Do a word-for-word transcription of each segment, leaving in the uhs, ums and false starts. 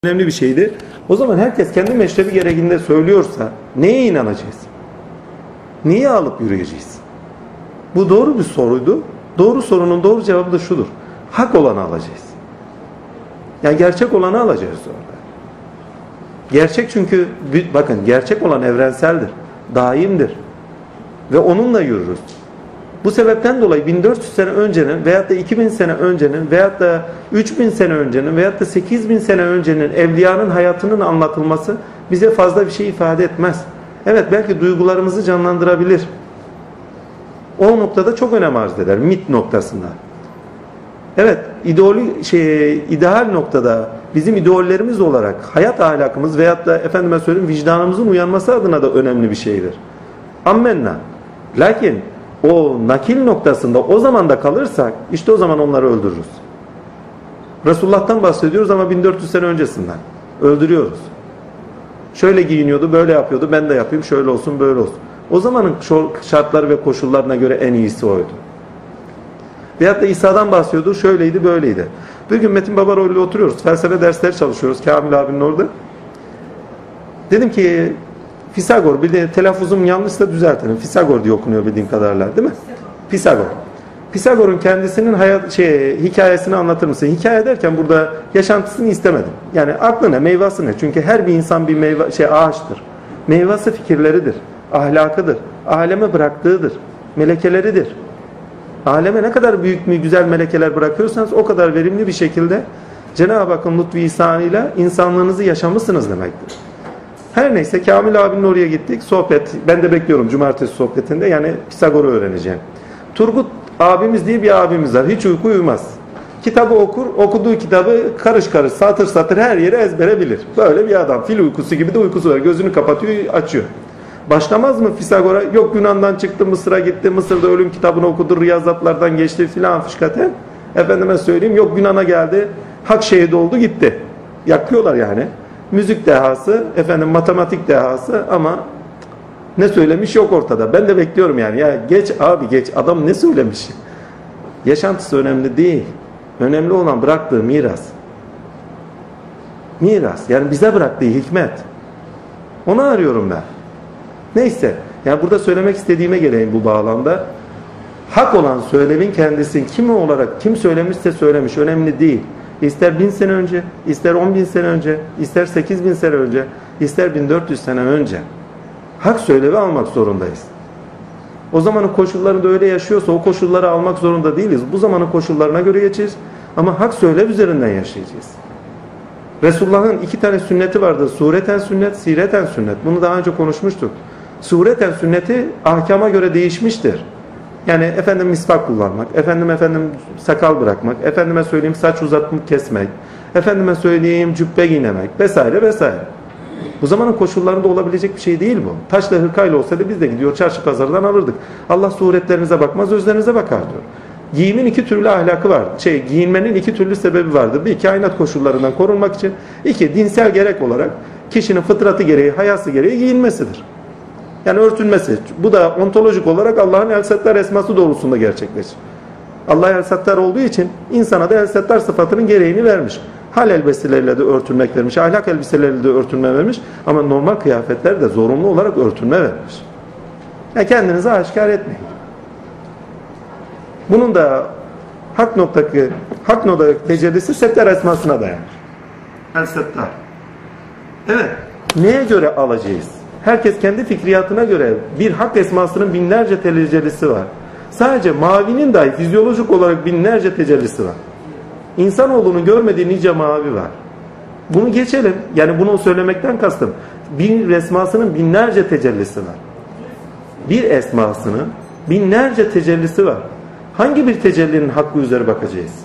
önemli bir şeydi. O zaman herkes kendi meşrebi gereğinde söylüyorsa neye inanacağız? Neyi alıp yürüyeceğiz? Bu doğru bir soruydu. Doğru sorunun doğru cevabı da şudur. Hak olanı alacağız. Yani gerçek olanı alacağız orada. Gerçek çünkü bakın gerçek olan evrenseldir. Daimdir. Ve onunla yürürüz. Bu sebepten dolayı bin dört yüz sene öncenin veyahut da iki bin sene öncenin veyahut da üç bin sene öncenin veyahut da sekiz bin sene öncenin evliyanın hayatının anlatılması bize fazla bir şey ifade etmez. Evet, belki duygularımızı canlandırabilir. O noktada çok önem arz eder. Mit noktasında. Evet, ideoli, şey, ideal noktada bizim idollerimiz olarak hayat ahlakımız veyahut da efendime söyleyeyim vicdanımızın uyanması adına da önemli bir şeydir. Ammenna. Lakin o nakil noktasında o zaman da kalırsak işte o zaman onları öldürürüz. Resulullah'tan bahsediyoruz ama bin dört yüz sene öncesinden. Öldürüyoruz. Şöyle giyiniyordu, böyle yapıyordu, ben de yapayım, şöyle olsun, böyle olsun. O zamanın şartları ve koşullarına göre en iyisi oydu. Veyahut da İsa'dan bahsediyordu, şöyleydi, böyleydi. Bir gün Metin Babaroğlu ile oturuyoruz, felsefe dersleri çalışıyoruz Kamil abinin orada. Dedim ki Pisagor, bir de telaffuzum yanlışsa düzeltelim. Pisagor diye okunuyor bildiğim kadarıyla, değil mi? Pisagor. Pisagor'un kendisinin hayat şey hikayesini anlatır mısın? Hikaye derken burada yaşantısını istemedim. Yani aklı ne, meyvası ne? Çünkü her bir insan bir meyve şey ağaçtır. Meyvası fikirleridir, ahlakıdır, aleme bıraktığıdır, melekeleridir. Aleme ne kadar büyük mü güzel melekeler bırakıyorsanız o kadar verimli bir şekilde Cenab-ı Hakk'ın lütfu ihsanıyla insanlığınızı yaşamışsınız demektir. Her neyse Kamil abinin oraya gittik. Sohbet. Ben de bekliyorum cumartesi sohbetinde. Yani Pisagor'u öğreneceğim. Turgut abimiz diye bir abimiz var. Hiç uyku uyumaz. Kitabı okur. Okuduğu kitabı karış karış satır satır her yeri ezbere bilir. Böyle bir adam. Fil uykusu gibi de uykusu var. Gözünü kapatıyor, açıyor. Başlamaz mı Pisagor'a? Yok Yunan'dan çıktı, Mısır'a gitti. Mısır'da ölüm kitabını okudu. Riyazatlardan geçti filan fışkaten. Efendime söyleyeyim. Yok Yunan'a geldi. Hak şehidi oldu gitti. Yakıyorlar yani. Müzik dehası, efendim matematik dehası ama ne söylemiş yok ortada. Ben de bekliyorum yani. Ya geç abi geç. Adam ne söylemiş? Yaşantısı önemli değil. Önemli olan bıraktığı miras. Miras. Yani bize bıraktığı hikmet. Onu arıyorum ben. Neyse. Yani burada söylemek istediğime geleyim bu bağlamda. Hak olan söylemin kendisi kim olarak kim söylemişse söylemiş. Önemli değil. İster bin sene önce, ister on bin sene önce, ister sekiz bin sene önce, ister bin dört yüz sene önce. Hak söylevi almak zorundayız. O zamanın koşullarında öyle yaşıyorsa o koşulları almak zorunda değiliz. Bu zamanın koşullarına göre geçeceğiz. Ama hak söylev üzerinden yaşayacağız. Resulullah'ın iki tane sünneti vardır. Sureten sünnet, sireten sünnet. Bunu daha önce konuşmuştuk. Sureten sünneti ahkama göre değişmiştir. Yani efendim misvak kullanmak, efendim efendim sakal bırakmak, efendime söyleyeyim saç uzatmak, kesmek, efendime söyleyeyim cübbe giynemek vesaire vesaire. Bu zamanın koşullarında olabilecek bir şey değil bu. Taşla hırkayla olsaydı biz de gidiyor çarşı pazardan alırdık. Allah suretlerinize bakmaz, özlerinize bakar diyor. Giyimin iki türlü ahlakı var. Şey, giyinmenin iki türlü sebebi vardır. Bir, kainat koşullarından korunmak için. İki, dinsel gerek olarak kişinin fıtratı gereği, hayası gereği giyinmesidir. Yani örtünmesi. Bu da ontolojik olarak Allah'ın El-Settar esması doğrultusunda gerçekleşir. Allah El-Settar olduğu için insana da El-Settar sıfatının gereğini vermiş. Hal elbiseleriyle de örtünmek vermiş. Ahlak elbiseleriyle de örtünme vermiş. Ama normal kıyafetler de zorunlu olarak örtünme vermiş. Yani kendinizi aşikar etmeyin. Bunun da hak noktaki hak noktaki tecellisi Settar esmasına dayanır. El-Settar. Evet. Neye göre alacağız? Herkes kendi fikriyatına göre bir hak esmasının binlerce tecellisi var. Sadece mavinin dahi fizyolojik olarak binlerce tecellisi var. İnsanoğlunun görmediği nice mavi var. Bunu geçelim. Yani bunu söylemekten kastım. Bir esmasının binlerce tecellisi var. Bir esmasının binlerce tecellisi var. Hangi bir tecellinin hakkı üzere bakacağız?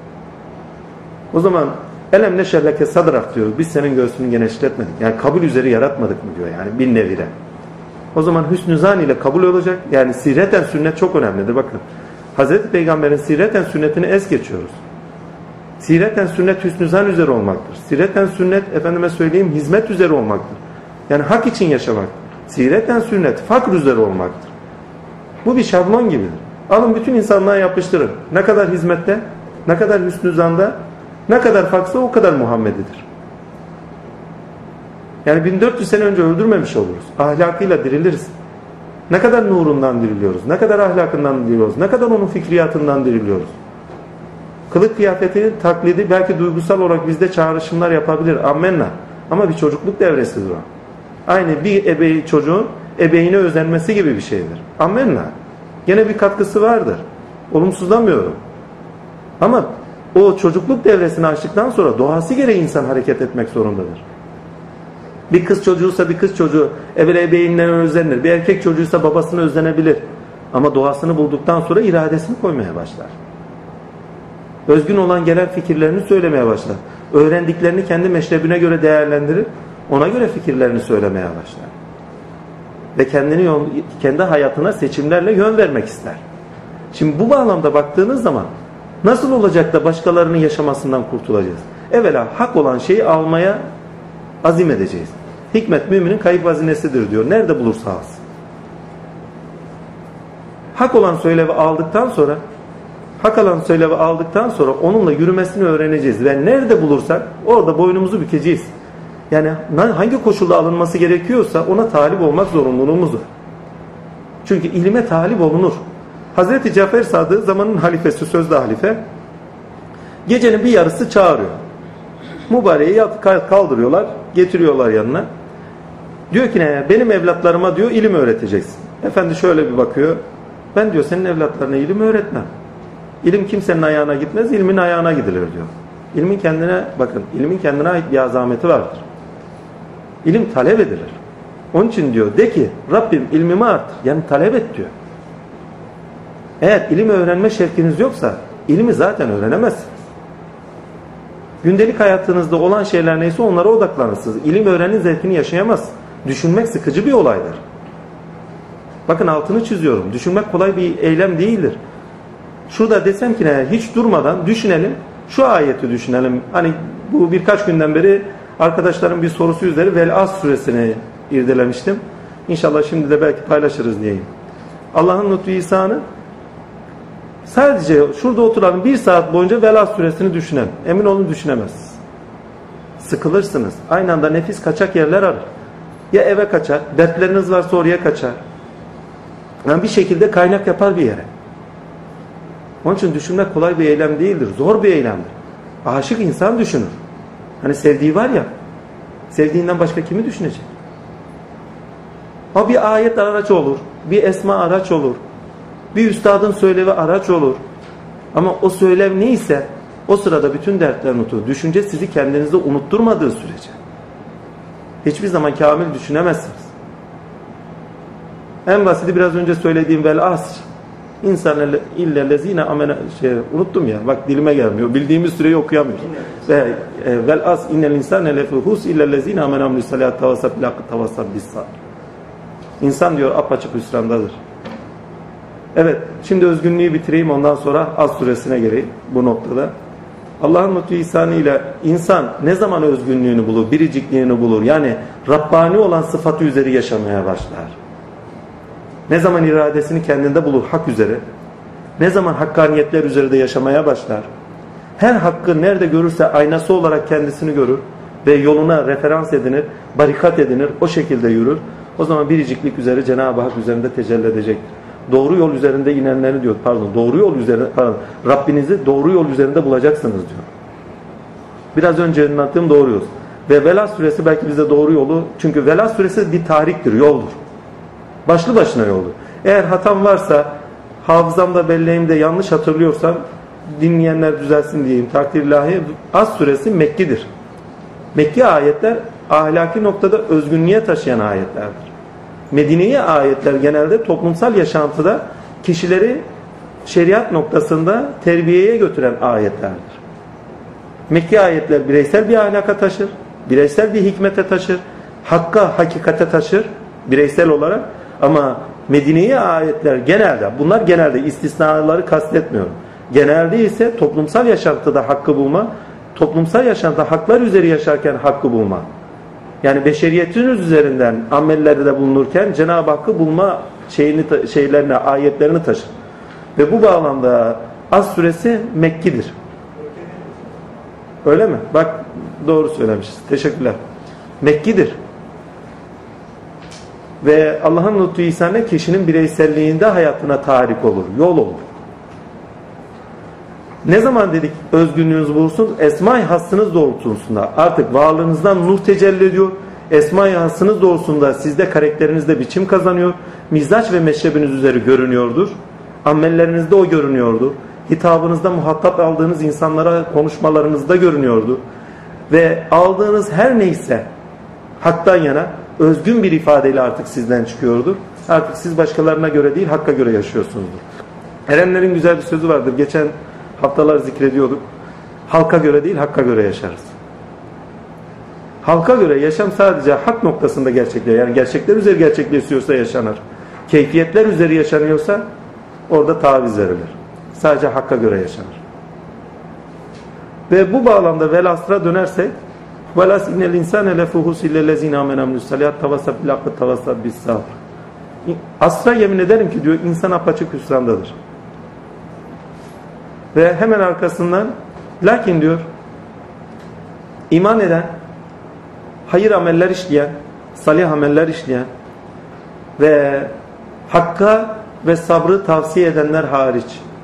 O zaman elem neşerleke sadrak diyor. Biz senin göğsünü genişletmedik. Yani kabul üzeri yaratmadık mı diyor yani bir nevire. O zaman hüsnü zan ile kabul olacak. Yani sireten sünnet çok önemlidir. Bakın. Hazreti Peygamber'in sireten sünnetini es geçiyoruz. Sireten sünnet hüsnü zan üzere olmaktır. Sireten sünnet efendime söyleyeyim hizmet üzere olmaktır. Yani hak için yaşamaktır. Sireten sünnet fakr üzere olmaktır. Bu bir şablon gibidir. Alın bütün insanlığa yapıştırın. Ne kadar hizmette, ne kadar hüsnü zanda, ne kadar faksa o kadar Muhammedidir. Yani bin dört yüz sene önce öldürmemiş oluruz. Ahlakıyla diriliriz. Ne kadar nurundan diriliyoruz, ne kadar ahlakından diriliyoruz, ne kadar onun fikriyatından diriliyoruz. Kılık kıyafeti taklidi belki duygusal olarak bizde çağrışımlar yapabilir. Ammenna. Ama bir çocukluk devresidir o. Aynı bir ebeği çocuğun ebeğine özenmesi gibi bir şeydir. Ammenna. Gene bir katkısı vardır. Olumsuzlamıyorum. Ama o çocukluk devresini açtıktan sonra doğası gereği insan hareket etmek zorundadır. Bir kız çocuğuysa bir kız çocuğu evvel ebeğinden özenir. Bir erkek çocuğuysa babasına özlenebilir. Ama doğasını bulduktan sonra iradesini koymaya başlar. Özgün olan gelen fikirlerini söylemeye başlar. Öğrendiklerini kendi meşrebine göre değerlendirir. Ona göre fikirlerini söylemeye başlar. Ve kendini yol, kendi hayatına seçimlerle yön vermek ister. Şimdi bu bağlamda baktığınız zaman nasıl olacak da başkalarının yaşamasından kurtulacağız? Evvela hak olan şeyi almaya azim edeceğiz. Hikmet müminin kayıp hazinesidir diyor. Nerede bulursa alsın. Hak olan söylevi aldıktan sonra hak olan söylevi aldıktan sonra onunla yürümesini öğreneceğiz. Ve nerede bulursak orada boynumuzu bükeceğiz. Yani hangi koşulda alınması gerekiyorsa ona talip olmak zorunluluğumuz var. Çünkü ilime talip olunur. Hazreti Cafer Sadık zamanın halifesi, sözde halife, gecenin bir yarısı çağırıyor. Mübareği kaldırıyorlar, getiriyorlar yanına. Diyor ki ne? Benim evlatlarıma diyor ilim öğreteceksin. Efendi şöyle bir bakıyor. Ben diyor senin evlatlarına ilim öğretmem. İlim kimsenin ayağına gitmez, ilmin ayağına gidilir diyor. İlmin kendine, bakın, ilmin kendine ait bir azameti vardır. İlim talep edilir. Onun için diyor, de ki Rabbim ilmimi artır. Yani talep et diyor. Eğer ilim öğrenme şevkiniz yoksa ilmi zaten öğrenemezsiniz. Gündelik hayatınızda olan şeyler neyse onlara odaklanırsınız. İlim öğrenin zevkini yaşayamaz. Düşünmek sıkıcı bir olaydır. Bakın altını çiziyorum. Düşünmek kolay bir eylem değildir. Şurada desem ki ne, hiç durmadan düşünelim. Şu ayeti düşünelim. Hani bu birkaç günden beri arkadaşlarım bir sorusu üzeri Vel-As suresini irdelemiştim. İnşallah şimdi de belki paylaşırız diyeyim. Allah'ın lütfu ihsanı, sadece şurada oturalım bir saat boyunca Vel-As suresini düşünelim. Emin olun düşünemezsiniz. Sıkılırsınız. Aynı anda nefis kaçak yerler arar. Ya eve kaçar, dertleriniz varsa oraya kaçar. Yani bir şekilde kaynak yapar bir yere. Onun için düşünmek kolay bir eylem değildir. Zor bir eylemdir. Aşık insan düşünür. Hani sevdiği var ya, sevdiğinden başka kimi düşünecek? O bir ayet araç olur, bir esma araç olur, bir üstadın söylevi araç olur. Ama o söylev neyse o sırada bütün dertler unutulur. Düşünce sizi kendinizde unutturmadığı sürece hiçbir zaman kamil düşünemezsiniz. En basiti biraz önce söylediğim vel asr. İnsan illa lezine amene şey unuttum ya. Bak dilime gelmiyor. Bildiğimiz süreyi okuyamıyoruz. Ve e, vel as innel insane lefi hus illa lezine amene amlu salat tavassa bil hak tavassa bis sabr. İnsan diyor apaçık hüsrandadır. Evet, şimdi özgünlüğü bitireyim, ondan sonra Az suresine geleyim bu noktada. Allah'ın lütfu ihsanıyla insan ne zaman özgünlüğünü bulur, biricikliğini bulur, yani Rabbani olan sıfatı üzeri yaşamaya başlar. Ne zaman iradesini kendinde bulur hak üzere, ne zaman hakkaniyetler üzerinde yaşamaya başlar, her hakkı nerede görürse aynası olarak kendisini görür ve yoluna referans edinir, barikat edinir, o şekilde yürür. O zaman biriciklik üzere Cenab-ı Hak üzerinde tecelli edecektir. Doğru yol üzerinde inenleri diyor, pardon, doğru yol üzerinde, pardon, Rabbinizi doğru yol üzerinde bulacaksınız diyor. Biraz önce anlattığım doğru yol. Ve Velas suresi belki bize doğru yolu, çünkü Velas suresi bir tarihtir, yoldur. Başlı başına yoldur. Eğer hatam varsa, hafızamda, belleğimde yanlış hatırlıyorsam, dinleyenler düzelsin diyeyim, takdir ilahi. Az suresi Mekki'dir. Mekki ayetler ahlaki noktada özgünlüğe taşıyan ayetlerdir. Medine-i ayetler genelde toplumsal yaşantıda kişileri şeriat noktasında terbiyeye götüren ayetlerdir. Mekki ayetler bireysel bir ahlaka taşır, bireysel bir hikmete taşır, hakka, hakikate taşır bireysel olarak, ama Medine-i ayetler genelde, bunlar genelde, istisnaları kastetmiyorum. Genelde ise toplumsal yaşantıda hakkı bulma, toplumsal yaşantıda haklar üzeri yaşarken hakkı bulma. Yani beşeriyetiniz üzerinden amellerde bulunurken Cenab-ı Hakk'ı bulma şeyini, şeylerine, ayetlerini taşır. Ve bu bağlamda Az suresi Mekki'dir. Öyle mi? Bak doğru söylemişiz. Teşekkürler. Mekki'dir. Ve Allah'ın lütfu ihsanı kişinin bireyselliğinde hayatına tahrik olur, yol olur. Ne zaman dedik özgünlüğünüz bulursun? Esma-i Hassınız doğrultusunda artık varlığınızdan nur tecelli ediyor. Esma-i Hassınız doğrultusunda sizde karakterinizde biçim kazanıyor. Mizaç ve meşrebiniz üzeri görünüyordur. Amellerinizde o görünüyordu. Hitabınızda muhatap aldığınız insanlara konuşmalarınızda görünüyordu. Ve aldığınız her neyse haktan yana özgün bir ifadeyle artık sizden çıkıyordur. Artık siz başkalarına göre değil, Hakk'a göre yaşıyorsunuzdur. Erenlerin güzel bir sözü vardır. Geçen haftalar zikrediyorduk. Halka göre değil, Hakk'a göre yaşarız. Halka göre yaşam sadece hak noktasında gerçekleşiyor. Yani gerçekler üzeri gerçekleşiyorsa yaşanır. Keyfiyetler üzeri yaşanıyorsa orada taviz verilir. Sadece Hakk'a göre yaşanır. Ve bu bağlamda velasra dönersek velas innel insane lefuhus illellezine amenu amilussalat tavassab bil hakkı tavassab bis sabr. Asra yemin ederim ki diyor insan apaçık hüsrandadır. Ve hemen arkasından lakin diyor iman eden, hayır ameller işleyen, salih ameller işleyen ve hakka ve sabrı tavsiye edenler hariç.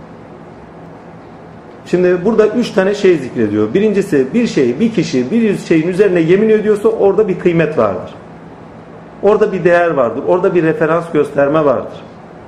Şimdi burada üç tane şey zikrediyor. Birincisi bir şey, bir kişi bir şeyin üzerine yemin ediyorsa orada bir kıymet vardır. Orada bir değer vardır. Orada bir referans gösterme vardır.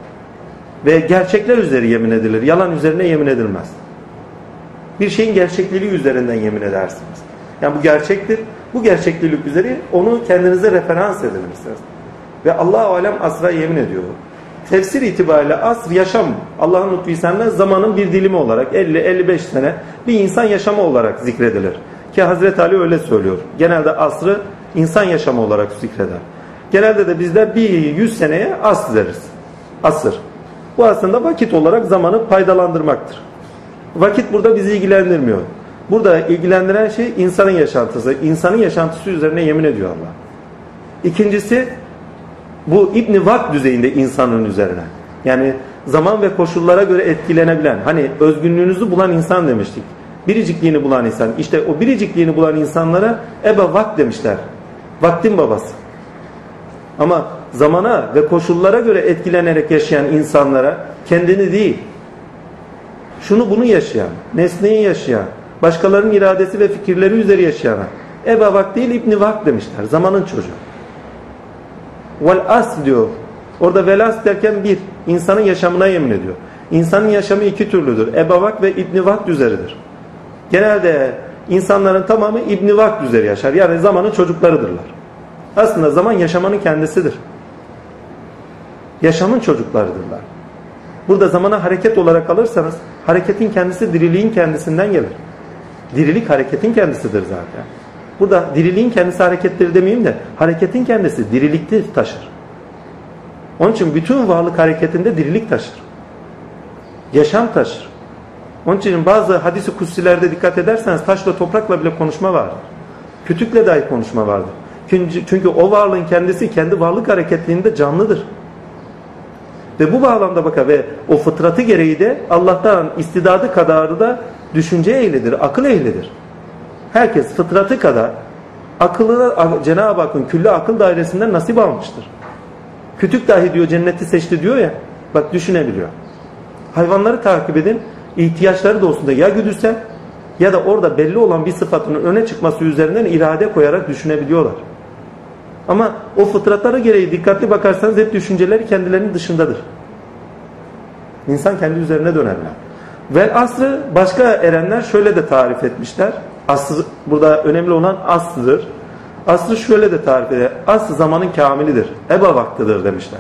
Ve gerçekler üzeri yemin edilir. Yalan üzerine yemin edilmez. Bir şeyin gerçekliği üzerinden yemin edersiniz. Yani bu gerçektir. Bu gerçeklik üzeri onu kendinize referans edinirsiniz. Ve Allah-u Alem asra yemin ediyor. Tefsir itibariyle asr yaşam. Allah'ın lütfu ihsanıyla zamanın bir dilimi olarak elli elli beş sene bir insan yaşamı olarak zikredilir. Ki Hazreti Ali öyle söylüyor. Genelde asrı insan yaşamı olarak zikreder. Genelde de bizler bir yüz seneye asr deriz. Asır. Bu aslında vakit olarak zamanı paydalandırmaktır. Vakit burada bizi ilgilendirmiyor. Burada ilgilendiren şey insanın yaşantısı. İnsanın yaşantısı üzerine yemin ediyor Allah. İkincisi bu İbn-i Vakt düzeyinde insanın üzerine. Yani zaman ve koşullara göre etkilenebilen, hani özgünlüğünüzü bulan insan demiştik. Biricikliğini bulan insan. İşte o biricikliğini bulan insanlara Ebe Vakt demişler. Vaktin babası. Ama zamana ve koşullara göre etkilenerek yaşayan insanlara kendini değil, şunu bunu yaşayan, nesneyi yaşayan, başkalarının iradesi ve fikirleri üzeri yaşayana Ebe Vakt değil İbn-i Vakt demişler. Zamanın çocuğu. Vel as diyor. Orada velas derken bir, insanın yaşamına yemin ediyor. İnsanın yaşamı iki türlüdür. Ebe Vakt ve İbn-i Vakt üzeridir. Genelde insanların tamamı İbn-i Vakt üzeri yaşar. Yani zamanın çocuklarıdırlar. Aslında zaman yaşamanın kendisidir. Yaşamın çocuklarıdırlar. Burada zamana hareket olarak alırsanız hareketin kendisi diriliğin kendisinden gelir. Dirilik hareketin kendisidir zaten. Burada diriliğin kendisi hareketleri demeyeyim de hareketin kendisi dirilikte taşır. Onun için bütün varlık hareketinde dirilik taşır. Yaşam taşır. Onun için bazı hadis-i kutsilerde dikkat ederseniz taşla toprakla bile konuşma vardır. Kütükle dahi konuşma vardır. Çünkü o varlığın kendisi kendi varlık hareketliğinde canlıdır. Ve bu bağlamda bakın ve o fıtratı gereği de Allah'tan istidadı kadarı da düşünce ehlidir, akıl ehlidir. Herkes fıtratı kadar akılına Cenab-ı Hakk'ın küllü akıl dairesinden nasip almıştır. Kütük dahi diyor cenneti seçti diyor ya, bak düşünebiliyor. Hayvanları takip edin, ihtiyaçları doğrusunda ya güdüsel ya da orada belli olan bir sıfatının öne çıkması üzerinden irade koyarak düşünebiliyorlar. Ama o fıtratları gereği dikkatli bakarsanız hep düşünceleri kendilerinin dışındadır. İnsan kendi üzerine dönerler. Ve asrı başka erenler şöyle de tarif etmişler. Asr, burada önemli olan asrdır. Asrı şöyle de tarif eder. Asr zamanın kamilidir. Eba vaktidir demişler.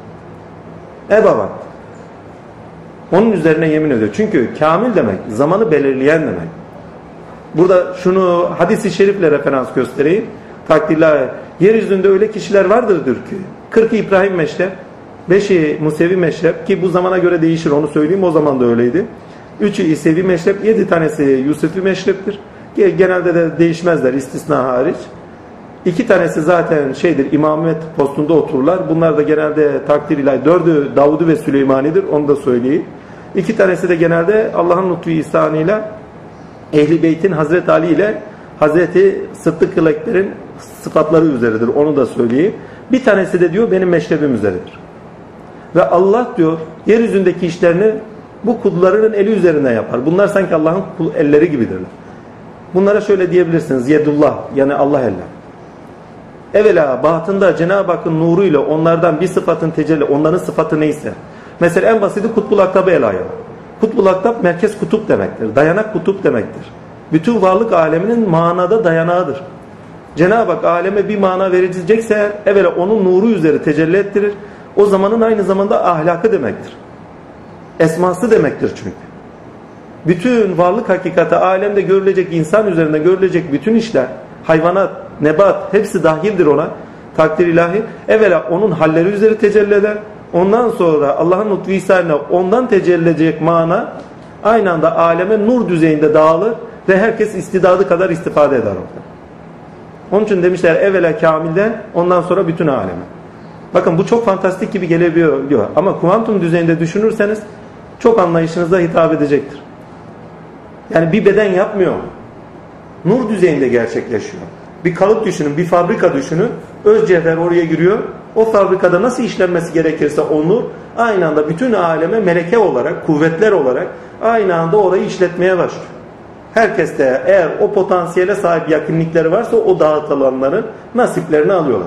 Eba vakti. Onun üzerine yemin ediyor. Çünkü kamil demek, zamanı belirleyen demek. Burada şunu hadis-i şerifle referans göstereyim. Takdirler, yeryüzünde öyle kişiler vardırdır ki kırkı İbrahim meşrep, beşi Musevi meşrep ki bu zamana göre değişir onu söyleyeyim, o zaman da öyleydi. Üçü İsevi meşrep, yedi tanesi Yusufi meşreptir. Genelde de değişmezler istisna hariç. İki tanesi zaten şeydir, imamet postunda otururlar. Bunlar da genelde takdir ilahi. Dördü Davud'u ve Süleymani'dir, onu da söyleyeyim. İki tanesi de genelde Allah'ın lütfu ihsanıyla Ehl-i Beyt'in Hazreti Ali ile Hazreti Sıddık-ı Ekber'in sıfatları üzeridir. Onu da söyleyeyim. Bir tanesi de diyor benim meşrebim üzeredir. Ve Allah diyor yeryüzündeki işlerini bu kullarının eli üzerine yapar. Bunlar sanki Allah'ın elleri gibidirler. Bunlara şöyle diyebilirsiniz. Yedullah, yani Allah eller. Evvela batında Cenab-ı Hakk'ın nuruyla onlardan bir sıfatın tecelli, onların sıfatı neyse. Mesela en basiti kutbul aktabı ele alalım. Kutbul aktab merkez kutup demektir. Dayanak kutup demektir. Bütün varlık aleminin manada dayanağıdır. Cenab-ı Hak aleme bir mana verecekse evvela onun nuru üzeri tecelli ettirir. O zamanın aynı zamanda ahlakı demektir. Esması demektir çünkü. Bütün varlık hakikati alemde görülecek, insan üzerinde görülecek bütün işler, hayvanat, nebat hepsi dahildir ona. Takdir ilahi. Evvela onun halleri üzeri tecelli eder. Ondan sonra Allah'ın lütfu ihsanıyla ondan tecelli edecek mana aynı anda aleme nur düzeyinde dağılır ve herkes istidadı kadar istifade eder orada. Onun için demişler evvela kamilde, ondan sonra bütün aleme. Bakın bu çok fantastik gibi gelebiliyor ama kuantum düzeyinde düşünürseniz çok anlayışınıza hitap edecektir. Yani bir beden yapmıyor. Nur düzeyinde gerçekleşiyor. Bir kalıp düşünün, bir fabrika düşünün. Öz cevher oraya giriyor. O fabrikada nasıl işlenmesi gerekirse o nur aynı anda bütün aleme meleke olarak, kuvvetler olarak aynı anda orayı işletmeye başlıyor. Herkes de eğer o potansiyele sahip yakınlıkları varsa o dağıtılanların nasiplerini alıyorlar.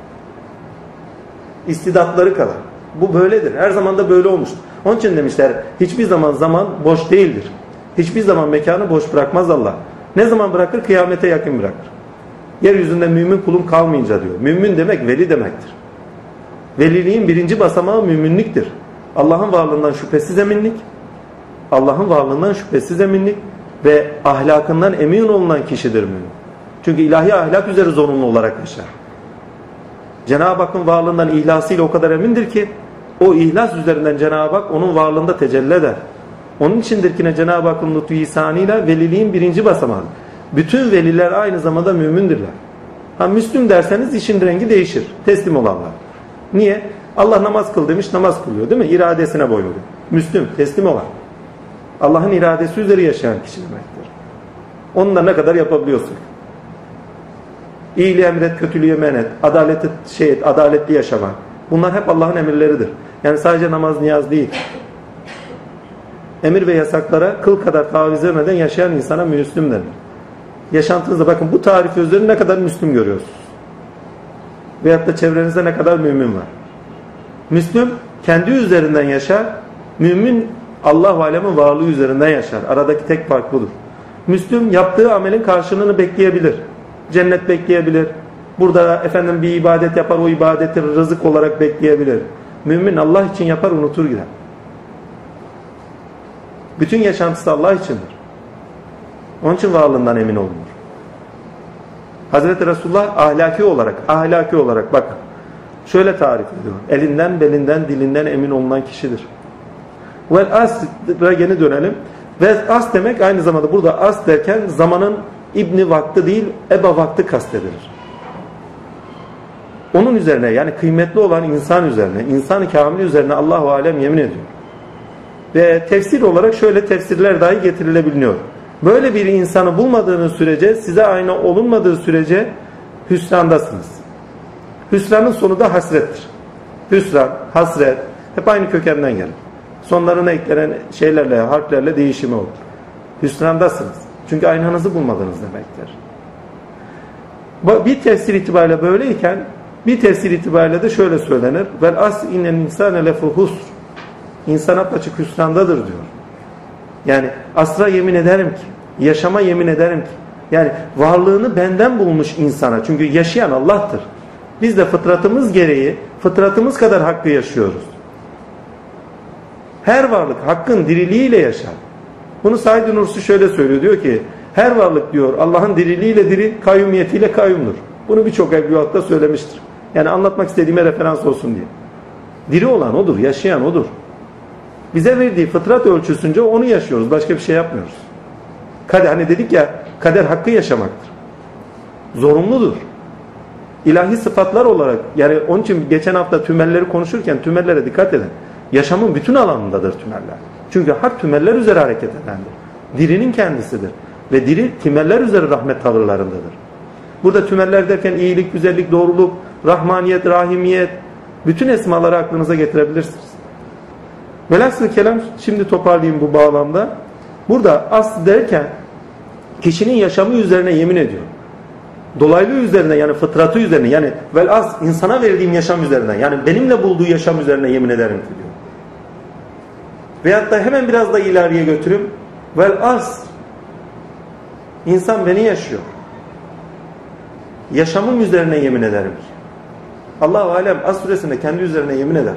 İstidatları kadar. Bu böyledir. Her zaman da böyle olmuştur. Onun için demişler hiçbir zaman zaman boş değildir. Hiçbir zaman mekanı boş bırakmaz Allah. Ne zaman bırakır? Kıyamete yakın bırakır. Yeryüzünde mümin kulum kalmayınca diyor. Mümin demek veli demektir. Veliliğin birinci basamağı müminliktir. Allah'ın varlığından şüphesiz eminlik. Allah'ın varlığından şüphesiz eminlik ve ahlakından emin olunan kişidir mümin. Çünkü ilahi ahlak üzere zorunlu olarak yaşar. Cenab-ı Hakk'ın varlığından ihlasıyla o kadar emindir ki o ihlas üzerinden Cenab-ı Hak onun varlığında tecelli eder. Onun içindir ki Cenab-ı Hakk'ın lütfu ihsanıyla veliliğin birinci basamağı. Bütün veliler aynı zamanda mümindirler. Ha Müslüm derseniz işin rengi değişir. Teslim olanlar. Niye? Allah namaz kıl demiş, namaz kılıyor değil mi? İradesine boyun oluyor. Müslüm, teslim olan. Allah'ın iradesi üzeri yaşayan kişi demektir. Onunla ne kadar yapabiliyorsun? İyiliği emret, kötülüğü men et, adaleti şey et, adaletli yaşama. Bunlar hep Allah'ın emirleridir. Yani sadece namaz, niyaz değil. Emir ve yasaklara kıl kadar taviz vermeden yaşayan insana Müslüm denir. Yaşantınızda bakın bu tarif üzerinde ne kadar Müslüm görüyorsunuz. Veyahut da çevrenizde ne kadar mümin var. Müslüm kendi üzerinden yaşar. Mümin Allah-u Alemin varlığı üzerinden yaşar. Aradaki tek fark budur. Müslüm yaptığı amelin karşılığını bekleyebilir. Cennet bekleyebilir. Burada efendim bir ibadet yapar, o ibadeti rızık olarak bekleyebilir. Mümin Allah için yapar, unutur gider. Bütün yaşantısı Allah içindir. Onun için varlığından emin olunur. Hazreti Resulullah ahlaki olarak, ahlaki olarak bak şöyle tarif ediyor. Elinden, belinden, dilinden emin olunan kişidir. Vel as'a gene dönelim. Ve as demek aynı zamanda burada as derken zamanın İbni vakti değil, eba vakti kastedilir. Onun üzerine yani kıymetli olan insan üzerine, insan-ı kamil üzerine Allah-u Alem yemin ediyor. Ve tefsir olarak şöyle tefsirler dahi getirilebiliyor. Böyle bir insanı bulmadığınız sürece, size aynı olunmadığı sürece hüsrandasınız. Hüsranın sonu da hasrettir. Hüsran, hasret hep aynı kökenden gelir. Sonlarına eklenen şeylerle, harflerle değişimi olur. Hüsrandasınız. Çünkü aynanızı bulmadınız demektir. Bir tefsir itibariyle böyleyken bir tefsir itibariyle de şöyle söylenir. Vel as inen insane lefu husr. İnsan apaçık hüsrandadır diyor. Yani asra yemin ederim ki, yaşama yemin ederim ki. Yani varlığını benden bulmuş insana. Çünkü yaşayan Allah'tır. Biz de fıtratımız gereği, fıtratımız kadar hakkı yaşıyoruz. Her varlık hakkın diriliğiyle yaşar. Bunu Said Nursi şöyle söylüyor. Diyor ki her varlık diyor Allah'ın diriliğiyle diri, kayyumiyetiyle kayyumdur. Bunu birçok evliyatta söylemiştir. Yani anlatmak istediğime referans olsun diye. Diri olan odur, yaşayan odur. Bize verdiği fıtrat ölçüsünce onu yaşıyoruz. Başka bir şey yapmıyoruz. Kader, hani dedik ya kader hakkı yaşamaktır. Zorunludur. İlahi sıfatlar olarak yani onun için geçen hafta tümelleri konuşurken tümellere dikkat edin. Yaşamın bütün alanındadır tümeller. Çünkü hak tümeller üzere hareket edendir. Dirinin kendisidir. Ve diri tümeller üzere rahmet tavırlarındadır. Burada tümeller derken iyilik, güzellik, doğruluk, rahmaniyet, rahimiyet, bütün esmaları aklınıza getirebilirsiniz. Velhasıl kelam, şimdi toparlayayım bu bağlamda. Burada asl derken kişinin yaşamı üzerine yemin ediyor. Dolaylı üzerine, yani fıtratı üzerine, yani vel as insana verdiğim yaşam üzerine, yani benimle bulduğu yaşam üzerine yemin ederim diyor. Veyahut da hemen biraz da ileriye götürüm. Vel as insan beni yaşıyor. Yaşamım üzerine yemin ederim ki. Allah-u Alem As suresinde kendi üzerine yemin eder.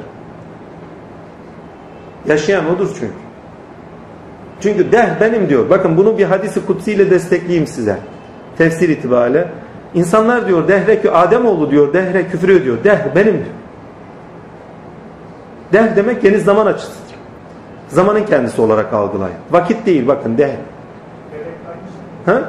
Yaşayan odur çünkü. Çünkü deh benim diyor. Bakın bunu bir hadisi kutsiyle destekleyeyim size. Tefsir itibariyle. İnsanlar diyor dehre ki Ademoğlu diyor dehre küfür ediyor. Deh benim diyor. Deh demek geniş zaman açısıdır. Zamanın kendisi olarak algılayın. Vakit değil bakın deh. Ha?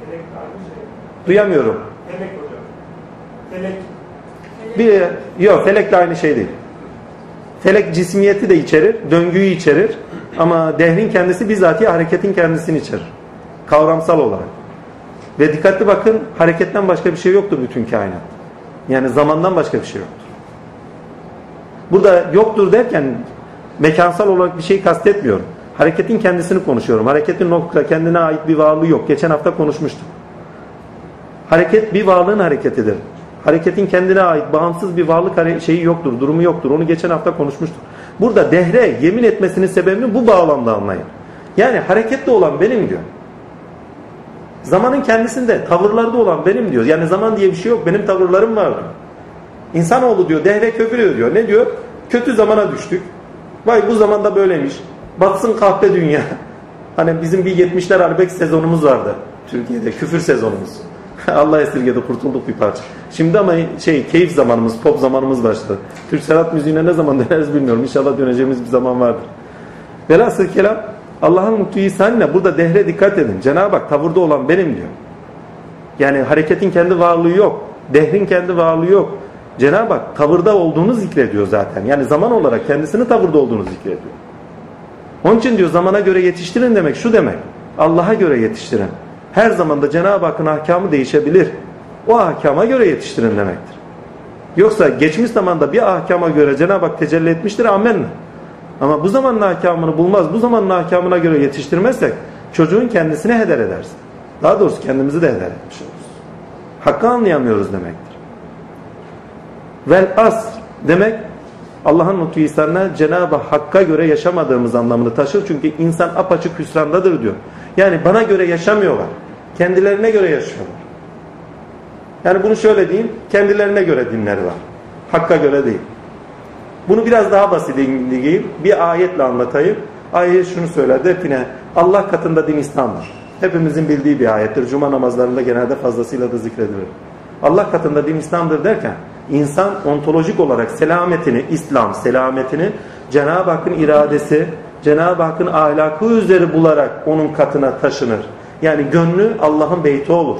Duyamıyorum. Felek hocam. Felek. Bir, yok felek de aynı şey değil. Felek cismiyeti de içerir, döngüyü içerir. Ama dehrin kendisi bizatihi hareketin kendisini içerir. Kavramsal olarak. Ve dikkatli bakın, hareketten başka bir şey yoktur bütün kainat. Yani zamandan başka bir şey yoktur. Burada yoktur derken mekansal olarak bir şey kastetmiyorum. Hareketin kendisini konuşuyorum. Hareketin nokta kendine ait bir varlığı yok. Geçen hafta konuşmuştuk. Hareket bir varlığın hareketidir. Hareketin kendine ait bağımsız bir varlık şeyi yoktur, durumu yoktur. Onu geçen hafta konuşmuştuk. Burada dehre yemin etmesinin sebebini bu bağlamda anlayın. Yani harekette olan benim diyor. Zamanın kendisinde, tavırlarda olan benim diyor. Yani zaman diye bir şey yok. Benim tavırlarım var diyor. İnsanoğlu diyor, dehre köpürüyor diyor. Ne diyor? Kötü zamana düştük. Vay bu zamanda böyleymiş. Batsın kahpe dünya. Hani bizim bir yetmişler Arbex sezonumuz vardı. Türkiye'de küfür sezonumuz. Allah esirgedi, kurtulduk bir parça. Şimdi ama şey keyif zamanımız, pop zamanımız başladı. Türk sanat müziğine ne zaman döneriz bilmiyorum. İnşallah döneceğimiz bir zaman vardır. Velhasıl kelam Allah'ın mutlu ihsanıyla burada dehre dikkat edin. Cenab-ı Hak tavırda olan benim diyor. Yani hareketin kendi varlığı yok. Dehrin kendi varlığı yok. Cenab-ı Hak tavırda olduğunu zikrediyor zaten. Yani zaman olarak kendisini tavırda olduğunu zikrediyor. Onun için diyor zamana göre yetiştirin demek şu demek. Allah'a göre yetiştirin. Her zamanda Cenab-ı Hakk'ın ahkamı değişebilir. O ahkama göre yetiştirin demektir. Yoksa geçmiş zamanda bir ahkama göre Cenab-ı Hak tecelli etmiştir, amenna. Ama bu zamanın ahkamını bulmaz, bu zamanın ahkamına göre yetiştirmezsek çocuğun kendisine heder edersin. Daha doğrusu kendimizi de heder etmiş oluruz. Hakkı anlayamıyoruz demektir. Vel asr demek Allah'ın lütfu ihsanına Cenab-ı Hakk'a göre yaşamadığımız anlamını taşır. Çünkü insan apaçık hüsrandadır diyor. Yani bana göre yaşamıyorlar. Kendilerine göre yaşıyorlar. Yani bunu şöyle diyeyim. Kendilerine göre dinleri var. Hakk'a göre değil. Bunu biraz daha basit diyeyim. Bir ayetle anlatayım. Ayet şunu söyler. Define Allah katında din İslam'dır. Hepimizin bildiği bir ayettir. Cuma namazlarında genelde fazlasıyla da zikredilir. Allah katında din İslam'dır derken insan ontolojik olarak selametini, İslam selametini Cenab-ı Hakk'ın iradesi, Cenab-ı Hakk'ın ahlakı üzeri bularak onun katına taşınır. Yani gönlü Allah'ın beyti olur.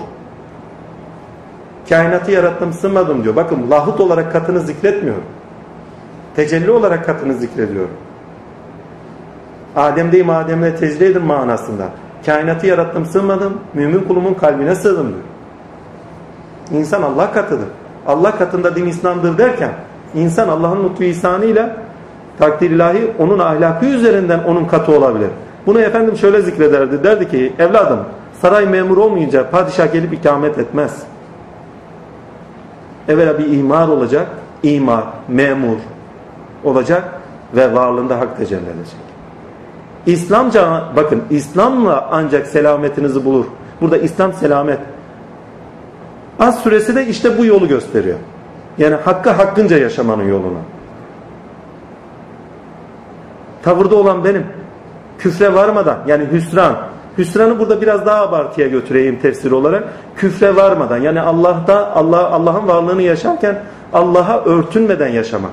Kainatı yarattım sığmadım diyor. Bakın lahut olarak katını zikretmiyor. Tecelli olarak katını zikrediyor. Adem'deyim Adem'le tecrübe edin manasında. Kainatı yarattım sığmadım, mümin kulumun kalbine sığdım diyor. İnsan Allah katıdır. Allah katında din İslam'dır derken insan Allah'ın lütfu ihsanıyla takdir ilahi onun ahlakı üzerinden onun katı olabilir. Bunu efendim şöyle zikrederdi. Derdi ki evladım saray memuru olmayınca padişah gelip ikamet etmez. Evvela bir imar olacak. İmar, memur olacak ve varlığında hak tecelli edecek. İslamca bakın İslam'la ancak selametinizi bulur. Burada İslam selamet. Az suresi de işte bu yolu gösteriyor. Yani hakkı hakkınca yaşamanın yolunu. Tavırda olan benim. Küfre varmadan yani hüsran. Hüsranı burada biraz daha abartıya götüreyim tefsir olarak. Küfre varmadan yani Allah'ta Allah Allah'ın varlığını yaşarken Allah'a örtünmeden yaşamak.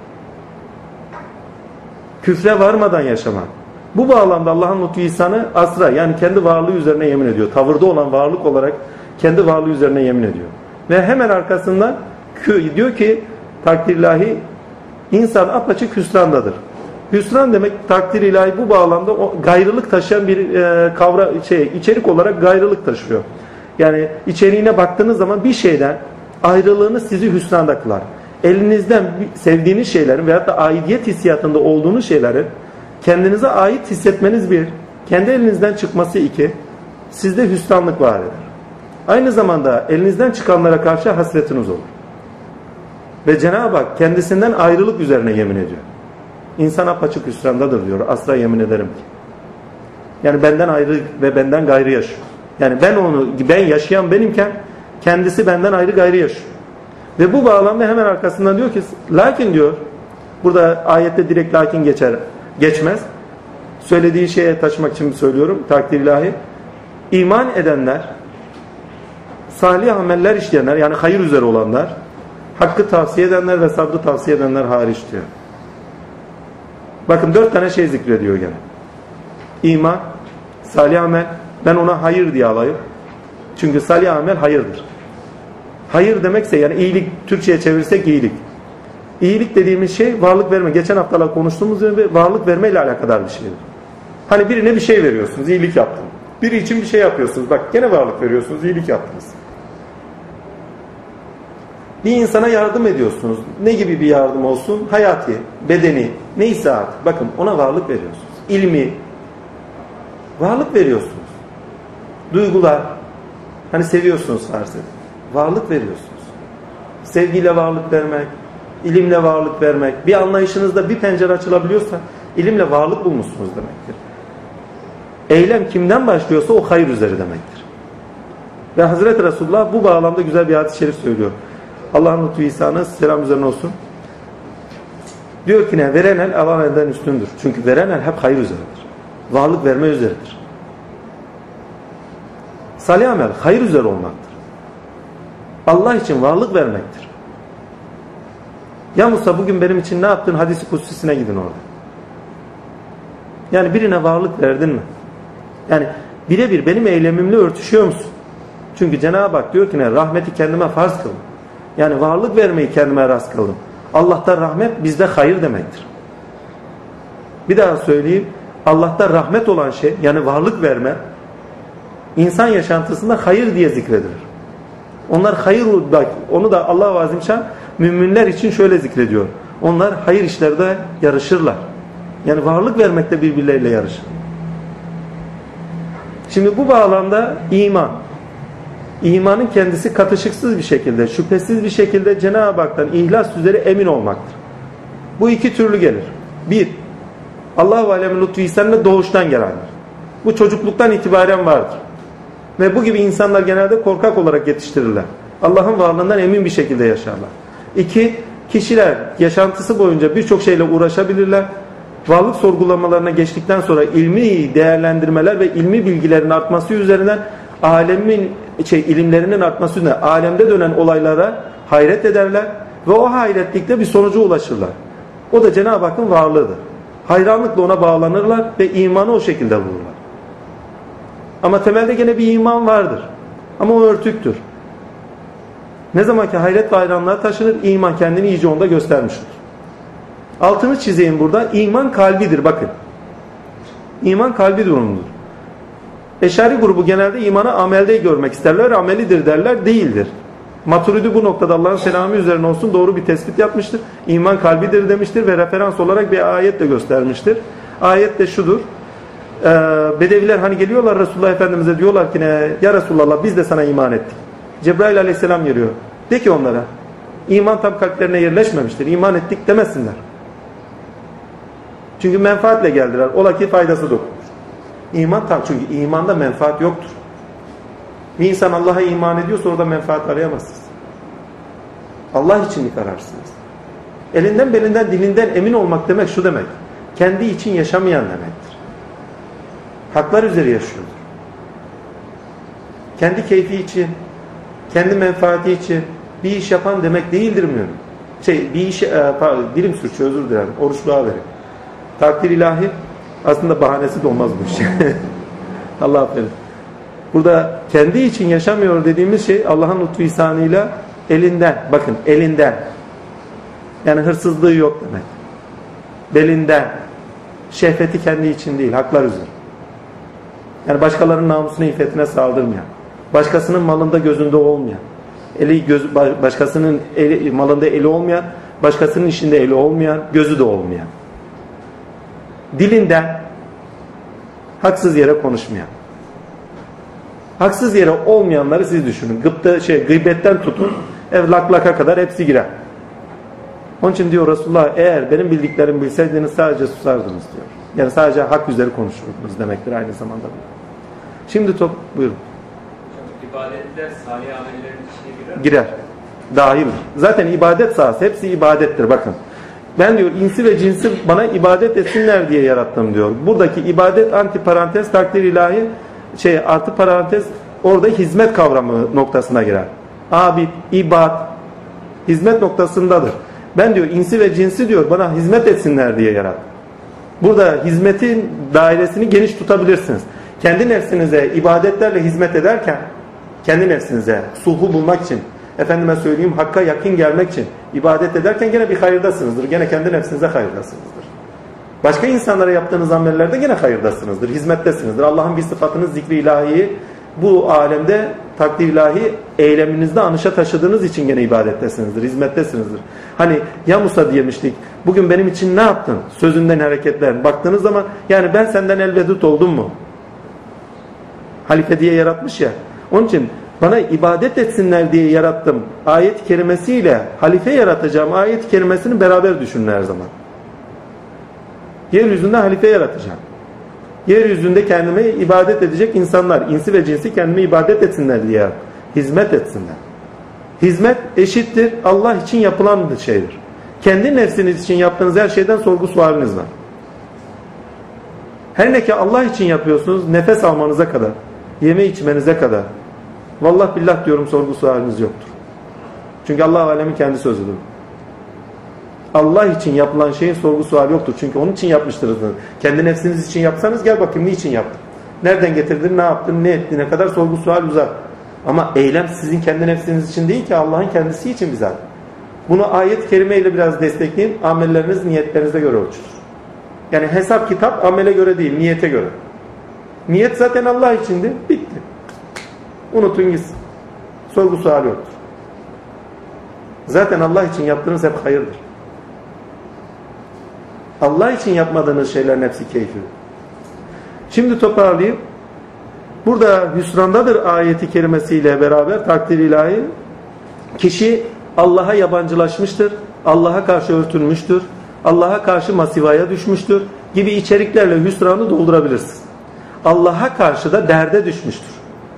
Küfre varmadan yaşamak. Bu bağlamda Allah'ın lütfu ihsanı asra yani kendi varlığı üzerine yemin ediyor. Tavırda olan varlık olarak kendi varlığı üzerine yemin ediyor. Ve hemen arkasından diyor ki takdir ilahi insan apaçık hüsrandadır. Hüsran demek takdir ilahi bu bağlamda o gayrılık taşıyan bir e, kavra şey içerik olarak gayrılık taşıyor. Yani içeriğine baktığınız zaman bir şeyden ayrılığını sizi hüsranda kılar. Elinizden sevdiğiniz şeylerin veyahut da aidiyet hissiyatında olduğunuz şeylerin kendinize ait hissetmeniz bir, kendi elinizden çıkması iki, sizde hüsranlık var eder. Aynı zamanda elinizden çıkanlara karşı hasretiniz olur. Ve Cenab-ı Hak kendisinden ayrılık üzerine yemin ediyor. İnsan apaçık hüsrandadır diyor. Asla yemin ederim ki. Yani benden ayrı ve benden gayrı yaşıyor. Yani ben onu, ben yaşayan benimken kendisi benden ayrı gayrı yaşıyor. Ve bu bağlamda hemen arkasından diyor ki lakin diyor, burada ayette direkt lakin geçer, geçmez. Söylediği şeye taşımak için söylüyorum, takdir ilahi. İman edenler, salih ameller işleyenler, yani hayır üzere olanlar, hakkı tavsiye edenler ve sabrı tavsiye edenler hariç diyor. Bakın dört tane şey zikrediyor gene. İman, salih amel, ben ona hayır diye alayım. Çünkü salih amel hayırdır. Hayır demekse yani iyilik, Türkçe'ye çevirsek iyilik. İyilik dediğimiz şey varlık verme. Geçen haftalar konuştuğumuz gibi varlık vermeyle alakadar bir şeydir. Hani birine bir şey veriyorsunuz, iyilik yaptın. Biri için bir şey yapıyorsunuz. Bak gene varlık veriyorsunuz, iyilik yaptınız. Bir insana yardım ediyorsunuz. Ne gibi bir yardım olsun? Hayati, bedeni, neyse artık. Bakın ona varlık veriyorsunuz. İlmi, varlık veriyorsunuz. Duygular, hani seviyorsunuz farz edin. Varlık veriyorsunuz. Sevgiyle varlık vermek, ilimle varlık vermek, bir anlayışınızda bir pencere açılabiliyorsa ilimle varlık bulmuşsunuz demektir. Eylem kimden başlıyorsa o hayır üzeri demektir. Ve Hazreti Resulullah bu bağlamda güzel bir hadis-i şerif söylüyor. Allah'ın lütfu ihsanı selam üzerine olsun. Diyor ki ne? Veren el alan elden üstündür. Çünkü veren el hep hayır üzeridir. Varlık verme üzeridir. Salih amel hayır üzere olmaktır. Allah için varlık vermektir. Ya Musa bugün benim için ne yaptın? Hadis-i kutsisine gidin orada. Yani birine varlık verdin mi? Yani birebir benim eylemimle örtüşüyor musun? Çünkü Cenab-ı Hak diyor ki ne? Rahmeti kendime farz kıldım. Yani varlık vermeyi kendime rast kıldım. Allah'ta rahmet bizde hayır demektir. Bir daha söyleyeyim. Allah'ta rahmet olan şey yani varlık verme insan yaşantısında hayır diye zikredilir. Onlar hayır, bak onu da Allah-u Azimşan müminler için şöyle zikrediyor. Onlar hayır işlerde yarışırlar. Yani varlık vermekte birbirleriyle yarışır. Şimdi bu bağlamda iman. İmanın kendisi katışıksız bir şekilde, şüphesiz bir şekilde Cenab-ı Hak'tan ihlas üzere emin olmaktır. Bu iki türlü gelir. Bir, Allah-u Alemin lütfu ihsanıyla doğuştan gelendir. Bu çocukluktan itibaren vardır. Ve bu gibi insanlar genelde korkak olarak yetiştirirler. Allah'ın varlığından emin bir şekilde yaşarlar. İki, kişiler yaşantısı boyunca birçok şeyle uğraşabilirler. Varlık sorgulamalarına geçtikten sonra ilmi değerlendirmeler ve ilmi bilgilerin artması üzerinden alemin şey, ilimlerinin artması üzerinden alemde dönen olaylara hayret ederler ve o hayretlikte bir sonuca ulaşırlar. O da Cenab-ı Hakk'ın varlığıdır. Hayranlıkla ona bağlanırlar ve imanı o şekilde bulurlar. Ama temelde gene bir iman vardır. Ama o örtüktür. Ne zaman ki hayret ve hayranlığa taşınır, iman kendini iyice onda göstermiş olur. Altını çizeyim burada. İman kalbidir bakın. İman kalbi durumudur. Eşari grubu genelde imanı amelde görmek isterler. Amelidir derler. Değildir. Maturidi bu noktada Allah'ın selamı üzerine olsun doğru bir tespit yapmıştır. İman kalbidir demiştir ve referans olarak bir ayetle göstermiştir. Ayet de şudur. Ee, Bedeviler hani geliyorlar Resulullah Efendimiz'e diyorlar ki ne? Ya Resulullah biz de sana iman ettik. Cebrail aleyhisselam geliyor. De ki onlara iman tam kalplerine yerleşmemiştir. İman ettik demesinler. Çünkü menfaatle geldiler. Ola ki faydası dokunur. İman tam çünkü imanda menfaat yoktur. Bir insan Allah'a iman ediyorsa orada menfaat arayamazsınız. Allah için ararsınız. Elinden belinden dilinden emin olmak demek şu demek. Kendi için yaşamayan demektir. Haklar üzere yaşıyordur. Kendi keyfi için, kendi menfaati için bir iş yapan demek değildir mi? Şey, bir iş, e, pardon, dilim sürçüyor özür dilerim. Oruçluğa verin. Takdir ilahi aslında bahanesi de olmaz bu iş. Allah affedin. Burada kendi için yaşamıyor dediğimiz şey Allah'ın lütfu ihsanıyla elinden, bakın elinden. Yani hırsızlığı yok demek. Belinden. Şehveti kendi için değil, haklar üzere. Yani başkalarının namusuna, iffetine saldırmayan. başkasının malında gözünde olmayan, eli göz, başkasının eli, malında eli olmayan, başkasının işinde eli olmayan, gözü de olmayan, dilinden haksız yere konuşmayan, haksız yere olmayanları siz düşünün. Gıpta, şey, gıybetten tutun, ev laklaka kadar hepsi girer. Onun için diyor Resulullah, eğer benim bildiklerimi bilseydiniz sadece susardınız diyor. Yani sadece hak üzeri konuşurdunuz demektir aynı zamanda. Şimdi top buyurun. İbadetler salih amellerin içine girer. Girer. Dahildir. Zaten ibadet sahası hepsi ibadettir bakın. Ben diyor insi ve cinsi bana ibadet etsinler diye yarattım diyor. Buradaki ibadet antiparantez takdir ilahi şey artı parantez orada hizmet kavramı noktasına girer. Abid, ibad hizmet noktasındadır. Ben diyor insi ve cinsi diyor bana hizmet etsinler diye yarattım. Burada hizmetin dairesini geniş tutabilirsiniz. Kendi nefsinize ibadetlerle hizmet ederken kendi nefsinize sulhu bulmak için, efendime söyleyeyim hakka yakın gelmek için ibadet ederken gene bir hayırdasınızdır. Gene kendi nefsinize hayırdasınızdır. Başka insanlara yaptığınız amellerde gene hayırdasınızdır. Hizmettesinizdir. Allah'ın bir sıfatını zikri ilahiyi bu alemde takdir ilahi eyleminizde anışa taşıdığınız için gene ibadettesinizdir. Hizmettesinizdir. Hani ya Musa diyemiştik. Bugün benim için ne yaptın? Sözünden hareketler. Baktığınız zaman yani ben senden elvedut oldum mu? Halife diye yaratmış ya. Onun için bana ibadet etsinler diye yarattım. Ayet-i kerimesiyle halife yaratacağım ayet-i kerimesini beraber düşünün her zaman. Yeryüzünde halife yaratacağım. Yeryüzünde kendime ibadet edecek insanlar, insi ve cinsi kendime ibadet etsinler diye hizmet etsinler. Hizmet eşittir Allah için yapılan bir şeydir. Kendi nefsiniz için yaptığınız her şeyden sorgu sualiniz var. Her ne ki Allah için yapıyorsunuz, nefes almanıza kadar, yeme içmenize kadar. Vallahi billah diyorum sorgu sualiniz yoktur. Çünkü Allah alemin kendi sözüdür. Allah için yapılan şeyin sorgu suali yoktur. Çünkü onun için yapmıştınız. Kendi nefsiniz için yapsanız gel bakayım niçin yaptın? Nereden getirdin, ne yaptın, ne ettin, ne kadar sorgu sual uzar. Ama eylem sizin kendi nefsiniz için değil ki Allah'ın kendisi için bize. Bunu ayet-i kerimeyle biraz destekleyin. Amelleriniz niyetlerinize göre ölçülür. Yani hesap kitap amele göre değil, niyete göre. Niyet zaten Allah içindi, bitti. Unutun gitsin. Sorgu suali yoktur. Zaten Allah için yaptığınız hep hayırdır. Allah için yapmadığınız şeylerin hepsi keyfi. Şimdi toparlayayım. Burada hüsrandadır ayeti kerimesiyle beraber takdir ilahi. Kişi Allah'a yabancılaşmıştır. Allah'a karşı örtülmüştür. Allah'a karşı masivaya düşmüştür. Gibi içeriklerle hüsranı doldurabilirsiniz. Allah'a karşı da derde düşmüştür.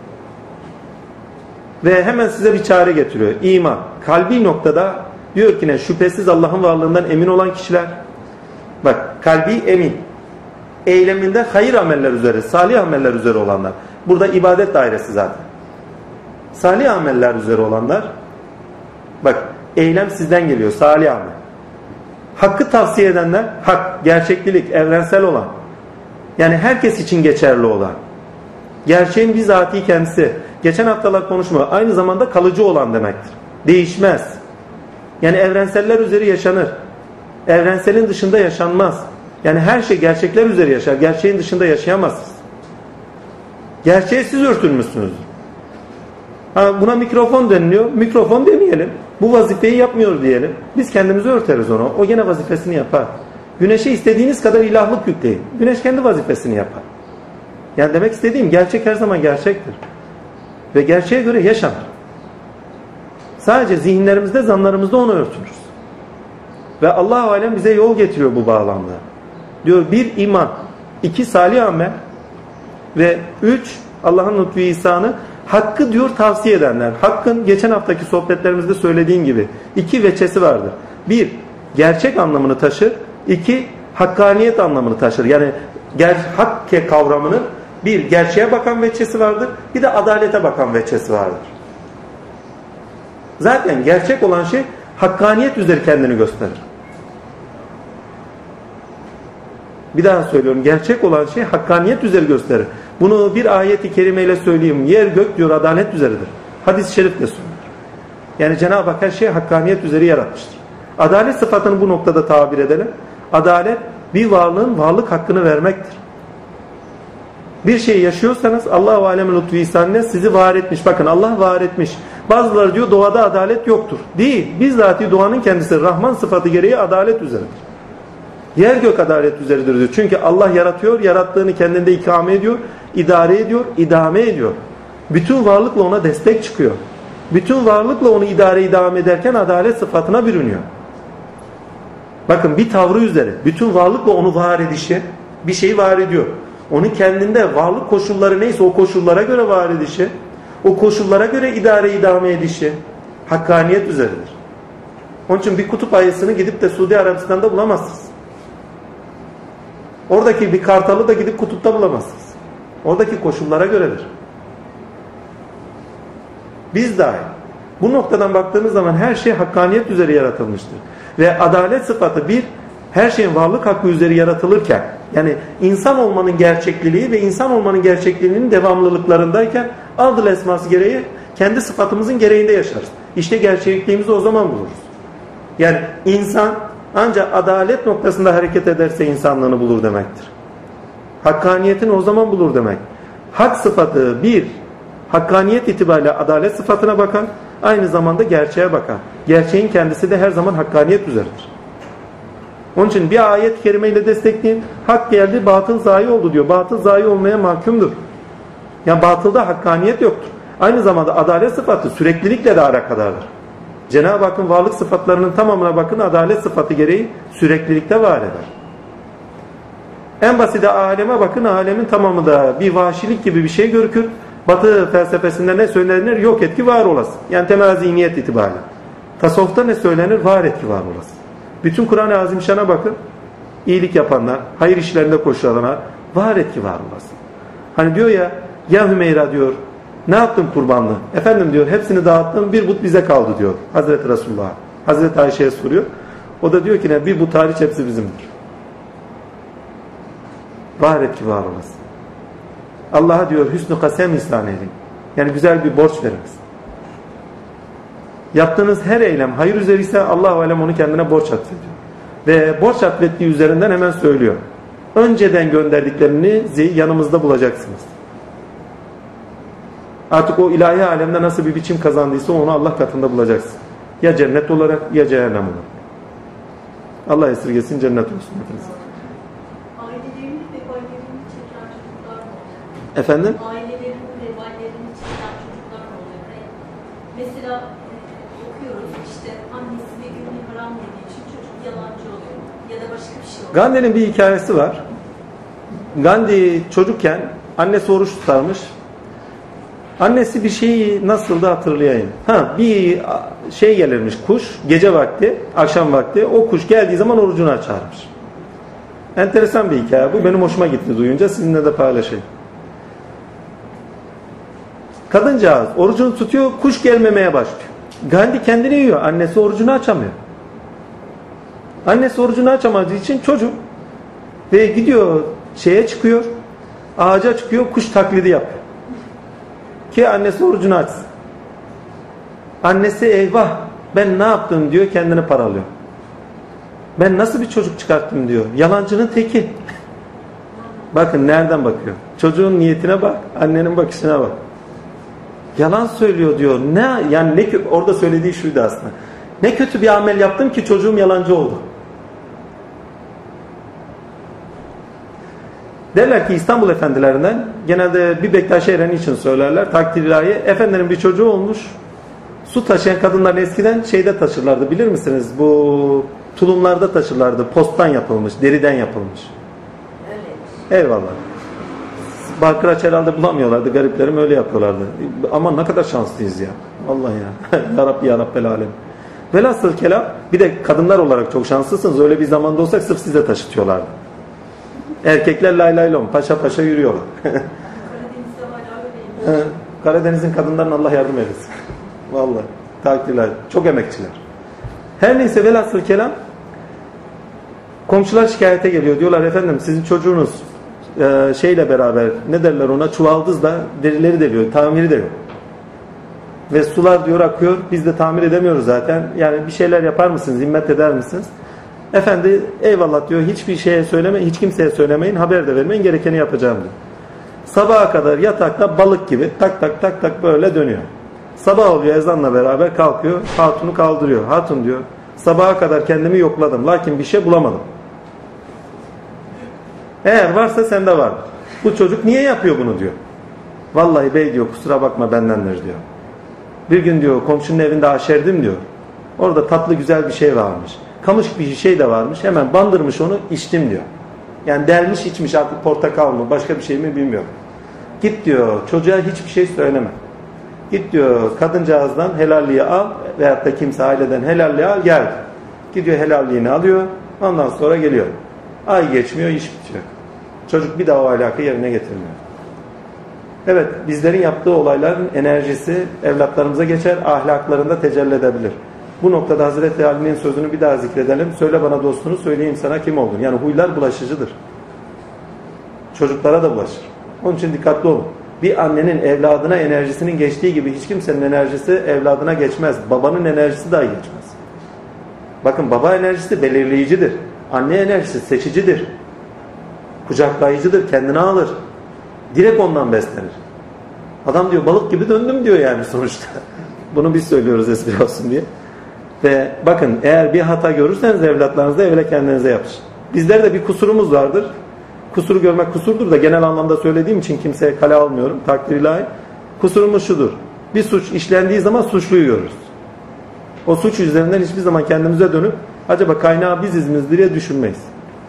Ve hemen size bir çare getiriyor. İman. Kalbi noktada diyor ki ne? Şüphesiz Allah'ın varlığından emin olan kişiler. Bak kalbi emin. Eyleminde hayır ameller üzere, salih ameller üzere olanlar. Burada ibadet dairesi zaten. Salih ameller üzere olanlar. Bak eylem sizden geliyor. Salih amel. Hakkı tavsiye edenler, hak, gerçeklilik, evrensel olan. Yani herkes için geçerli olan. Gerçeğin bizatihi kendisi. Geçen haftalar konuşma. Aynı zamanda kalıcı olan demektir. Değişmez. Yani evrenseller üzeri yaşanır. Evrenselin dışında yaşanmaz. Yani her şey gerçekler üzeri yaşar. Gerçeğin dışında yaşayamazsınız. Gerçeğe siz örtülmüşsünüz. Ha, buna mikrofon deniliyor. Mikrofon demeyelim. Bu vazifeyi yapmıyor diyelim. Biz kendimizi örteriz onu. O gene vazifesini yapar. Güneşe istediğiniz kadar ilahlık yükleyin. Güneş kendi vazifesini yapar. Yani demek istediğim gerçek her zaman gerçektir. Ve gerçeğe göre yaşanır. Sadece zihinlerimizde, zanlarımızda onu örtülürüz. Ve Allah-u Alem bize yol getiriyor bu bağlamda. Diyor bir iman, iki salih amel ve üç Allah'ın lütfu ihsanı hakkı diyor tavsiye edenler. Hakkın geçen haftaki sohbetlerimizde söylediğim gibi iki veçesi vardır. Bir, gerçek anlamını taşır. İki, hakkaniyet anlamını taşır. Yani ger hakke kavramının bir gerçeğe bakan veçesi vardır. Bir de adalete bakan veçesi vardır. Zaten gerçek olan şey hakkaniyet üzeri kendini gösterir. Bir daha söylüyorum. Gerçek olan şey hakkaniyet üzeri gösterir. Bunu bir ayet-i kerimeyle söyleyeyim. Yer gök diyor adalet üzeridir. Hadis-i şerif de söylüyor. Yani Cenab-ı Hak her şeyi hakkaniyet üzeri yaratmıştır. Adalet sıfatını bu noktada tabir edelim. Adalet bir varlığın varlık hakkını vermektir. Bir şey yaşıyorsanız Allah-u Alem lütfu ihsanıyla sizi var etmiş. Bakın Allah var etmiş. Bazıları diyor doğada adalet yoktur. Değil. Bizzati doğanın kendisi Rahman sıfatı gereği adalet üzeridir. Yer gök adalet üzeridir diyor. Çünkü Allah yaratıyor, yarattığını kendinde ikame ediyor, idare ediyor, idame ediyor. Bütün varlıkla ona destek çıkıyor. Bütün varlıkla onu idare idame ederken adalet sıfatına bürünüyor. Bakın bir tavrı üzere bütün varlıkla onu var edişi, bir şeyi var ediyor. Onu kendinde varlık koşulları neyse o koşullara göre var edişi, o koşullara göre idare idame edişi hakkaniyet üzeridir. Onun için bir kutup ayısını gidip de Suudi Arabistan'da bulamazsınız. Oradaki bir kartalı da gidip kutupta bulamazsınız. Oradaki koşullara göredir. Biz dahi bu noktadan baktığımız zaman her şey hakkaniyet üzere yaratılmıştır. Ve adalet sıfatı bir, her şeyin varlık hakkı üzere yaratılırken, yani insan olmanın gerçekliliği ve insan olmanın gerçekliğinin devamlılıklarındayken adıl esması gereği kendi sıfatımızın gereğinde yaşarız. İşte gerçekliğimizi o zaman buluruz. Yani insan ancak adalet noktasında hareket ederse insanlığını bulur demektir. Hakkaniyetini o zaman bulur demek. Hak sıfatı bir, hakkaniyet itibariyle adalet sıfatına bakar, aynı zamanda gerçeğe bakar. Gerçeğin kendisi de her zaman hakkaniyet üzeridir. Onun için bir ayet-i kerimeyle destekleyin. Hak geldi, batıl zayi oldu diyor. Batıl zayi olmaya mahkumdur. Yani batılda hakkaniyet yoktur. Aynı zamanda adalet sıfatı süreklilikle de alakadardır. Cenab-ı Hakk'ın varlık sıfatlarının tamamına bakın, adalet sıfatı gereği süreklilikte var eder. En basiti aleme bakın, alemin tamamı da bir vahşilik gibi bir şey görükür. Batı felsefesinde ne söylenir? Yok etki var olasın. Yani temel zihniyet itibariyle. Tasavvufta ne söylenir? Var etki var olasın. Bütün Kur'an-ı Azimşan'a bakın. İyilik yapanlar, hayır işlerinde koşulanlar, var etki var olasın. Hani diyor ya, ya Hümeyra diyor, ne yaptın kurbanlığı? Efendim diyor, hepsini dağıttım, bir but bize kaldı diyor Hazreti Resulullah. Hazreti Ayşe'ye soruyor. O da diyor ki ne, bir but hariç hepsi bizimdir. Var etki var olasın. Allah'a diyor hüsnü kasem ihsan edin. Yani güzel bir borç veriniz. Yaptığınız her eylem hayır üzere ise Allah-u Alem onu kendine borç atfediyor. Ve borç atfettiği üzerinden hemen söylüyor. Önceden gönderdiklerinizi yanımızda bulacaksınız. Artık o ilahi alemde nasıl bir biçim kazandıysa onu Allah katında bulacaksın. Ya cennet olarak ya cehennem olarak. Allah esirgesin, cennet olsun hepiniz. Ailelerini veballerini çeken çocuklar mı olacak? Efendim? Ailelerini veballerini çeken çocuklar mı olacak? Mesela e, okuyoruz işte annesi ve günlük haram dediği için çocuk yalancı oluyor. Ya da başka bir şey oluyor. Gandhi'nin bir hikayesi var. Gandhi çocukken annesi oruç tutarmış. Annesi bir şeyi nasıl da hatırlayayım. Ha, bir şey gelirmiş, kuş gece vakti, akşam vakti. O kuş geldiği zaman orucunu açarmış. Enteresan bir hikaye bu. Benim hoşuma gitti duyunca, sizinle de paylaşayım. Kadıncağız orucunu tutuyor, kuş gelmemeye başlıyor. Gandhi kendini yiyor. Annesi orucunu açamıyor. Annesi orucunu açamadığı için çocuk ve gidiyor şeye çıkıyor, ağaca çıkıyor, kuş taklidi yapıyor. Ki annesi orucunu açsın. Annesi eyvah ben ne yaptım diyor, kendini paralıyor. Ben nasıl bir çocuk çıkarttım diyor. Yalancının teki. Bakın nereden bakıyor. Çocuğun niyetine bak, annenin bakışına bak. Yalan söylüyor diyor. Ne yani ne orada söylediği şuydu aslında. Ne kötü bir amel yaptım ki çocuğum yalancı oldu. Derler ki İstanbul efendilerinden genelde bir Bektaş eğreni için söylerler. Takdir ilahi. Efendilerin bir çocuğu olmuş. Su taşıyan kadınlar eskiden şeyde taşırlardı. Bilir misiniz? Bu tulumlarda taşırlardı. Posttan yapılmış, deriden yapılmış. Öyle. Eyvallah. Bakıraç herhalde bulamıyorlardı. Gariplerim öyle yapıyorlardı. Ama ne kadar şanslıyız ya. Allah ya. Ya Rabbi ya Rabbel alem. Velhasıl kelam, bir de kadınlar olarak çok şanslısınız. Öyle bir zamanda olsak sırf size taşıtıyorlardı. Erkekler lay lay lom, paşa paşa yürüyorlar. Karadeniz'de hala öyleyim. Karadeniz'in kadınlarına Allah yardım eylesin. Vallahi takdirler, çok emekçiler. Her neyse velhasıl kelam, komşular şikayete geliyor. Diyorlar efendim sizin çocuğunuz e, şeyle beraber, ne derler ona, çuvaldızla derileri deliyor, tamiri de yok. Ve sular diyor akıyor, biz de tamir edemiyoruz zaten. Yani bir şeyler yapar mısınız, himmet eder misiniz? Efendi eyvallah diyor, hiçbir şeye söyleme, hiç kimseye söylemeyin, haber de vermeyin, gerekeni yapacağım diyor. Sabaha kadar yatakta balık gibi tak tak tak tak böyle dönüyor. Sabah oluyor, ezanla beraber kalkıyor. Hatunu kaldırıyor. Hatun diyor, sabaha kadar kendimi yokladım. Lakin bir şey bulamadım. Eğer varsa sende var. Bu çocuk niye yapıyor bunu diyor. Vallahi bey diyor, kusura bakma bendendir diyor. Bir gün diyor komşunun evinde aşerdim diyor. Orada tatlı güzel bir şey varmış. Kamış bir şey de varmış. Hemen bandırmış onu, içtim diyor. Yani delmiş içmiş, artık portakal mı başka bir şey mi bilmiyorum. Git diyor, çocuğa hiçbir şey söyleme. Git diyor, kadıncağızdan helalliği al veyahut da kimse aileden helalliği al gel. Gidiyor, helalliğini alıyor. Ondan sonra geliyor. Ay geçmiyor, iş bitiyor. Çocuk bir daha o ahlakı yerine getirmiyor. Evet, bizlerin yaptığı olayların enerjisi evlatlarımıza geçer, ahlaklarında tecelli edebilir. Bu noktada Hazreti Ali'nin sözünü bir daha zikredelim. Söyle bana dostunu, söyleyeyim sana kim olduğunu. Yani huylar bulaşıcıdır. Çocuklara da bulaşır. Onun için dikkatli olun. Bir annenin evladına enerjisinin geçtiği gibi hiç kimsenin enerjisi evladına geçmez. Babanın enerjisi dahi geçmez. Bakın, baba enerjisi belirleyicidir. Anne enerjisi seçicidir. Kucaklayıcıdır, kendine alır. Direkt ondan beslenir. Adam diyor balık gibi döndüm diyor yani sonuçta. Bunu biz söylüyoruz espri olsun diye. Ve bakın, eğer bir hata görürseniz evlatlarınızda evle kendinize yapışın. Bizlerde bir kusurumuz vardır. Kusuru görmek kusurdur da genel anlamda söylediğim için kimseye kale almıyorum. Takdir ilahi. Kusurumuz şudur. Bir suç işlendiği zaman suçluyu görürüz. O suç üzerinden hiçbir zaman kendimize dönüp acaba kaynağı biziz mi diye düşünmeyiz.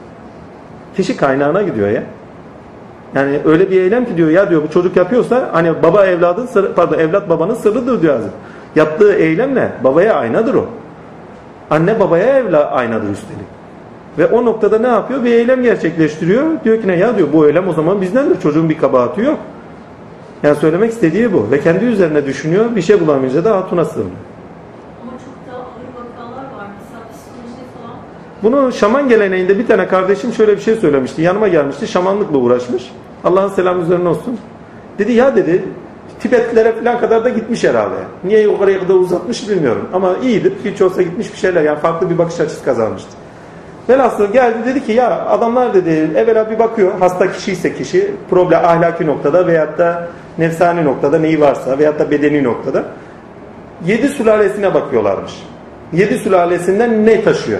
Kişi kaynağına gidiyor ya. Yani öyle bir eylem ki diyor ya diyor bu çocuk yapıyorsa hani baba evladın sırrı, pardon evlat babanın sırrıdır diyor Hazreti. Yaptığı eylemle babaya aynadır o. Anne babaya evla aynadır üstelik. Ve o noktada ne yapıyor? Bir eylem gerçekleştiriyor. Diyor ki ne ya diyor bu eylem o zaman bizdendir. Çocuğun bir kabahati yok. Yani söylemek istediği bu. Ve kendi üzerine düşünüyor. Bir şey bulamayınca da hatuna sığınıyor. Ama çok daha ağır vakalar var. Mesela psikolojide falan. Bunu şaman geleneğinde bir tane kardeşim şöyle bir şey söylemişti. Yanıma gelmişti. Şamanlıkla uğraşmış. Allah'ın selamı üzerine olsun. Dedi ya dedi Tibetlilere falan kadar da gitmiş herhalde. Niye yukarıya kadar uzatmış bilmiyorum. Ama iyidir. Hiç olsa gitmiş bir şeyler. Yani farklı bir bakış açısı kazanmıştı. Velhasıl geldi dedi ki ya adamlar dedi evvela bir bakıyor. Hasta kişi ise kişi problem ahlaki noktada veyahut da nefsani noktada neyi varsa veyahut da bedeni noktada. Yedi sülalesine bakıyorlarmış. Yedi sülalesinden ne taşıyor?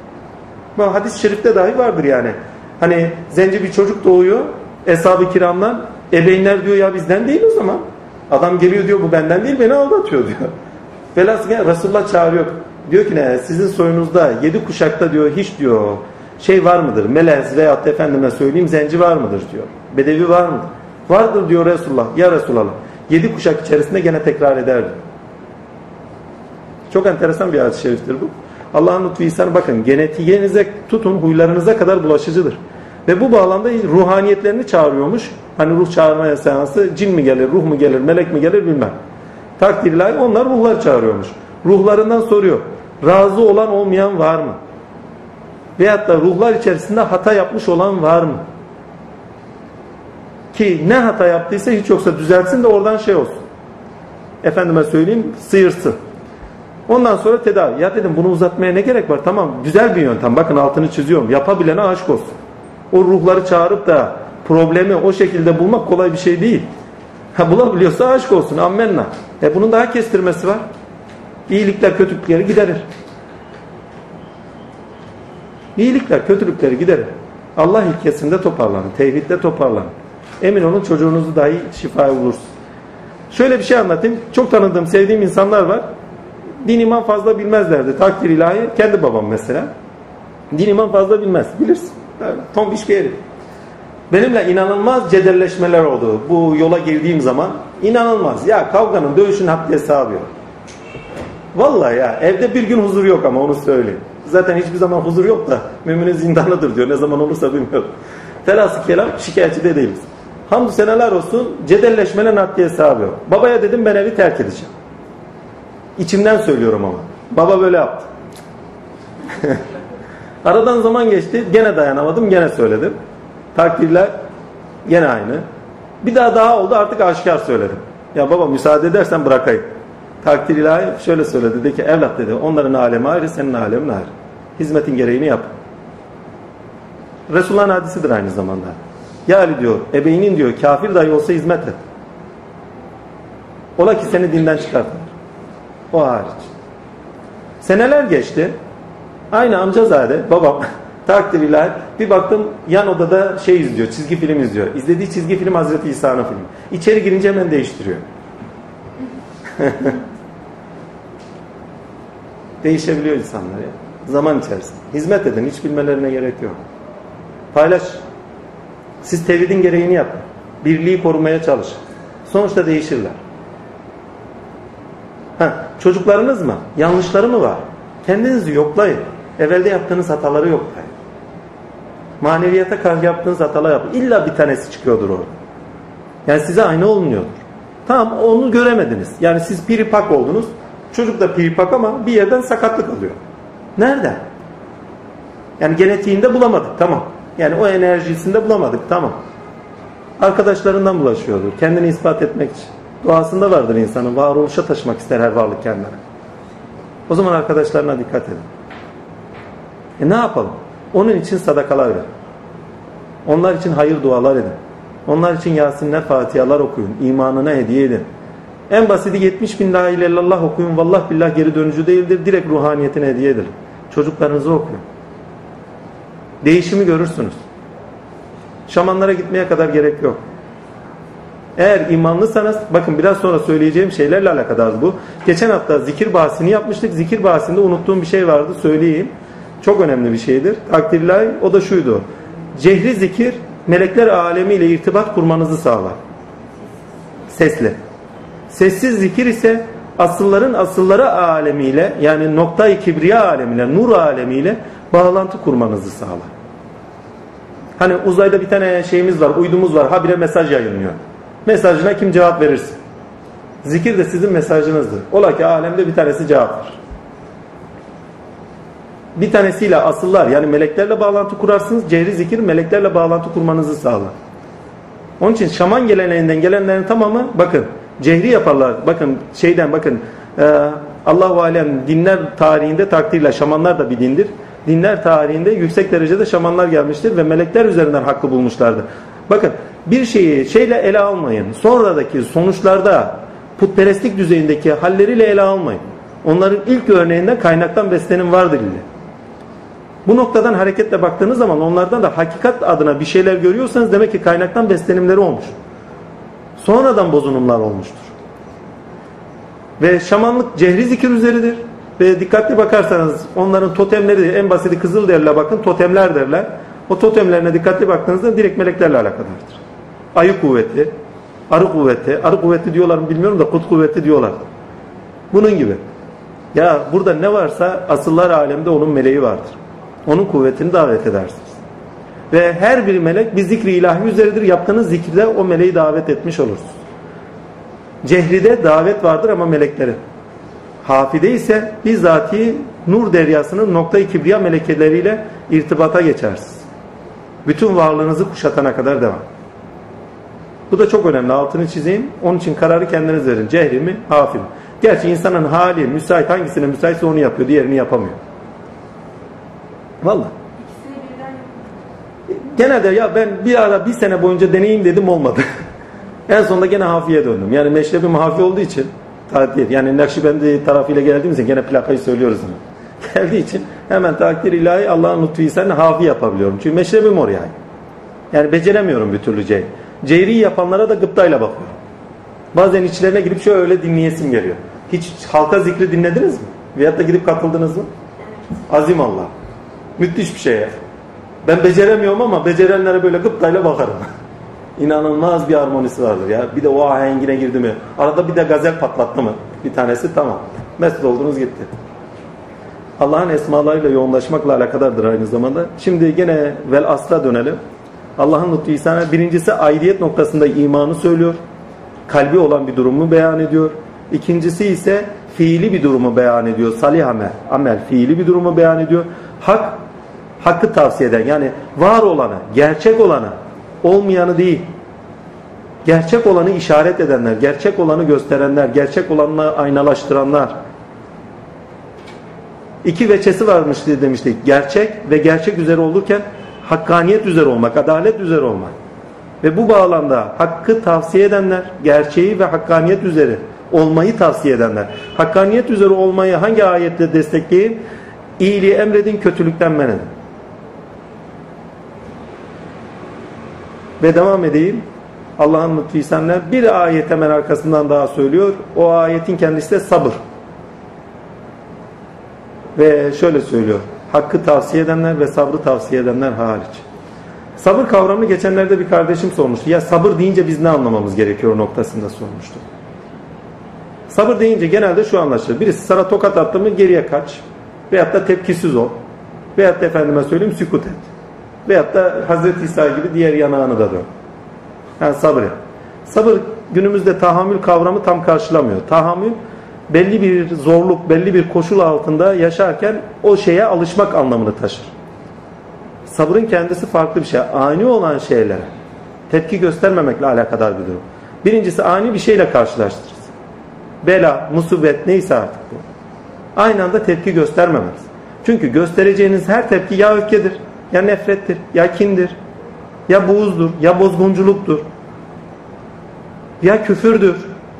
Bu hadis-i şerifte dahi vardır yani. Hani zenci bir çocuk doğuyor. Eshab-ı kiramdan ebeveynler diyor ya bizden değil o zaman. Adam geliyor diyor bu benden değil beni aldatıyor diyor. Velhasıl Resulullah çağırıyor. Diyor ki ne sizin soyunuzda yedi kuşakta diyor hiç diyor şey var mıdır? Melez veyahut efendime söyleyeyim zenci var mıdır diyor. Bedevi var mıdır? Vardır diyor Resulullah. Ya Resulullah. Yedi kuşak içerisinde gene tekrar ederdi. Çok enteresan bir hadis-i şeriftir bu. Allah'ın lütfu ihsanı bakın genetiğinize tutun huylarınıza kadar bulaşıcıdır. Ve bu bağlamda ruhaniyetlerini çağırıyormuş. Hani ruh çağırma seansı cin mi gelir, ruh mu gelir, melek mi gelir bilmem. Takdir ilahi onlar ruhlar çağırıyormuş. Ruhlarından soruyor. Razı olan olmayan var mı? Veyahut da ruhlar içerisinde hata yapmış olan var mı? Ki ne hata yaptıysa hiç yoksa düzeltsin de oradan şey olsun. Efendime söyleyeyim sıyırsın. Ondan sonra tedavi. Ya dedim bunu uzatmaya ne gerek var? Tamam güzel bir yöntem. Bakın altını çiziyorum. Yapabilene aşk olsun. O ruhları çağırıp da problemi o şekilde bulmak kolay bir şey değil. Ha bulabiliyorsa aşk olsun. Ammenna. E bunun daha kestirmesi var. İyilikler kötülükleri giderir. İyilikler kötülükleri giderir. Allah ilkesinde toparlanın. Tevhidde toparlanın. Emin olun çocuğunuzu dahi şifaya bulursunuz. Şöyle bir şey anlatayım. Çok tanıdığım, sevdiğim insanlar var. Din iman fazla bilmezlerdi. Takdir ilahi. Kendi babam mesela. Din iman fazla bilmez. Bilirsin. Tombiş bir herif. Benimle inanılmaz cedelleşmeler oldu. Bu yola girdiğim zaman inanılmaz. Ya kavganın, dövüşün haddi hesabı yok. Vallahi ya evde bir gün huzur yok ama onu söyleyeyim. Zaten hiçbir zaman huzur yok da müminin zindanıdır diyor. Ne zaman olursa bilmiyorum. Velhasıl kelam şikayetçi de değiliz. Hamdü seneler olsun cedelleşmenin haddi hesabı yok. Babaya dedim ben evi terk edeceğim. İçimden söylüyorum ama. Baba böyle yaptı. Aradan zaman geçti. Gene dayanamadım. Gene söyledim. Takdirler gene aynı. Bir daha daha oldu artık aşikar söyledim. Ya baba müsaade edersen bırakayım. Takdir ilahi şöyle söyledi. Dedi ki evlat dedi onların alemi ayrı senin alemin ayrı. Hizmetin gereğini yap. Resulullah'ın hadisidir aynı zamanda. Ya Ali diyor, ebeynin diyor, kafir dahi olsa hizmet et. Ola ki seni dinden çıkartır. O hariç. Seneler geçti. Aynı amcazade, babam, takdir ilahi, bir baktım yan odada şey izliyor, çizgi film izliyor. İzlediği çizgi film Hazreti İsa'nın filmi. İçeri girince hemen değiştiriyor. Değişebiliyor insanlar ya. Zaman içerisinde. Hizmet edin, hiç bilmelerine gerek yok. Paylaş. Siz tevhidin gereğini yapın. Birliği korumaya çalışın. Sonuçta değişirler. Ha, çocuklarınız mı? Yanlışları mı var? Kendinizi yoklayın. Evvelde yaptığınız hataları yoklayın. Maneviyata karşı yaptığınız hatalar yapın. İlla bir tanesi çıkıyordur orada. Yani size aynı olmuyordur. Tamam, onu göremediniz. Yani siz piripak oldunuz. Çocuk da piripak ama bir yerden sakatlık alıyor. Nereden? Yani genetiğinde bulamadık. Tamam. Yani o enerjisinde bulamadık. Tamam. Arkadaşlarından bulaşıyordur. Kendini ispat etmek için. Doğasında vardır insanın. Varoluşa taşımak ister her varlık kendine. O zaman arkadaşlarına dikkat edin. E ne yapalım? Onun için sadakalar ver. Onlar için hayır dualar edin. Onlar için Yasinler, Fatihalar okuyun. İmanına hediye edin. En basiti yetmiş bin la ilahe illallah okuyun. Vallah billah geri dönücü değildir. Direkt ruhaniyetine hediye edin. Çocuklarınızı okuyun. Değişimi görürsünüz. Şamanlara gitmeye kadar gerek yok. Eğer imanlıysanız, bakın biraz sonra söyleyeceğim şeylerle alakadar bu. Geçen hafta zikir bahsini yapmıştık. Zikir bahsinde unuttuğum bir şey vardı, söyleyeyim. Çok önemli bir şeydir. Takdirlahi, o da şuydu. Cehri zikir, melekler alemiyle irtibat kurmanızı sağlar. Sesli. Sessiz zikir ise asılların asılları alemiyle, yani nokta-i kibriya alemiyle, nur alemiyle bağlantı kurmanızı sağlar. Hani uzayda bir tane şeyimiz var, uydumuz var, habire mesaj yayınlıyor. Mesajına kim cevap verirse. Zikir de sizin mesajınızdır. Ola ki alemde bir tanesi cevap verir. Bir tanesiyle asıllar, yani meleklerle bağlantı kurarsınız. Cehri zikir meleklerle bağlantı kurmanızı sağlar. Onun için şaman geleneğinden gelenlerin tamamı bakın cehri yaparlar. Bakın şeyden bakın e, Allah-u Alem dinler tarihinde takdirle şamanlar da bir dindir. Dinler tarihinde yüksek derecede şamanlar gelmiştir ve melekler üzerinden hakkı bulmuşlardır. Bakın bir şeyi şeyle ele almayın. Sonradaki sonuçlarda putperestlik düzeyindeki halleriyle ele almayın. Onların ilk örneğinden kaynaktan beslenim vardır ile. Bu noktadan hareketle baktığınız zaman onlardan da hakikat adına bir şeyler görüyorsanız demek ki kaynaktan beslenimleri olmuş. Sonradan bozunumlar olmuştur. Ve şamanlık cehri zikir üzeridir. Ve dikkatli bakarsanız onların totemleri en basiti Kızılderili'ye bakın totemler derler. O totemlerine dikkatli baktığınızda direkt meleklerle alakadardır. Ayı kuvveti, arı kuvveti, arı kuvveti diyorlar mı bilmiyorum da kut kuvveti diyorlar. Bunun gibi. Ya burada ne varsa asıllar alemde onun meleği vardır. Onun kuvvetini davet edersiniz. Ve her bir melek bir zikri ilahi üzeridir. Yaptığınız zikirde o meleği davet etmiş olursunuz. Cehride davet vardır ama meleklerin. Hafide ise bizzati nur deryasının nokta-i kibriya melekeleriyle irtibata geçersiniz. Bütün varlığınızı kuşatana kadar devam. Bu da çok önemli. Altını çizeyim. Onun için kararı kendiniz verin. Cehri mi, hafi mi? Gerçi insanın hali, müsait hangisine müsaitse onu yapıyor. Diğerini yapamıyor. Vallahi. Genelde ya ben bir ara bir sene boyunca deneyeyim dedim olmadı. En sonunda gene hafiye döndüm. Yani meşrebim hafi olduğu için takdir. Yani Nakşibendi tarafıyla geldiğimiz için gene plakayı söylüyoruz onu. Geldiği için hemen takdir ilahi Allah'ın lütfuyla hafi yapabiliyorum. Çünkü meşrebim oraya. Yani beceremiyorum bir türlü cehri. Cehri yapanlara da gıptayla bakıyorum. Bazen içlerine girip şöyle dinleyesim geliyor. Hiç halka zikri dinlediniz mi? Veyahut da gidip katıldınız mı? Azim Allah. Müthiş bir şey ya. Ben beceremiyorum ama becerenlere böyle gıptayla bakarım. İnanılmaz bir harmonisi vardır ya. Bir de o ahengine girdi mi? Arada bir de gazel patlattı mı? Bir tanesi tamam. Mesut oldunuz gitti. Allah'ın esmalarıyla yoğunlaşmakla alakadardır aynı zamanda. Şimdi gene vel asla dönelim. Allah'ın lütfu ihsanı birincisi aidiyet noktasında imanı söylüyor. Kalbi olan bir durumu beyan ediyor. İkincisi ise fiili bir durumu beyan ediyor. Salih amel, amel fiili bir durumu beyan ediyor. Hak, hakkı tavsiye eden yani var olanı, gerçek olanı, olmayanı değil. Gerçek olanı işaret edenler, gerçek olanı gösterenler, gerçek olanla aynalaştıranlar. İki veçesi varmış demiştik. Gerçek ve gerçek üzere olurken hakkaniyet üzere olmak, adalet üzere olmak. Ve bu bağlamda hakkı tavsiye edenler, gerçeği ve hakkaniyet üzere olmayı tavsiye edenler. Hakkaniyet üzere olmayı hangi ayetle destekleyin? İyiliği emredin, kötülükten men edin. Ve devam edeyim. Allah'ın lütfu ihsanlar bir ayet hemen arkasından daha söylüyor. O ayetin kendisi de sabır. Ve şöyle söylüyor. Hakkı tavsiye edenler ve sabrı tavsiye edenler hariç. Sabır kavramını geçenlerde bir kardeşim sormuştu. Ya sabır deyince biz ne anlamamız gerekiyor noktasında sormuştu. Sabır deyince genelde şu anlaşılır. Birisi sana tokat attı mı geriye kaç. Veyahut da tepkisiz ol. Veyahut da efendime söyleyeyim sükut et. Veyahut da Hazreti İsa gibi diğer yanağını da dön. Yani sabır. Sabır günümüzde tahammül kavramı tam karşılamıyor. Tahammül belli bir zorluk, belli bir koşul altında yaşarken o şeye alışmak anlamını taşır. Sabrın kendisi farklı bir şey. Ani olan şeylere tepki göstermemekle alakadar bir durum. Birincisi ani bir şeyle karşılaştırırız. Bela, musibet neyse artık bu. Aynı anda tepki göstermemeliyiz. Çünkü göstereceğiniz her tepki ya öfkedir, ya nefrettir, ya kindir, ya buğuzdur, ya bozgunculuktur, ya küfürdür.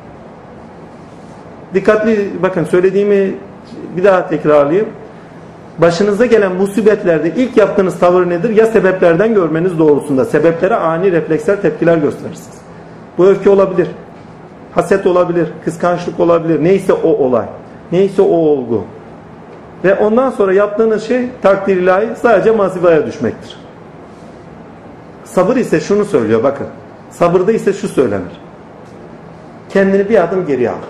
Dikkatli bakın söylediğimi bir daha tekrarlayayım. Başınıza gelen musibetlerde ilk yaptığınız tavır nedir? Ya sebeplerden görmeniz doğrusunda. Sebeplere ani refleksler tepkiler gösterirsiniz. Bu öfke olabilir. Haset olabilir. Kıskançlık olabilir. Neyse o olay. Neyse o olgu. Ve ondan sonra yaptığınız şey takdir ilahi sadece masivaya düşmektir. Sabır ise şunu söylüyor bakın. Sabırda ise şu söylenir. Kendini bir adım geriye al.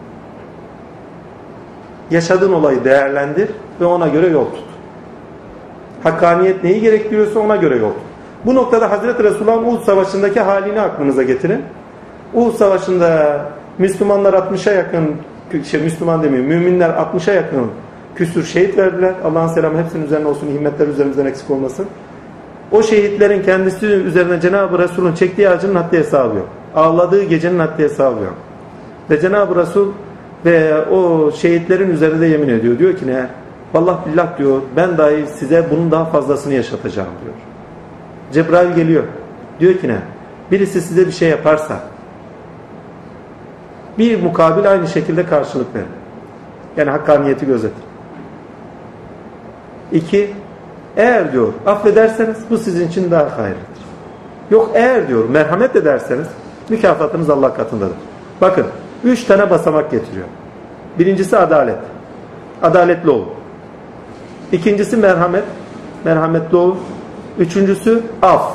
Yaşadığın olayı değerlendir ve ona göre yol tut. Hakkaniyet neyi gerektiriyorsa ona göre yol tut. Bu noktada Hazreti Resulullah'ın Uhud Savaşı'ndaki halini aklınıza getirin. Uhud Savaşı'nda Müslümanlar altmışa yakın, şey Müslüman demeyeyim, müminler altmışa yakın küsür şehit verdiler. Allah'ın selamı hepsinin üzerine olsun, himmetler üzerimizden eksik olmasın. O şehitlerin kendisi üzerine Cenab-ı Resul'ün çektiği acının haddi hesabı yok. Ağladığı gecenin haddi hesabı yok. Ve Cenab-ı Resul ve o şehitlerin üzerinde yemin ediyor. Diyor ki ne? Vallahi billah diyor, ben dahi size bunun daha fazlasını yaşatacağım diyor. Cebrail geliyor. Diyor ki ne? Birisi size bir şey yaparsa bir mukabil aynı şekilde karşılık verin. Yani hakkaniyeti gözetin. İki, eğer diyor affederseniz bu sizin için daha hayırlıdır. Yok eğer diyor merhamet ederseniz mükafatınız Allah katındadır. Bakın üç tane basamak getiriyor. Birincisi adalet. Adaletli olun. İkincisi merhamet. Merhametli olun. Üçüncüsü af.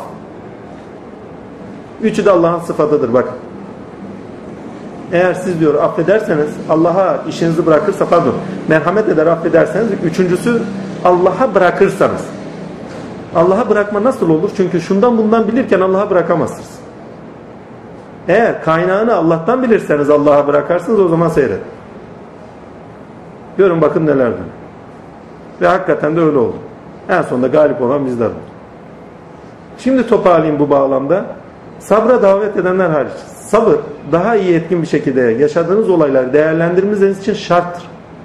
Üçü de Allah'ın sıfatıdır bakın. Eğer siz diyor affederseniz Allah'a işinizi bırakırsa pardon merhamet eder affederseniz üçüncüsü Allah'a bırakırsanız. Allah'a bırakma nasıl olur? Çünkü şundan bundan bilirken Allah'a bırakamazsınız. Eğer kaynağını Allah'tan bilirseniz Allah'a bırakarsınız o zaman seyredin. Görün bakın neler dönüyor. Ve hakikaten de öyle oldu. En sonunda galip olan bizler oldu. Şimdi toparlayayım bu bağlamda. Sabra davet edenler hariç. Sabır daha iyi etkin bir şekilde yaşadığınız olayları değerlendirmeniz için şarttır.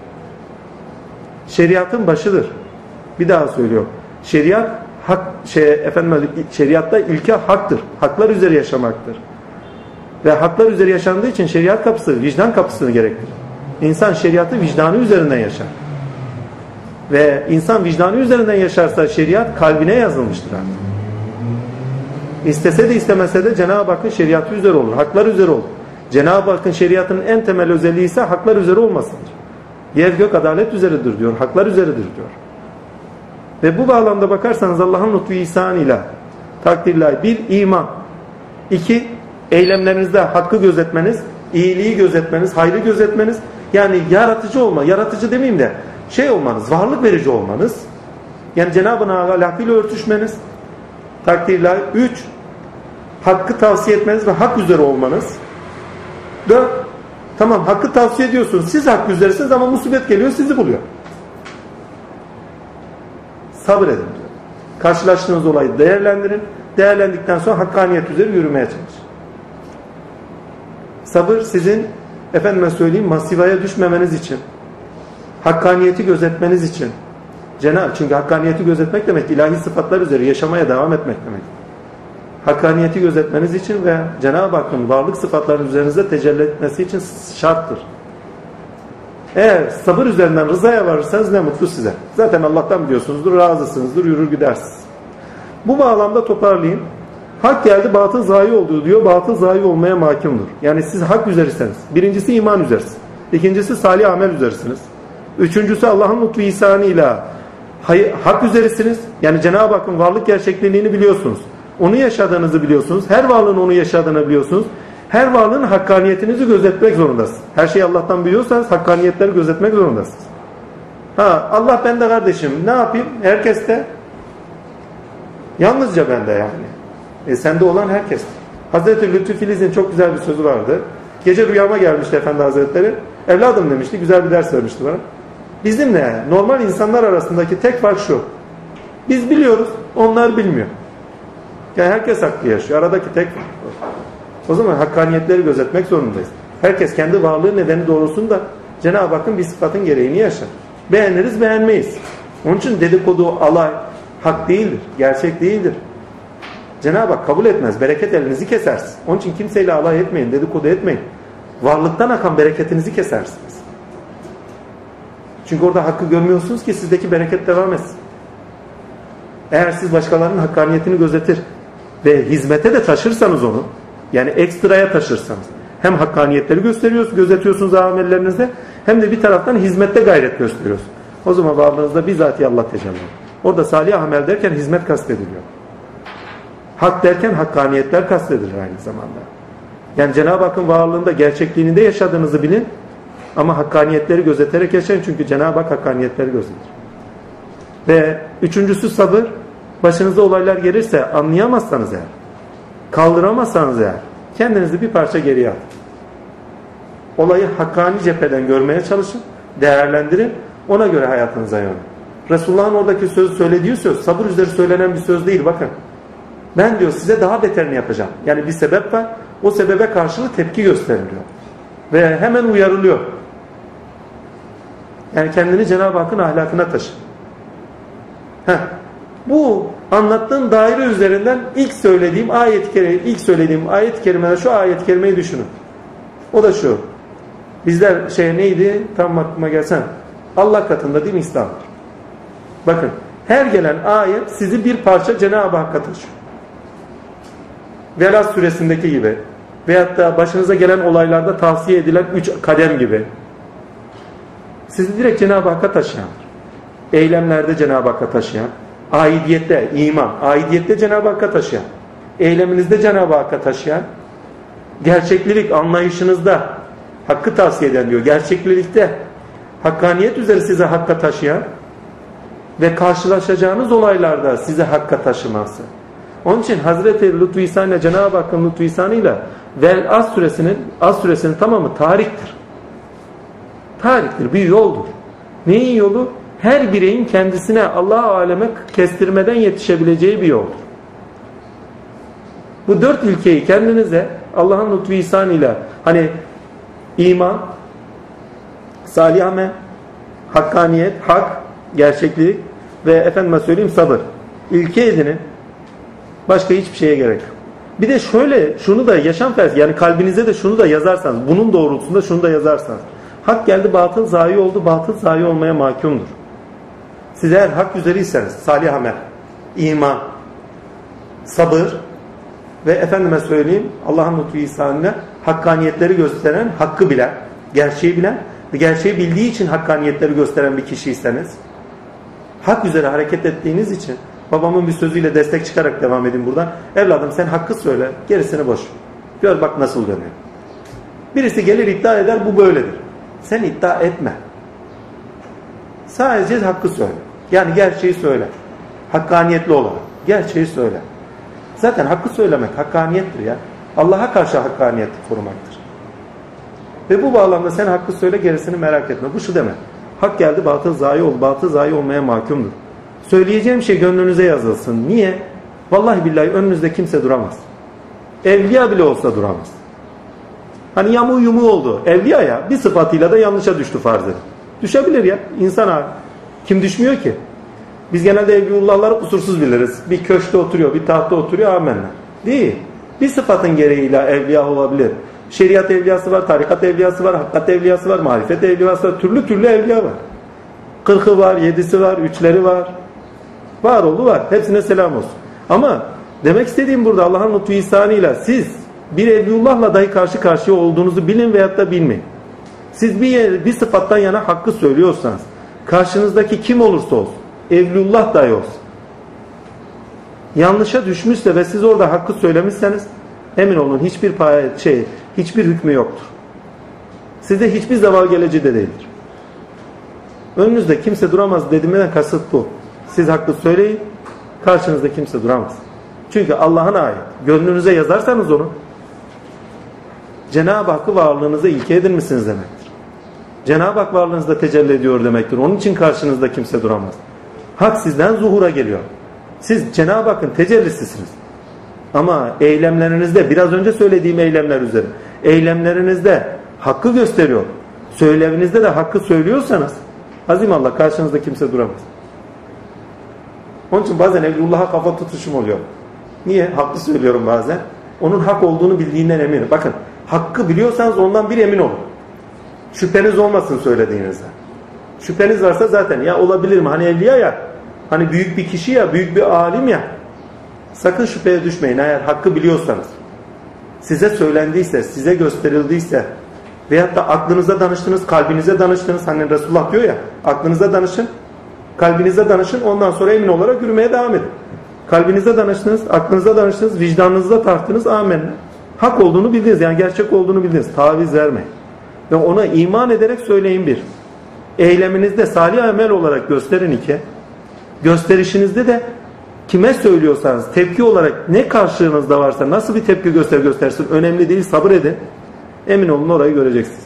Şeriatın başıdır. Bir daha söylüyorum. Şeriat hak şey efendim şeriatta ilke haktır. Haklar üzere yaşamaktır. Ve haklar üzere yaşandığı için şeriat kapısı vicdan kapısını gerektirir. İnsan şeriatı vicdanı üzerinden yaşar. Ve insan vicdanı üzerinden yaşarsa şeriat kalbine yazılmıştır artık. İstese de istemese de Cenab-ı Hakk'ın şeriatı üzere olur. Haklar üzere olur. Cenab-ı Hakk'ın şeriatının en temel özelliği ise haklar üzere olmasıdır. Yer gök adalet üzeredir diyor. Haklar üzeredir diyor. Ve bu bağlamda bakarsanız Allah'ın lütfu ihsanıyla takdirle bir iman. İki eylemlerinizde hakkı gözetmeniz, iyiliği gözetmeniz, hayrı gözetmeniz. Yani yaratıcı olma, yaratıcı demeyeyim de şey olmanız, varlık verici olmanız. Yani Cenab-ı Hakk'ın ahlakıyla örtüşmeniz. Takdirler. Üç, hakkı tavsiye etmeniz ve hak üzere olmanız. Dört, tamam hakkı tavsiye ediyorsunuz. Siz hak üzeresiniz ama musibet geliyor sizi buluyor. Sabredin diyor. Karşılaştığınız olayı değerlendirin. Değerlendikten sonra hakkaniyet üzere yürümeye çalışın. Sabır sizin efendime söyleyeyim masivaya düşmemeniz için, hakkaniyeti gözetmeniz için, Cenab-ı çünkü hakkaniyeti gözetmek demek ilahi sıfatlar üzere yaşamaya devam etmek demek. hakkaniyeti gözetmeniz için ve Cenab-ı Hakk'ın varlık sıfatlarının üzerinizde tecelli etmesi için şarttır. Eğer sabır üzerinden rızaya varırsanız ne mutlu size. Zaten Allah'tan biliyorsunuzdur, razısınızdır, yürür gidersiniz. Bu bağlamda toparlayayım. Hak geldi, batıl zayi oldu diyor. Batıl zayi olmaya mahkumdur. Yani siz hak üzerisiniz. Birincisi iman üzerisiniz. İkincisi salih amel üzerisiniz. Üçüncüsü Allah'ın lütfu ihsanıyla hak üzerisiniz. Yani Cenab-ı Hakk'ın varlık gerçekliğini biliyorsunuz. Onu yaşadığınızı biliyorsunuz. Her varlığın onu yaşadığını biliyorsunuz. Her varlığın hakkaniyetinizi gözetmek zorundasınız. Her şeyi Allah'tan biliyorsanız hakkaniyetleri gözetmek zorundasınız. Ha, Allah bende kardeşim. Ne yapayım? Herkes de. Yalnızca bende yani. E sende olan herkes. Hazreti Lütfü Filiz'in çok güzel bir sözü vardı. Gece rüyama gelmişti Efendi Hazretleri. Evladım demişti. Güzel bir ders vermişti bana. Bizimle normal insanlar arasındaki tek fark şu. Biz biliyoruz. Onlar bilmiyor. Yani herkes hakkı yaşıyor. Aradaki tek fark. O zaman hakkaniyetleri gözetmek zorundayız. Herkes kendi varlığı nedeni doğrusunda Cenab-ı Hakk'ın bir sıfatın gereğini yaşar. Beğeniriz, beğenmeyiz. Onun için dedikodu, alay hak değildir. Gerçek değildir. Cenab-ı Hak kabul etmez. Bereket elinizi kesersiniz. Onun için kimseyle alay etmeyin, dedikodu etmeyin. Varlıktan akan bereketinizi kesersiniz. Çünkü orada hakkı görmüyorsunuz ki sizdeki bereket devam etsin. Eğer siz başkalarının hakkaniyetini gözetir ve hizmete de taşırsanız onu, yani ekstraya taşırsanız, hem hakkaniyetleri gösteriyorsunuz, gözetiyorsunuz amellerinizde, hem de bir taraftan hizmette gayret gösteriyorsunuz. O zaman varlığınızda bizzat Allah tecelli ediyor. Orada salih amel derken hizmet kastediliyor. Hak derken hakkaniyetler kastedilir aynı zamanda. Yani Cenab-ı Hakk'ın varlığında gerçekliğini de yaşadığınızı bilin ama hakkaniyetleri gözeterek yaşayın çünkü Cenab-ı Hak hakkaniyetleri gözetir. Ve üçüncüsü sabır. Başınıza olaylar gelirse anlayamazsanız eğer, kaldıramazsanız eğer kendinizi bir parça geriye atın. Olayı hakkani cepheden görmeye çalışın, değerlendirin, ona göre hayatınıza yönelin. Resulullah'ın oradaki sözü söylediği söz sabır üzeri söylenen bir söz değil bakın. Ben diyor size daha beterini yapacağım. Yani bir sebep var. O sebebe karşılık tepki gösteriliyor. Ve hemen uyarılıyor. Yani kendini Cenab-ı Hakk'ın ahlakına taşı. Heh. Bu anlattığım daire üzerinden ilk söylediğim ayet-i kerime, ilk söylediğim ayet-i kerimede şu ayet-i kerimeyi düşünün. O da şu. Bizler şey neydi? Tam aklıma gelsen. Allah katında değil mi İslam? Bakın. Her gelen ayet sizi bir parça Cenab-ı Hakk'a taşıyor. Velad suresindeki gibi veyahut da başınıza gelen olaylarda tavsiye edilen üç kadem gibi sizi direkt Cenab-ı Hakk'a taşıyan, eylemlerde Cenab-ı Hakk'a taşıyan, aidiyette, iman, aidiyette Cenab-ı Hakk'a taşıyan, eyleminizde Cenab-ı Hakk'a taşıyan, gerçeklilik anlayışınızda hakkı tavsiye eden diyor, gerçeklilikte hakkaniyet üzere size Hakk'a taşıyan ve karşılaşacağınız olaylarda size Hakk'a taşıması. Onun için Hazreti Lütfü İhsan ile Cenab-ı Hakk'ın Lütfü İhsanıyla Vel Az suresinin Az suresinin tamamı tarihtir. Tarihtir, bir yoldur. Neyin yolu? Her bireyin kendisine Allah-u Aleme kestirmeden yetişebileceği bir yoldur. Bu dört ilkeyi kendinize Allah'ın Lütfü İhsanıyla hani iman, salih amel, hakkaniyet, hak, gerçeklik ve efendime söyleyeyim sabır. İlke edinin. Başka hiçbir şeye gerek yok. Bir de şöyle şunu da yaşam felsefi yani kalbinize de şunu da yazarsanız bunun doğrultusunda şunu da yazarsanız hak geldi batıl zayi oldu batıl zayi olmaya mahkumdur. Siz eğer hak üzeriyseniz salih amel, iman, sabır ve efendime söyleyeyim Allah'ın lütfu ihsanıyla hakkaniyetleri gösteren, hakkı bilen, gerçeği bilen ve gerçeği bildiği için hakkaniyetleri gösteren bir kişiyseniz hak üzere hareket ettiğiniz için babamın bir sözüyle destek çıkarak devam edeyim buradan. Evladım sen hakkı söyle, gerisini boş. Gör bak nasıl dönüyor. Birisi gelir iddia eder bu böyledir. Sen iddia etme. Sadece hakkı söyle. Yani gerçeği söyle. Hakkaniyetli olarak. Gerçeği söyle. Zaten hakkı söylemek hakkaniyettir ya. Allah'a karşı hakkaniyeti korumaktır. Ve bu bağlamda sen hakkı söyle gerisini merak etme. Bu şu demek. Hak geldi batıl zayi oldu. Batıl zayi olmaya mahkumdur. Söyleyeceğim şey gönlünüze yazılsın. Niye? Vallahi billahi önünüzde kimse duramaz. Evliya bile olsa duramaz. Hani yamu yumu oldu. Evliya ya bir sıfatıyla da yanlışa düştü farz edin. Düşebilir ya. İnsan hali. Kim düşmüyor ki? Biz genelde evliyullahları kusursuz biliriz. Bir köşkte oturuyor, bir tahtta oturuyor. Amenna. Değil. Bir sıfatın gereğiyle evliya olabilir. Şeriat evliyası var, tarikat evliyası var, hakikat evliyası var, marifet evliyası var. Türlü türlü evliya var. Kırkı var, yedisi var, üçleri var. Var oğlu var. Hepsine selam olsun. Ama demek istediğim burada Allah'ın lütfu ihsanıyla siz bir evliyullahla dahi karşı karşıya olduğunuzu bilin veyahut da bilmeyin. Siz bir, yer, bir sıfattan yana hakkı söylüyorsanız karşınızdaki kim olursa olsun, evliyullah dahi olsun, yanlışa düşmüşse ve siz orada hakkı söylemişseniz emin olun hiçbir pay, şey, hiçbir hükmü yoktur. Size hiçbir zeval geleceği de değildir. Önünüzde kimse duramaz dediğimden kasıt bu. Siz hakkı söyleyin, karşınızda kimse duramaz. Çünkü Allah'ın ayet. Gönlünüze yazarsanız onu, Cenab-ı Hakk'ı varlığınıza ilke edinmişsiniz demektir. Cenab-ı Hak varlığınızda tecelli ediyor demektir. Onun için karşınızda kimse duramaz. Hak sizden zuhura geliyor. Siz Cenab-ı Hakk'ın tecellisisiniz. Ama eylemlerinizde, biraz önce söylediğim eylemler üzere, eylemlerinizde hakkı gösteriyor. Söylevinizde de hakkı söylüyorsanız, azimallah karşınızda kimse duramaz. Onun için bazen evlullah'a kafa tutuşum oluyor. Niye? Hakkı söylüyorum bazen. Onun hak olduğunu bildiğinden eminim. Bakın, hakkı biliyorsanız ondan bir emin olun. Şüpheniz olmasın söylediğinizde. Şüpheniz varsa zaten ya olabilir mi? Hani evliya ya, hani büyük bir kişi ya, büyük bir alim ya. Sakın şüpheye düşmeyin eğer hakkı biliyorsanız. Size söylendiyse, size gösterildiyse veyahut da aklınıza danıştınız, kalbinize danıştınız. Hani Resulullah diyor ya, aklınıza danışın, kalbinize danışın, ondan sonra emin olarak yürümeye devam edin. Kalbinize danıştınız, aklınıza danıştınız, vicdanınıza tarttınız, amenna. Hak olduğunu bildiniz, yani gerçek olduğunu bildiniz. Taviz vermeyin. Ve ona iman ederek söyleyin bir. Eyleminizde salih amel olarak gösterin iki. Gösterişinizde de kime söylüyorsanız tepki olarak ne karşılığınızda varsa nasıl bir tepki göster göstersin önemli değil, sabır edin. Emin olun orayı göreceksiniz.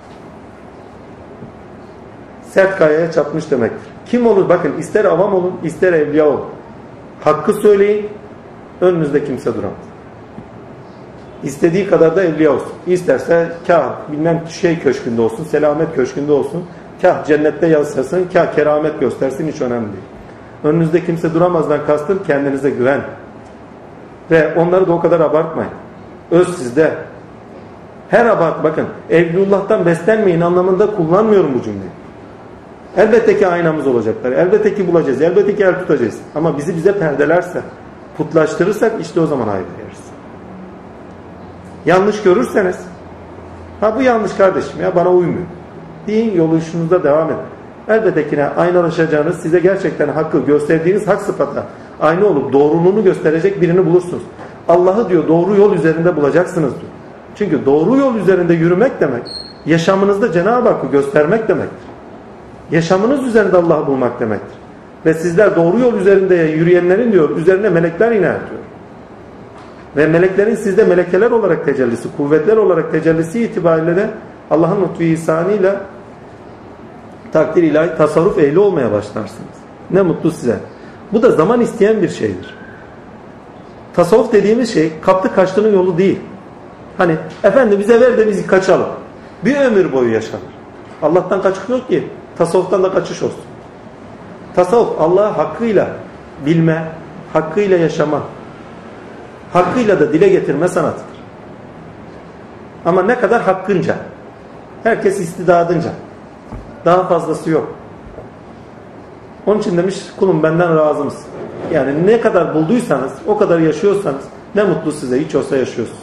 Sert kayaya çarpmış demektir. Kim olur? Bakın ister avam olun, ister evliya olun. Hakkı söyleyin, önünüzde kimse duramaz. İstediği kadar da evliya olsun. İsterse kah bilmem şey köşkünde olsun, selamet köşkünde olsun, kah cennette yazsasın, kah keramet göstersin, hiç önemli değil. Önünüzde kimse duramazdan kastım kendinize güven. Ve onları da o kadar abartmayın. Öz sizde. Her abart, bakın evliyullah'tan beslenmeyin anlamında kullanmıyorum bu cümleyi. Elbette ki aynamız olacaklar. Elbette ki bulacağız. Elbette ki el tutacağız. Ama bizi bize perdelerse, putlaştırırsak işte o zaman ayıp yeriz. Yanlış görürseniz, ha bu yanlış kardeşim ya bana uymuyor deyin, yoluşunuzda devam edin. Elbette ki aynalaşacağınız, size gerçekten hakkı gösterdiğiniz hak sıfata aynı olup doğruluğunu gösterecek birini bulursunuz. Allah'ı diyor doğru yol üzerinde bulacaksınız diyor. Çünkü doğru yol üzerinde yürümek demek, yaşamınızda Cenab-ı Hakk'ı göstermek demektir. Yaşamınız üzerinde Allah'ı bulmak demektir. Ve sizler doğru yol üzerinde yürüyenlerin diyor, üzerine melekler iner diyor. Ve meleklerin sizde melekeler olarak tecellisi, kuvvetler olarak tecellisi itibariyle de Allah'ın lütfu ihsanıyla takdir ilahi tasarruf ehli olmaya başlarsınız. Ne mutlu size. Bu da zaman isteyen bir şeydir. Tasavvuf dediğimiz şey kaptı kaçtığının yolu değil. Hani efendim bize ver de biz kaçalım. Bir ömür boyu yaşanır. Allah'tan kaçış yok ki. Tasavvuftan da kaçış olsun. Tasavvuf Allah'ı hakkıyla bilme, hakkıyla yaşama, hakkıyla da dile getirme sanatıdır. Ama ne kadar hakkınca. Herkes istidadınca. Daha fazlası yok. Onun için demiş kulum benden razı mısın? Yani ne kadar bulduysanız, o kadar yaşıyorsanız ne mutlu size, hiç olsa yaşıyorsunuz.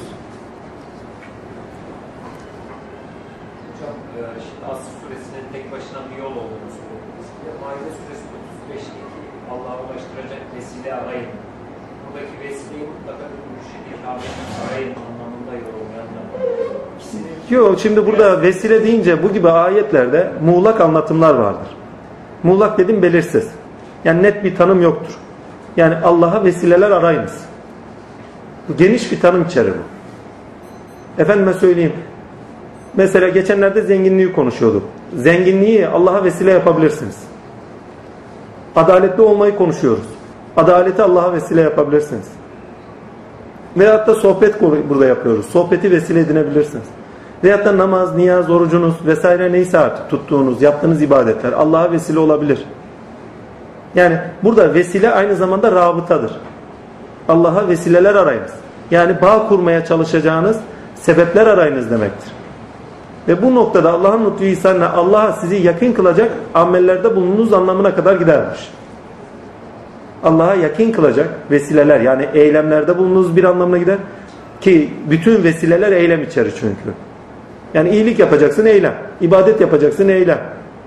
Hocam şimdi Asr suresinin tek başına bir yol olduğunu söylediniz. Maide suresi otuz beşteki Allah'a ulaştıracak vesile arayın. Buradaki vesileyi mutlaka bir mürşid-i rahmetin arayın anlamında yorumlayanlar. Yok, şimdi burada vesile deyince bu gibi ayetlerde muğlak anlatımlar vardır. Muğlak dedim belirsiz. Yani net bir tanım yoktur. Yani Allah'a vesileler arayınız. Bu geniş bir tanım içerir bu. Efendime söyleyeyim. Mesela geçenlerde zenginliği konuşuyorduk. Zenginliği Allah'a vesile yapabilirsiniz. Adaletli olmayı konuşuyoruz. Adaleti Allah'a vesile yapabilirsiniz. Veyahut da sohbet burada yapıyoruz. Sohbeti vesile edinebilirsiniz. Veyahut da namaz, niyaz, orucunuz vesaire neyse artık tuttuğunuz, yaptığınız ibadetler Allah'a vesile olabilir. Yani burada vesile aynı zamanda rabıtadır. Allah'a vesileler arayınız. Yani bağ kurmaya çalışacağınız sebepler arayınız demektir. Ve bu noktada Allah'ın lütfu ihsanına Allah'a sizi yakın kılacak amellerde bulunduğunuz anlamına kadar gidermiş. Allah'a yakın kılacak vesileler, yani eylemlerde bulunduğunuz bir anlamına gider. Ki bütün vesileler eylem içerir çünkü. Yani iyilik yapacaksın, eylem. İbadet yapacaksın, eylem.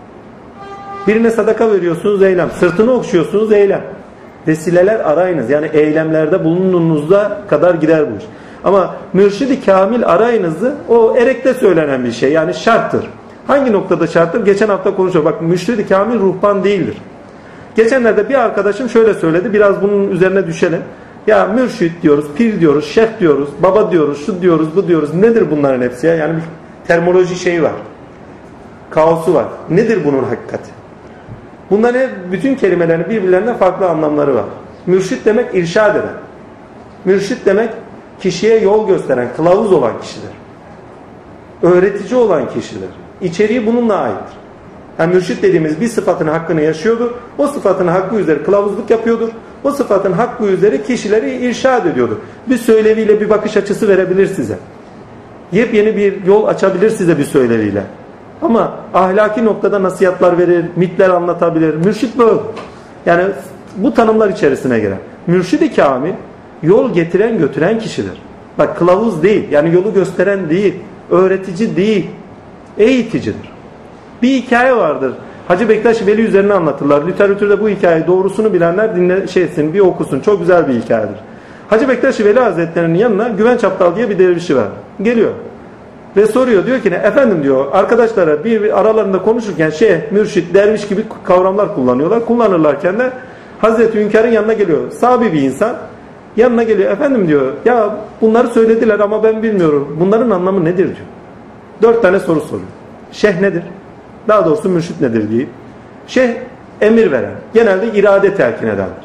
Birine sadaka veriyorsunuz, eylem. Sırtını okşuyorsunuz, eylem. Vesileler arayınız. Yani eylemlerde bulunduğunuzda kadar gider bu iş. Ama mürşidi kamil arayınızı, o erekte söylenen bir şey. Yani şarttır. Hangi noktada şarttır? Geçen hafta konuşuyor. Bak, mürşidi kamil ruhban değildir. Geçenlerde bir arkadaşım şöyle söyledi. Biraz bunun üzerine düşelim. Ya mürşit diyoruz, pir diyoruz, şeyh diyoruz, baba diyoruz, şu diyoruz, bu diyoruz. Nedir bunların hepsi ya? Yani bir terminoloji şeyi var. Kaosu var. Nedir bunun hakikati? Bunların hep, bütün kelimelerin birbirlerine farklı anlamları var. Mürşit demek irşad eden. Mürşit demek kişiye yol gösteren, kılavuz olan kişidir. Öğretici olan kişidir. İçeriği bununla aittir. Yani mürşit dediğimiz bir sıfatın hakkını yaşıyordur. O sıfatın hakkı üzere kılavuzluk yapıyordur. O sıfatın hakkı üzere kişileri irşad ediyordur. Bir söyleviyle bir bakış açısı verebilir size. Yepyeni bir yol açabilir size bir söyleviyle. Ama ahlaki noktada nasihatler verir, mitler anlatabilir. Mürşit böyle. Yani bu tanımlar içerisine girer. Mürşid-i kamil yol getiren götüren kişidir. Bak, kılavuz değil. Yani yolu gösteren değil. Öğretici değil. Eğiticidir. Bir hikaye vardır. Hacı Bektaş Veli üzerine anlatırlar. Literatürde bu hikayeyi doğrusunu bilenler dinle, şeysin, bir okusun. Çok güzel bir hikayedir. Hacı Bektaş Veli Hazretleri'nin yanına Güvenç Aptal diye bir dervişi var. Geliyor. Ve soruyor. Diyor ki ne? Efendim diyor, arkadaşlara bir, bir aralarında konuşurken şeyh, mürşit, derviş gibi kavramlar kullanıyorlar. Kullanırlarken de Hazreti Hünkar'ın yanına geliyor. Sabi bir insan. Yanına geliyor. Efendim diyor, ya bunları söylediler ama ben bilmiyorum. Bunların anlamı nedir diyor. Dört tane soru soruyor. Şeyh nedir? Daha doğrusu mürşit nedir diye. Şeyh emir veren. Genelde irade telkin edendir.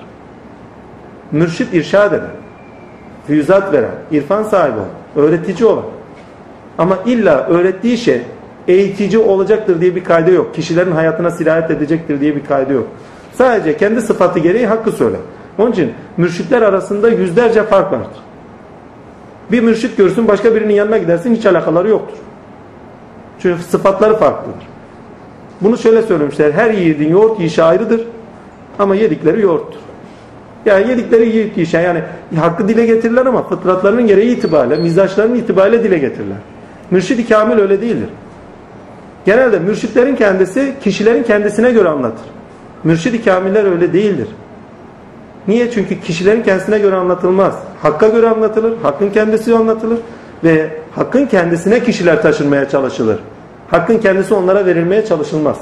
Mürşit irşad eden. Füyüzat veren. İrfan sahibi olan. Öğretici olan. Ama illa öğrettiği şey eğitici olacaktır diye bir kaydı yok. Kişilerin hayatına sirayet edecektir diye bir kaydı yok. Sadece kendi sıfatı gereği hakkı söyler. Onun için mürşitler arasında yüzlerce fark vardır. Bir mürşit görsün, başka birinin yanına gidersin, hiç alakaları yoktur. Çünkü sıfatları farklıdır. Bunu şöyle söylemişler. Her yiğidin yoğurt yiyişi ayrıdır ama yedikleri yoğurttur. Yani yedikleri yiğit yiyişi, yani hakkı dile getirirler ama fıtratlarının gereği itibariyle, mizaçlarının itibariyle dile getirirler. Mürşid-i kamil öyle değildir. Genelde mürşitlerin kendisi kişilerin kendisine göre anlatır. Mürşid-i kamiller öyle değildir. Niye? Çünkü kişilerin kendisine göre anlatılmaz. Hakka göre anlatılır, hakkın kendisi anlatılır ve hakkın kendisine kişiler taşınmaya çalışılır. Hakkın kendisi onlara verilmeye çalışılmaz.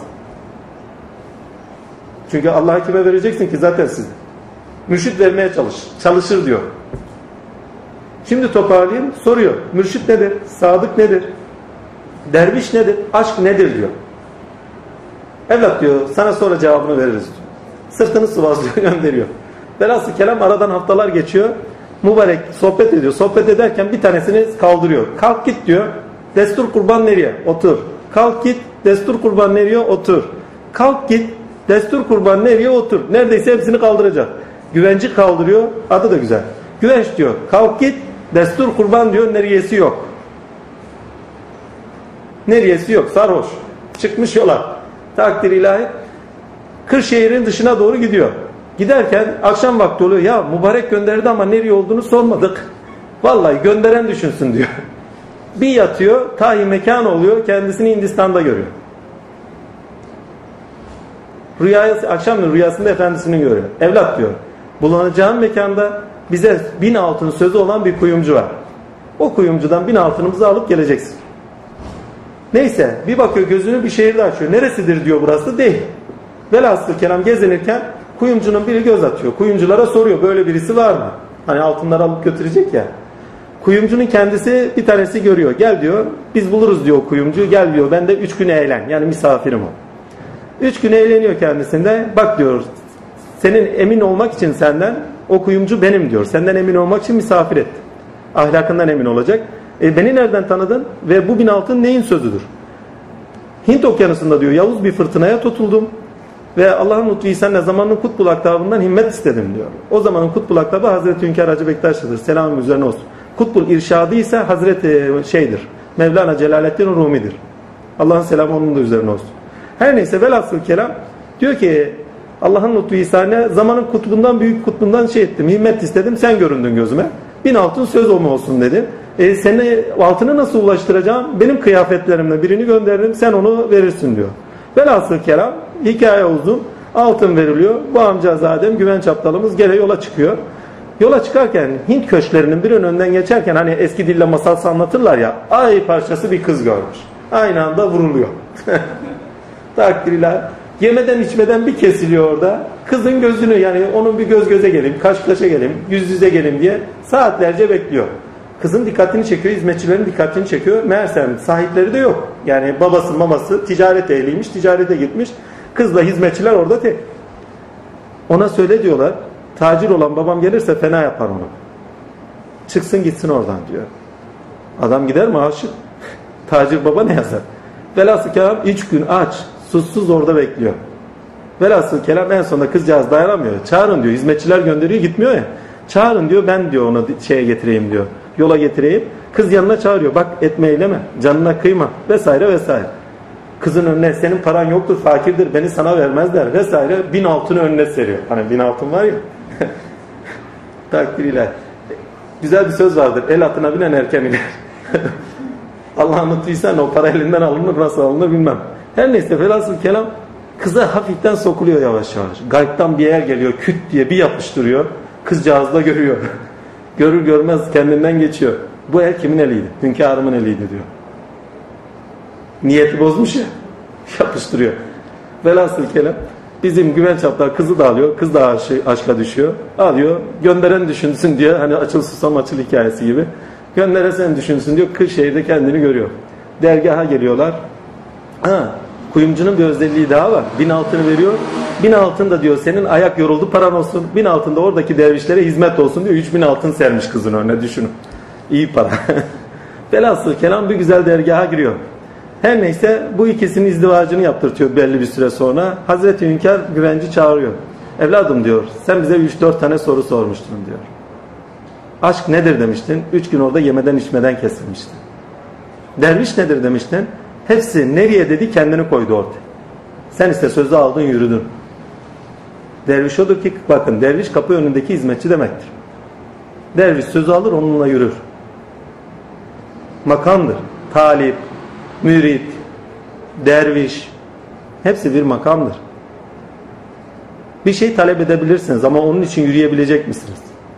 Çünkü Allah'a kime vereceksin ki zaten size? Mürşit vermeye çalış, çalışır diyor. Şimdi toparlayayım, soruyor. Mürşit nedir? Sadık nedir? Derviş nedir? Aşk nedir diyor. Evlat diyor, sana sonra cevabını veririz diyor. Sırtını sıvazlıyor, gönderiyor. Velhasıl kelam aradan haftalar geçiyor. Mübarek sohbet ediyor. Sohbet ederken bir tanesini kaldırıyor. Kalk git diyor. Destur kurban nereye? Otur. Kalk git. Destur kurban nereye? Otur. Kalk git. Destur kurban nereye? Otur. Neredeyse hepsini kaldıracak. Güvenci kaldırıyor. Adı da güzel. Güvenç diyor. Kalk git. Destur kurban diyor. Neriyesi yok. Neriyesi yok. Sarhoş. Çıkmış yola. Takdir ilahi. Kırşehir'in dışına doğru gidiyor. Giderken akşam vakti oluyor. Ya mübarek gönderdi ama nereye olduğunu sormadık. Vallahi gönderen düşünsün diyor. Bir yatıyor. Tahi mekan oluyor. Kendisini Hindistan'da görüyor. Rüyası, akşam rüyasında efendisini görüyor. Evlat diyor. Bulunacağın mekanda bize bin altın sözü olan bir kuyumcu var. O kuyumcudan bin altınımızı alıp geleceksin. Neyse bir bakıyor, gözünü bir şehirde açıyor. Neresidir diyor, burası değil. Velhasıl kelam gezinirken kuyumcunun biri göz atıyor. Kuyumculara soruyor, böyle birisi var mı? Hani altınları alıp götürecek ya. Kuyumcunun kendisi bir tanesi görüyor. Gel diyor, biz buluruz diyor kuyumcu. Gel diyor, ben de üç gün eğlen. Yani misafirim o. Üç gün eğleniyor kendisinde. Bak diyor, senin emin olmak için senden, o kuyumcu benim diyor. Senden emin olmak için misafir ettim. Ahlakından emin olacak. E beni nereden tanıdın? Ve bu bin altın neyin sözüdür? Hint okyanusunda diyor, Yavuz bir fırtınaya tutuldum. Ve Allah'ın lütfu ihsanıyla zamanın kutbul aktabından himmet istedim diyor. O zamanın kutbul aktabı Hazreti Hünkar Hacı Bektaş'tır. Selamım üzerine olsun. Kutbul irşadı ise Hazreti şeydir. Mevlana Celaleddin Rumi'dir. Allah'ın selamı onun da üzerine olsun. Her neyse velhasıl kelam diyor ki Allah'ın lütfu ihsanı zamanın kutbundan büyük kutbundan şey ettim. Himmet istedim sen göründün gözüme. Bin altın söz olma olsun dedi. E, seni altını nasıl ulaştıracağım? Benim kıyafetlerimle birini gönderdim sen onu verirsin diyor. Velhasıl kelam hikaye uzun. Altın veriliyor. Bu amcazadem güvenç aptalımız gene yola çıkıyor. Yola çıkarken Hint köşklerinin bir önünden geçerken hani eski dille masal anlatırlar ya ay parçası bir kız görmüş. Aynı anda vuruluyor. Takdirler. Yemeden içmeden bir kesiliyor orada. Kızın gözünü yani onun bir göz göze geleyim, kaş kaşa geleyim, yüz yüze geleyim diye saatlerce bekliyor. Kızın dikkatini çekiyor, hizmetçilerin dikkatini çekiyor. Meğersem sahipleri de yok. Yani babası maması ticaret ehliymiş, ticarete gitmiş. Kızla hizmetçiler orada tek. Ona söyle diyorlar. Tacir olan babam gelirse fena yapar onu. Çıksın gitsin oradan diyor. Adam gider mi aşık? Tacir baba ne yazar? Velhasıl kelam üç gün aç, susuz orada bekliyor. Velhasıl kelam en sonunda kızcağız dayanamıyor. Çağırın diyor. Hizmetçiler gönderiyor gitmiyor ya. Çağırın diyor ben diyor onu şeye getireyim diyor. Yola getireyim. Kız yanına çağırıyor. Bak etme eyleme. Canına kıyma. Vesaire vesaire. Kızın önüne senin paran yoktur fakirdir beni sana vermezler vesaire. Bin altını önüne seriyor. Hani bin altın var ya. Takdiriyle. Güzel bir söz vardır. El atına binen erken iner. Allah'ın mutluysan o para elinden alınır nasıl alınır bilmem. Her neyse velhasıl kelam kıza hafiften sokuluyor yavaş yavaş. Gaybtan bir yer geliyor küt diye bir yapıştırıyor. Kızcağız da görüyor. Görür görmez kendinden geçiyor. Bu el kimin eliydi? Hünkârımın eliydi diyor. Niyeti bozmuş ya. Yapıştırıyor. Velhasıl kelam bizim güvenç aptal kızı da alıyor. Kız da aşka düşüyor. Alıyor. Gönderen düşünsün diye hani açıl susam açıl hikayesi gibi. Gönderen sen düşünsün diyor. Kırşehir'de kendini görüyor. Dergaha geliyorlar. Ha, kuyumcunun bir özelliği daha var. Bin altını veriyor. Bin altın da diyor senin ayak yoruldu paran olsun. Bin altın da oradaki dervişlere hizmet olsun diyor. Üç bin altın sermiş kızın önüne düşünün. İyi para. Velhasıl kelam bir güzel dergaha giriyor. Her neyse bu ikisinin izdivacını yaptırtıyor belli bir süre sonra. Hazreti Hünkar güvenci çağırıyor. Evladım diyor sen bize üç dört tane soru sormuştun diyor. Aşk nedir demiştin. Üç gün orada yemeden içmeden kesilmiştin. Derviş nedir demiştin. Hepsi nereye dedi kendini koydu ortaya. Sen ise sözü aldın yürüdün. Derviş odur ki bakın derviş kapı önündeki hizmetçi demektir. Derviş sözü alır onunla yürür. Makamdır. Talip, mürit, derviş hepsi bir makamdır. Bir şey talep edebilirsiniz ama onun için yürüyebilecek misiniz?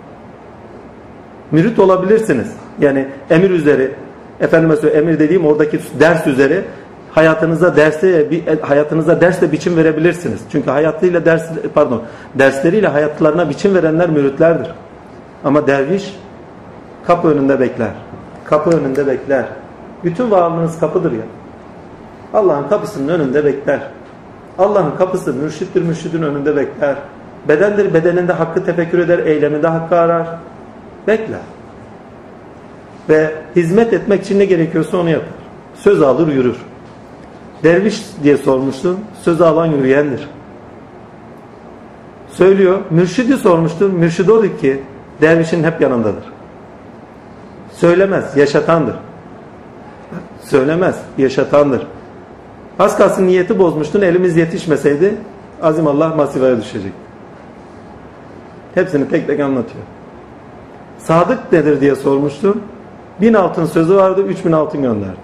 Mürit olabilirsiniz. Yani emir üzeri efendime söyleyeyim emir dediğim oradaki ders üzeri hayatınıza derse hayatınıza dersle biçim verebilirsiniz. Çünkü hayatıyla ders pardon dersleriyle hayatlarına biçim verenler müritlerdir. Ama derviş kapı önünde bekler. Kapı önünde bekler. Bütün varlığınız kapıdır ya. Allah'ın kapısının önünde bekler. Allah'ın kapısı mürşittir, mürşidin önünde bekler. Bedendir, bedeninde hakkı tefekkür eder, eyleminde hakkı arar. Bekler. Ve hizmet etmek için ne gerekiyorsa onu yapar. Söz alır, yürür. Derviş diye sormuştun, sözü alan yürüyendir. Söylüyor, mürşidi sormuştun, mürşid odur ki dervişin hep yanındadır. Söylemez, yaşatandır. Söylemez, yaşatandır. Az kalsın niyeti bozmuştun, elimiz yetişmeseydi azimallah masivaya düşecek. Hepsini tek tek anlatıyor. Sadık nedir diye sormuştum. Bin altın sözü vardı, üç bin altın gönderdi.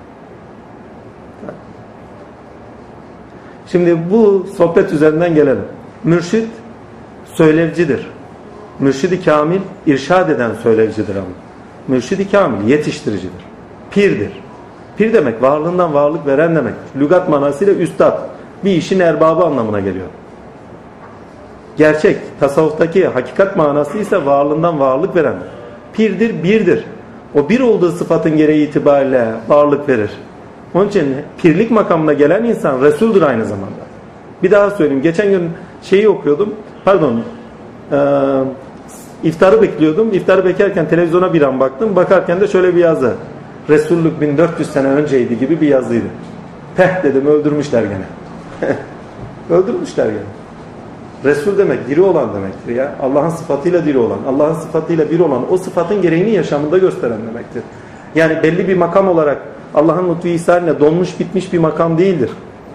Şimdi bu sohbet üzerinden gelelim. Mürşid söylevcidir. Mürşid-i kamil irşad eden söylevcidir ama. Mürşid-i kamil yetiştiricidir. Pirdir. Pir demek varlığından varlık veren demektir. Lügat manasıyla üstad. Bir işin erbabı anlamına geliyor. Gerçek, tasavvuftaki hakikat manası ise varlığından varlık veren. Pirdir, birdir. O bir olduğu sıfatın gereği itibariyle varlık verir. Onun için pirlik makamına gelen insan Resul'dür aynı zamanda. Bir daha söyleyeyim. Geçen gün şeyi okuyordum. Pardon. E, iftarı bekliyordum. İftarı beklerken televizyona bir an baktım. Bakarken de şöyle bir yazı. Resullük bin dört yüz sene önceydi gibi bir yazıydı. Peh dedim öldürmüşler gene. Öldürmüşler gene. Resul demek diri olan demektir ya. Allah'ın sıfatıyla diri olan, Allah'ın sıfatıyla bir olan, o sıfatın gereğini yaşamında gösteren demektir. Yani belli bir makam olarak Allah'ın lütfu ihsanıyla donmuş bitmiş bir makam değildir.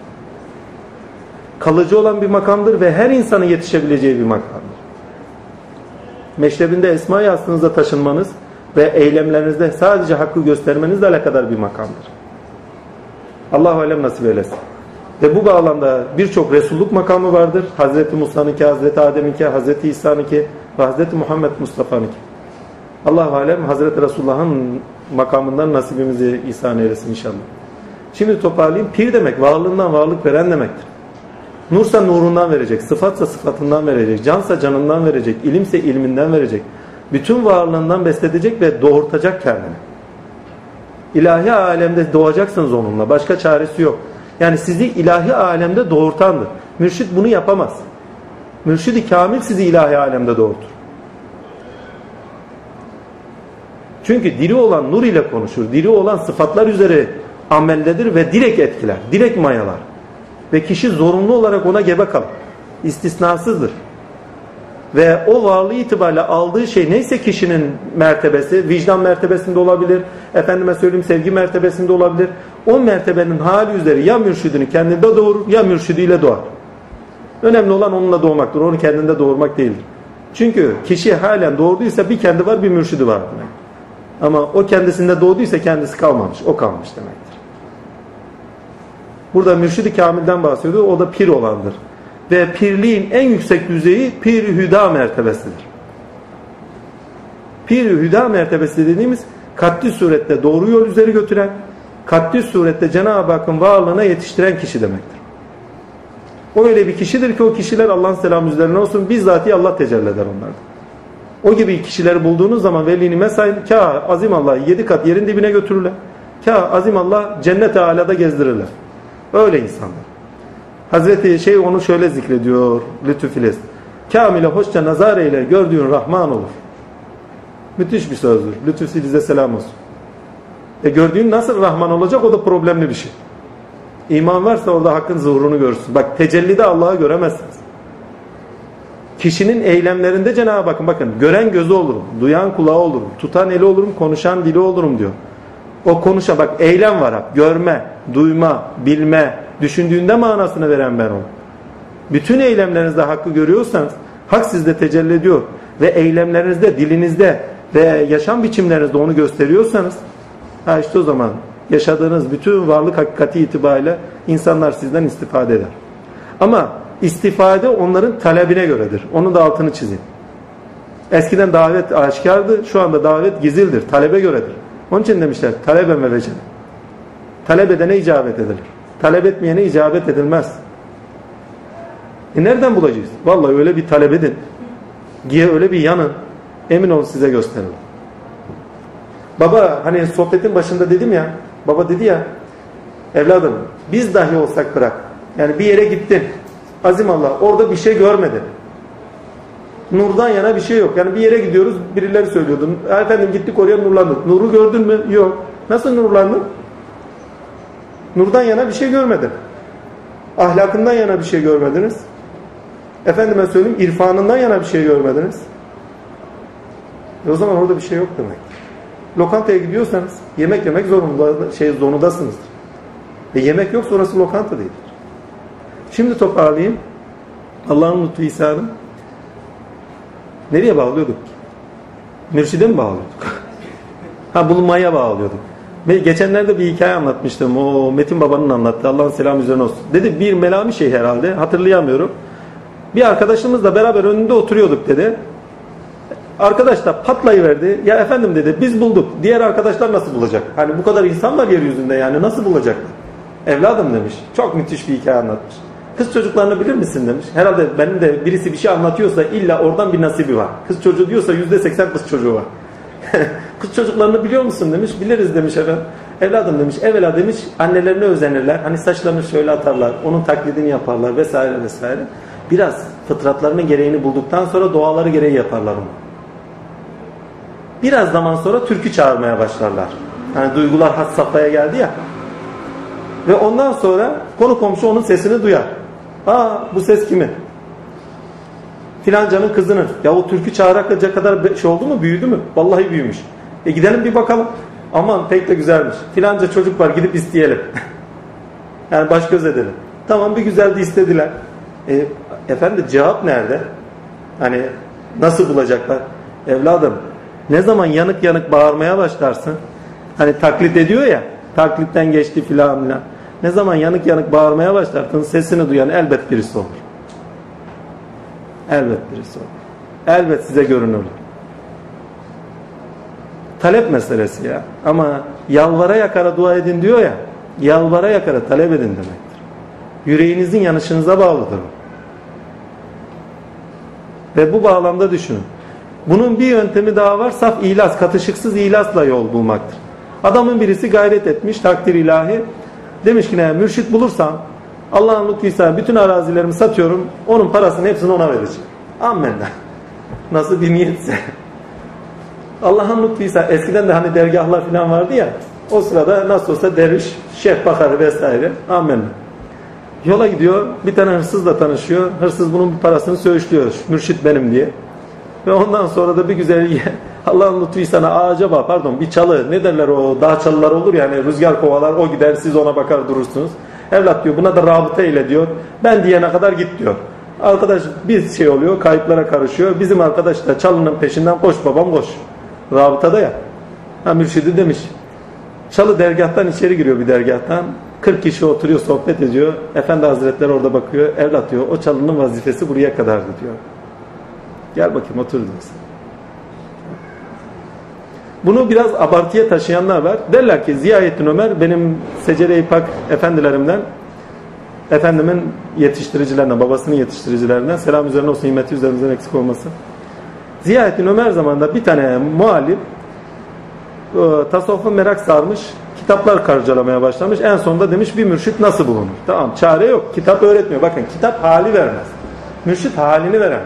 Kalıcı olan bir makamdır ve her insanın yetişebileceği bir makamdır. Meşrebinde esma-i aslınıza taşınmanız ve eylemlerinizde sadece hakkı göstermenizle alakadar bir makamdır. Allah-u Alem nasip eylesin. Ve bu bağlamda birçok Resulluk makamı vardır. Hazreti Musa'nınki, Hazreti Adem'inki, Hazreti İsa'nınki ve Hazreti Muhammed Mustafa'nınki. Allah-u Alem Hazreti Resulullah'ın makamından nasibimizi ihsan eylesin inşallah. Şimdi toparlayayım. Pir demek varlığından varlık veren demektir. Nursa nurundan verecek, sıfatsa sıfatından verecek, cansa canından verecek, ilimse ilminden verecek. Bütün varlığından besledecek ve doğurtacak kendini. İlahi alemde doğacaksınız onunla. Başka çaresi yok. Yani sizi ilahi alemde doğurtandır. Mürşid bunu yapamaz. Mürşid-i kamil sizi ilahi alemde doğurtur. Çünkü diri olan nur ile konuşur. Diri olan sıfatlar üzere ameldedir ve direkt etkiler. Direkt mayalar. Ve kişi zorunlu olarak ona gebe kalır. İstisnasızdır. Ve o varlığı itibariyle aldığı şey neyse kişinin mertebesi, vicdan mertebesinde olabilir, efendime söyleyeyim sevgi mertebesinde olabilir. O mertebenin hali üzere ya mürşidini kendinde doğurur ya mürşidiyle doğar. Önemli olan onunla doğmaktır. Onu kendinde doğurmak değildir. Çünkü kişi halen doğurduysa bir kendi var bir mürşidi var demek. Ama o kendisinde doğduysa kendisi kalmamış. O kalmış demektir. Burada mürşid-i kamilden bahsediyor. O da pir olandır. Ve pirliğin en yüksek düzeyi pir-i hüda mertebesidir. Pir-i hüda mertebesi dediğimiz katli surette doğru yol üzeri götüren, katli surette Cenab-ı Hakk'ın varlığına yetiştiren kişi demektir. O öyle bir kişidir ki o kişiler Allah'ın selamı üzerine olsun bizzati Allah tecelli eder onlardan. O gibi kişileri bulduğunuz zaman velini mesai kâ azim Allah yedi kat yerin dibine götürürler. Kâ azim Allah cennet-i alada gezdirirler. Öyle insanlar. Hazreti şey onu şöyle zikrediyor Lütfüfiles. Kamile hoşça nazar eyle gördüğün Rahman olur. Müthiş bir sözdür. Lütfüfiles'e selam olsun. E gördüğün nasıl Rahman olacak o da problemli bir şey. İman varsa orada hakkın zuhurunu görürsün. Bak tecellide Allah'ı göremezsiniz. Kişinin eylemlerinde Cenab-ı Hakk'ın bakın gören gözü olurum, duyan kulağı olurum, tutan eli olurum, konuşan dili olurum diyor. O konuşa bak eylem var hep. Görme, duyma, bilme, düşündüğünde manasını veren ben onu. Bütün eylemlerinizde hakkı görüyorsanız hak sizde tecelli ediyor ve eylemlerinizde, dilinizde ve yaşam biçimlerinizde onu gösteriyorsanız ha işte o zaman yaşadığınız bütün varlık hakikati itibariyle insanlar sizden istifade eder. Ama istifade onların talebine göredir. Onun da altını çizeyim. Eskiden davet aşikardı, şu anda davet gizildir, talebe göredir. Onun için demişler taleben ve vecen. Talep edene icabet edilir. Talep etmeyene icabet edilmez. E nereden bulacağız? Vallahi öyle bir talep edin. Giye öyle bir yanın. Emin olun size gösteririm. Baba hani sohbetin başında dedim ya. Baba dedi ya. Evladım biz dahi olsak bırak. Yani bir yere gittin. Azim Allah orada bir şey görmedin. Nurdan yana bir şey yok. Yani bir yere gidiyoruz birileri söylüyordu. Efendim gittik oraya nurlandık. Nuru gördün mü? Yok. Nasıl nurlandın? Nurdan yana bir şey görmedin. Ahlakından yana bir şey görmediniz. Efendime söyleyeyim irfanından yana bir şey görmediniz. E o zaman orada bir şey yok demek. Lokantaya gidiyorsanız yemek yemek zorunda, şey zorundasınızdır. E yemek yoksa orası lokanta değildir. Şimdi toparlayayım. Allah'ın lütfu ihsanı. Nereye bağlıyorduk? Mürşide mi bağlıyorduk? ha bulunmaya bağlıyorduk. Geçenlerde bir hikaye anlatmıştım. O Metin Baba'nın anlattığı. Allah'ın selamı üzerine olsun. Dedi bir Melami şey herhalde. Hatırlayamıyorum. Bir arkadaşımızla beraber önünde oturuyorduk dedi. Arkadaş da patlayıverdi. Ya efendim dedi biz bulduk. Diğer arkadaşlar nasıl bulacak? Hani bu kadar insan var yeryüzünde yani nasıl bulacaklar? Evladım demiş. Çok müthiş bir hikaye anlatmış. Kız çocuklarını bilir misin demiş. Herhalde benim de birisi bir şey anlatıyorsa illa oradan bir nasibi var. Kız çocuğu diyorsa yüzde seksen kız çocuğu var. Kız çocuklarını biliyor musun demiş. Biliriz demiş efendim. Evladım demiş. Evvela demiş annelerine özenirler. Hani saçlarını şöyle atarlar. Onun taklidini yaparlar vesaire vesaire. Biraz fıtratlarının gereğini bulduktan sonra doğaları gereği yaparlar onu. Biraz zaman sonra türkü çağırmaya başlarlar. Yani duygular has safhaya geldi ya. Ve ondan sonra konu komşu onun sesini duyar. Aa bu ses kimin? Filancanın kızının. Ya o türkü çağıraklayacak kadar şey oldu mu? Büyüdü mü? Vallahi büyümüş. E gidelim bir bakalım. Aman pek de güzelmiş. Filanca çocuk var, gidip isteyelim. Yani baş göz edelim. Tamam, bir güzeldi, istediler. E, efendim cevap nerede? Hani nasıl bulacaklar? Evladım, ne zaman yanık yanık bağırmaya başlarsın? Hani taklit ediyor ya, taklitten geçti filan filan. Ne zaman yanık yanık bağırmaya başlarsın, sesini duyan elbet birisi olur. Elbet birisi olur. Elbet size görünür. Talep meselesi ya. Ama yalvara yakara dua edin diyor ya, yalvara yakara talep edin demektir. Yüreğinizin yanışınıza bağlıdır o. Ve bu bağlamda düşünün. Bunun bir yöntemi daha var. Saf ihlas, katışıksız ihlasla yol bulmaktır. Adamın birisi gayret etmiş, takdir ilahi. Demiş ki ne, mürşit bulursam Allah'ın lütfuysa bütün arazilerimi satıyorum, onun parasını hepsini ona vereceğim. Amenna. Nasıl bir niyetse. Allah'ın lütfuysa, eskiden de hani dergahlar falan vardı ya, o sırada nasıl olsa derviş, şeyh bakarı vesaire. Amenna. Yola gidiyor, bir tane hırsızla tanışıyor. Hırsız bunun bir parasını söğüşlüyor, mürşit benim diye. Ve ondan sonra da bir güzel Allah'ın lütfuysa ağaca bak, pardon bir çalı, ne derler o dağ çalılar olur yani, rüzgar kovalar, o gider, siz ona bakar durursunuz. Evlat diyor, buna da rabıta ile diyor, ben diyene kadar git diyor. Arkadaş bir şey oluyor, kayıplara karışıyor. Bizim arkadaş da çalının peşinden koş babam koş. Rabıtada ya. Ha, mürşidi demiş. Çalı dergahtan içeri giriyor, bir dergahtan. kırk kişi oturuyor, sohbet ediyor. Efendi Hazretleri orada bakıyor. Evlat diyor, o çalının vazifesi buraya kadardı diyor. Gel bakayım otur diyor. Bunu biraz abartıya taşıyanlar var. Derler ki Ziyaettin Ömer benim Secere-i Pak efendilerimden, efendimin yetiştiricilerinden, babasının yetiştiricilerinden, selam üzerine olsun, himmeti üzerimizden eksik olmasın. Ziyaettin Ömer zamanında bir tane muallim tasavvufa merak sarmış, kitaplar karcalamaya başlamış. En sonunda demiş bir mürşit nasıl bulunur? Tamam, çare yok. Kitap öğretmiyor. Bakın, kitap hali vermez. Mürşit halini verenler.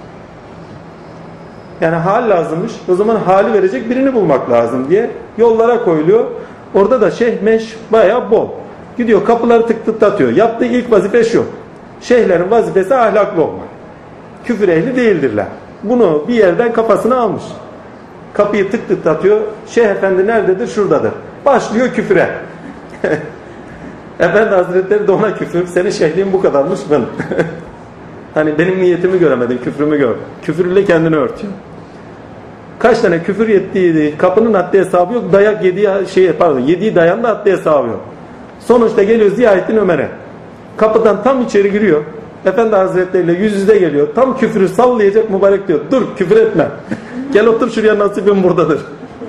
Yani hal lazımmış. O zaman hali verecek birini bulmak lazım diye yollara koyuluyor. Orada da şeyh meş bayağı bol. Gidiyor kapıları tık tık atıyor. Yaptığı ilk vazife şu. Şeyhlerin vazifesi ahlaklı olmak. Küfür ehli değildirler. Bunu bir yerden kafasına almış. Kapıyı tık tık atıyor. Şeyh efendi nerededir? Şuradadır. Başlıyor küfüre. Efendi Hazretleri de ona küfür. Senin şeyhliğin bu kadarmış ben. Hani benim niyetimi göremedin, küfrümü gör. Küfürle kendini örtüyor. Kaç tane küfür yettiği, kapının haddi hesabı yok. Dayak yediği şey, pardon, yediği dayan da haddi hesabı yok. Sonuçta geliyor Ziyaettin Ömer'e. Kapıdan tam içeri giriyor. Efendi Hazretleri ile yüz yüze geliyor. Tam küfürü sallayacak, mübarek diyor. Dur, küfür etme. Gel otur şuraya, nasibim buradadır.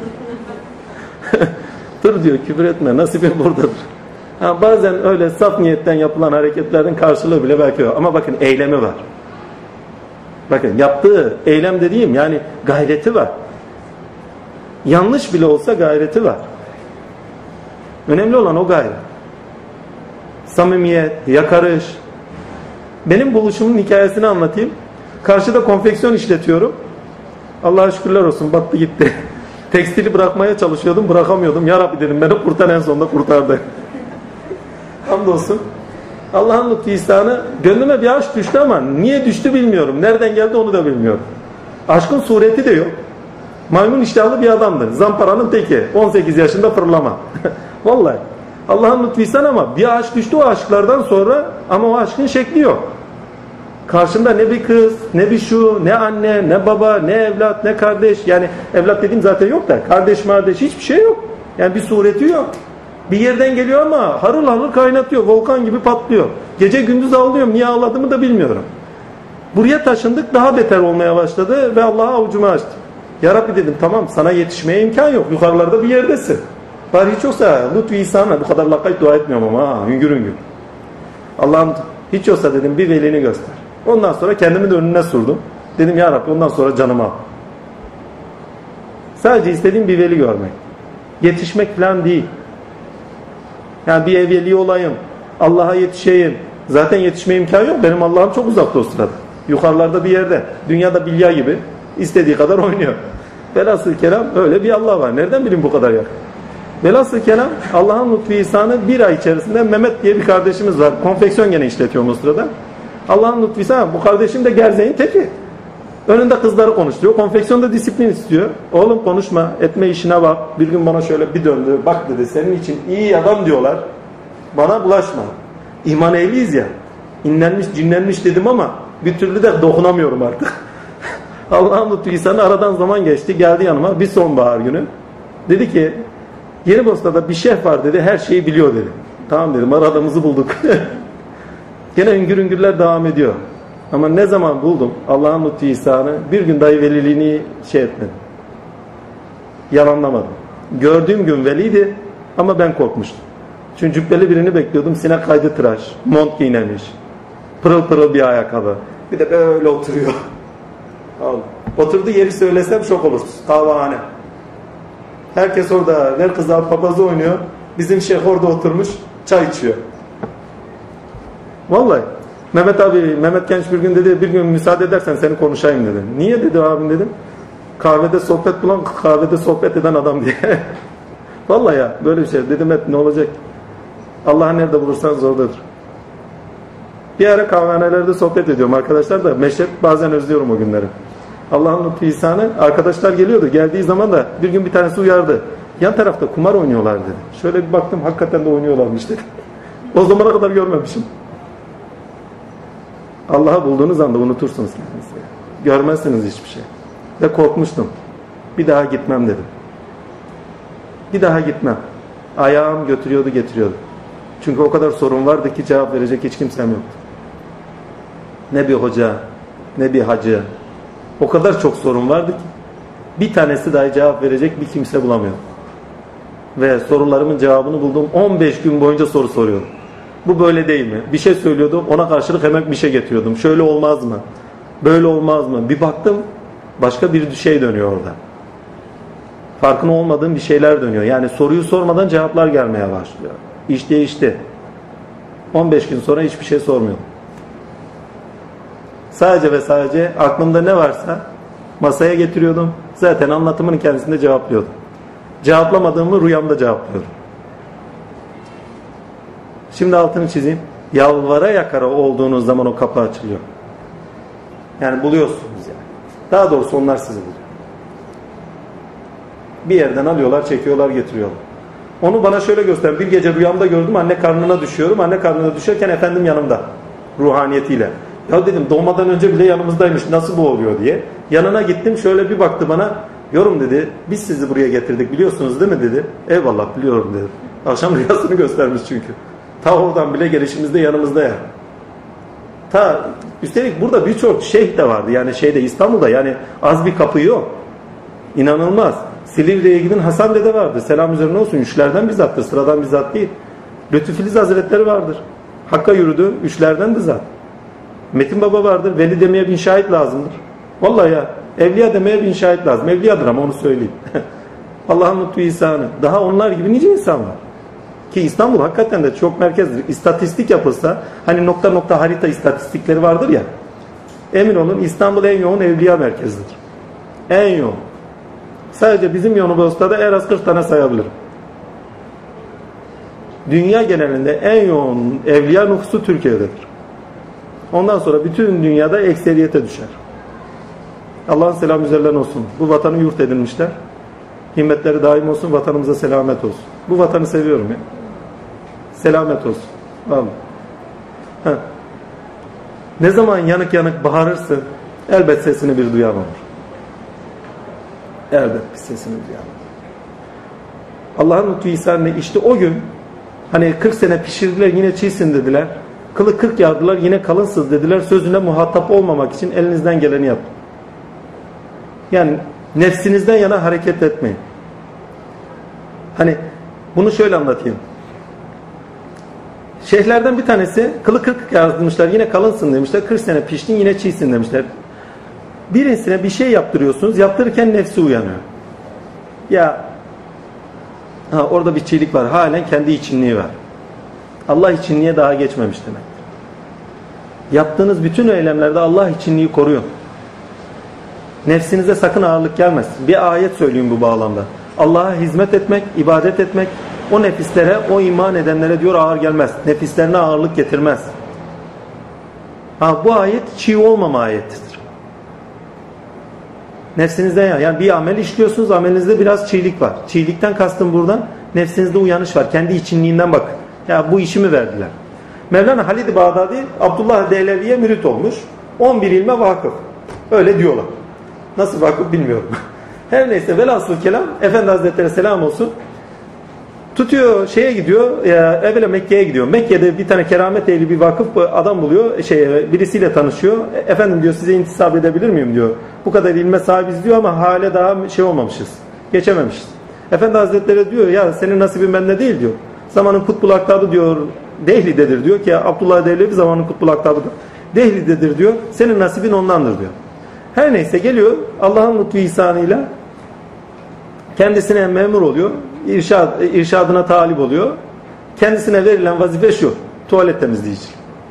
Dur diyor, küfür etme, nasibim buradadır. Ha, bazen öyle saf niyetten yapılan hareketlerin karşılığı bile belki yok. Ama bakın eylemi var. Bakın yaptığı eylem dediğim yani gayreti var. Yanlış bile olsa gayreti var. Önemli olan o gayret. Samimiyet, yakarış. Benim buluşumun hikayesini anlatayım. Karşıda konfeksiyon işletiyorum. Allah'a şükürler olsun, battı gitti. Tekstili bırakmaya çalışıyordum, bırakamıyordum. Ya Rabbi dedim, beni kurtar, en sonunda kurtardı. Hamdolsun. Allah'ın lütfu ihsanı, gönlüme bir aşk düştü ama niye düştü bilmiyorum. Nereden geldi onu da bilmiyorum. Aşkın sureti de yok. Maymun iştahlı bir adamdı. Zamparanın teki. on sekiz yaşında fırlama. Vallahi. Allah'ın lütfu ihsanı ama bir aşk düştü o aşklardan sonra, ama o aşkın şekli yok. Karşımda ne bir kız, ne bir şu, ne anne, ne baba, ne evlat, ne kardeş. Yani evlat dediğim zaten yok da, kardeş kardeş hiçbir şey yok. Yani bir sureti yok. Bir yerden geliyor ama harıl harıl kaynatıyor. Volkan gibi patlıyor. Gece gündüz ağlıyorum. Niye ağladığımı da bilmiyorum. Buraya taşındık, daha beter olmaya başladı ve Allah'a avucumu açtım. Ya Rabbi dedim, tamam sana yetişmeye imkan yok. Yukarılarda bir yerdesin. Bari hiç olsa lütfu ihsanla, bu kadar lakayt dua etmiyorum ama ha, hüngür hüngür. Allah'ım hiç olsa dedim bir velini göster. Ondan sonra kendimi de önüne surdum. Dedim ya Rabbi ondan sonra canımı al. Sadece istediğim bir veli görmek. Yetişmek falan değil. Yani bir evveli olayım, Allah'a yetişeyim. Zaten yetişme imkanı yok. Benim Allah'ım çok uzakta o sırada. Yukarılarda bir yerde. Dünyada bilya gibi istediği kadar oynuyor. Velhasıl kelam öyle bir Allah var. Nereden bileyim bu kadar yakın? Velhasıl kelam Allah'ın lütfu ihsanı bir ay içerisinde Mehmet diye bir kardeşimiz var. Konfeksiyon gene işletiyor o sırada. Allah'ın lütfu ihsanı, bu kardeşim de gerzeğin teki. Önünde kızları konuşturuyor. Konfeksiyonda disiplin istiyor. Oğlum konuşma, etme işine bak. Bir gün bana şöyle bir döndü. Bak dedi, senin için iyi adam diyorlar. Bana bulaşma. İman ehliyiz ya. İnlenmiş, cinlenmiş dedim ama bir türlü de dokunamıyorum artık. Allah'ın lütfu ihsanı, aradan zaman geçti. Geldi yanıma bir sonbahar günü. Dedi ki, Yenibosna'da bir şeyh var dedi. Her şeyi biliyor dedi. Tamam dedim, aradığımızı bulduk. Gene hüngür hüngürler devam ediyor. Ama ne zaman buldum Allah'ın lütfu ihsanı, bir gün dahi veliliğini şey etmedim. Yalanlamadım. Gördüğüm gün veliydi ama ben korkmuştum. Çünkü cübbeli birini bekliyordum. Sinek kaydı tıraş, mont giynemiş, pırıl pırıl bir ayakkabı. Bir de böyle oturuyor. Oturduğu yeri söylesem şok olursunuz. Kahvehane. Herkes orada. Ver kızlar papazı oynuyor. Bizim şeyh orada oturmuş çay içiyor. Vallahi. Mehmet abi, Mehmet Genç bir gün dedi, bir gün müsaade edersen seni konuşayım dedi. Niye dedi abim dedim. Kahvede sohbet bulan, kahvede sohbet eden adam diye. Vallahi ya böyle bir şey. Dedim hep ne olacak? Allah'ı nerede bulursanız oradadır. Bir ara kahvehanelerde sohbet ediyorum arkadaşlar da, meşrep bazen özlüyorum o günleri. Allah'ın lütfu ihsanı, arkadaşlar geliyordu. Geldiği zaman da bir gün bir tanesi uyardı. Yan tarafta kumar oynuyorlar dedi. Şöyle bir baktım, hakikaten de oynuyorlarmış dedi. O zamana kadar görmemişim. Allah'ı bulduğunuz anda unutursunuz kendinizi. Görmezsiniz hiçbir şey. Ve korkmuştum. Bir daha gitmem dedim. Bir daha gitmem. Ayağım götürüyordu getiriyordu. Çünkü o kadar sorun vardı ki cevap verecek hiç kimsem yoktu. Ne bir hoca, ne bir hacı. O kadar çok sorun vardı ki bir tanesi dahi cevap verecek bir kimse bulamıyordum. Ve sorularımın cevabını buldum. on beş gün boyunca soru soruyordum. Bu böyle değil mi? Bir şey söylüyordum, ona karşılık hemen bir şey getiriyordum. Şöyle olmaz mı? Böyle olmaz mı? Bir baktım başka bir şey dönüyor orada. Farkında olmadığım bir şeyler dönüyor. Yani soruyu sormadan cevaplar gelmeye başlıyor. İş değişti. on beş gün sonra hiçbir şey sormuyordum. Sadece ve sadece aklımda ne varsa masaya getiriyordum. Zaten anlatımın kendisinde cevaplıyordum. Cevaplamadığımı rüyamda cevaplıyordum. Şimdi altını çizeyim. Yalvara yakara olduğunuz zaman o kapı açılıyor. Yani buluyorsunuz yani. Daha doğrusu onlar sizi buluyor. Bir yerden alıyorlar, çekiyorlar, getiriyorlar. Onu bana şöyle göster. Bir gece rüyamda gördüm, anne karnına düşüyorum. Anne karnına düşerken efendim yanımda. Ruhaniyetiyle. Ya dedim, doğmadan önce bile yanımızdaymış. Nasıl bu oluyor diye. Yanına gittim, şöyle bir baktı bana. Yorum dedi. Biz sizi buraya getirdik biliyorsunuz değil mi dedi. Eyvallah biliyorum dedi. Akşam rüyasını göstermiş çünkü. Ta oradan bile gelişimizde yanımızda ya. Ta üstelik burada birçok şeyh de vardı. Yani şeyde İstanbul'da yani az bir kapı yok. İnanılmaz. Silivri'ye gidin, Hasan Dede vardır. Selam üzerine olsun. Üçlerden bizzattır. Sıradan bizzat değil. Lütfüfiliz Hazretleri vardır. Hakk'a yürüdü. Üçlerden bizzat. Metin Baba vardır. Veli demeye bin şahit lazımdır. Vallahi ya. Evliya demeye bin şahit lazım. Evliyadır ama onu söyleyeyim. Allah'ın lütfu ihsanı. Daha onlar gibi nice insan var. Ki İstanbul hakikaten de çok merkezdir. İstatistik yapılsa, hani nokta nokta harita istatistikleri vardır ya. Emin olun İstanbul en yoğun evliya merkezidir. En yoğun. Sadece bizim Yenibosna'da en az kırk tane sayabilirim. Dünya genelinde en yoğun evliya nüfusu Türkiye'dedir. Ondan sonra bütün dünyada ekseriyete düşer. Allah'ın selamı üzerlerine olsun. Bu vatanı yurt edinmişler. Himmetleri daim olsun, vatanımıza selamet olsun. Bu vatanı seviyorum ya. Selamet olsun. Vallahi. Ha. Ne zaman yanık yanık bağırırsın, elbet sesini bir duyan olur. Elbet bir sesini duyan olur. Allah'ın lütfu ihsanı işte o gün hani kırk sene pişirdiler yine çiğsin dediler. Kılı kırk yardılar yine kalınsız dediler. Sözüne muhatap olmamak için elinizden geleni yapın. Yani nefsinizden yana hareket etmeyin. Hani bunu şöyle anlatayım. Şeyhlerden bir tanesi kılı kırk yazmışlar yine kalınsın demişler. kırk sene piştin yine çiğsin demişler. Birisine bir şey yaptırıyorsunuz. Yaptırırken nefsi uyanıyor. Ya ha, orada bir çiğlik var. Halen kendi içinliği var. Allah içinliğe daha geçmemiş demek. Yaptığınız bütün eylemlerde Allah içinliği koruyun. Nefsinize sakın ağırlık gelmesin. Bir ayet söyleyeyim bu bağlamda. Allah'a hizmet etmek, ibadet etmek o nefislere, o iman edenlere diyor ağır gelmez. Nefislerine ağırlık getirmez. Ha, bu ayet çiğ olmama ayetidir. Nefsinizde yani, yani bir amel işliyorsunuz, amelinizde biraz çiğlik var. Çiğlikten kastım buradan nefsinizde uyanış var. Kendi içinliğinden bak. Ya bu işi mi verdiler? Mevlana Halid-i Bağdadi Abdullah Dehlevi'ye mürit olmuş. on bir ilme vakıf. Öyle diyorlar. Nasıl vakıf bilmiyorum. Her neyse velhasıl kelam Efendi Hazretleri selam olsun. Tutuyor şeye gidiyor, ya, evvela Mekke'ye gidiyor. Mekke'de bir tane keramet ehli bir vakıf adam buluyor, şey, birisiyle tanışıyor. Efendim diyor, size intisap edebilir miyim diyor. Bu kadar ilme sahibiz diyor ama hale daha şey olmamışız, geçememişiz. Efendi Hazretleri diyor ya senin nasibin bende değil diyor. Zamanın kutbul aktabı diyor Dehli'dedir diyor ki Abdullah Dehlevi zamanın kutbul aktabıdır. Dehli'dedir diyor, senin nasibin ondandır diyor. Her neyse geliyor Allah'ın lütfu ihsanıyla kendisine memur oluyor. İrşad, irşadına talip oluyor. Kendisine verilen vazife şu: tuvalet temizleyici.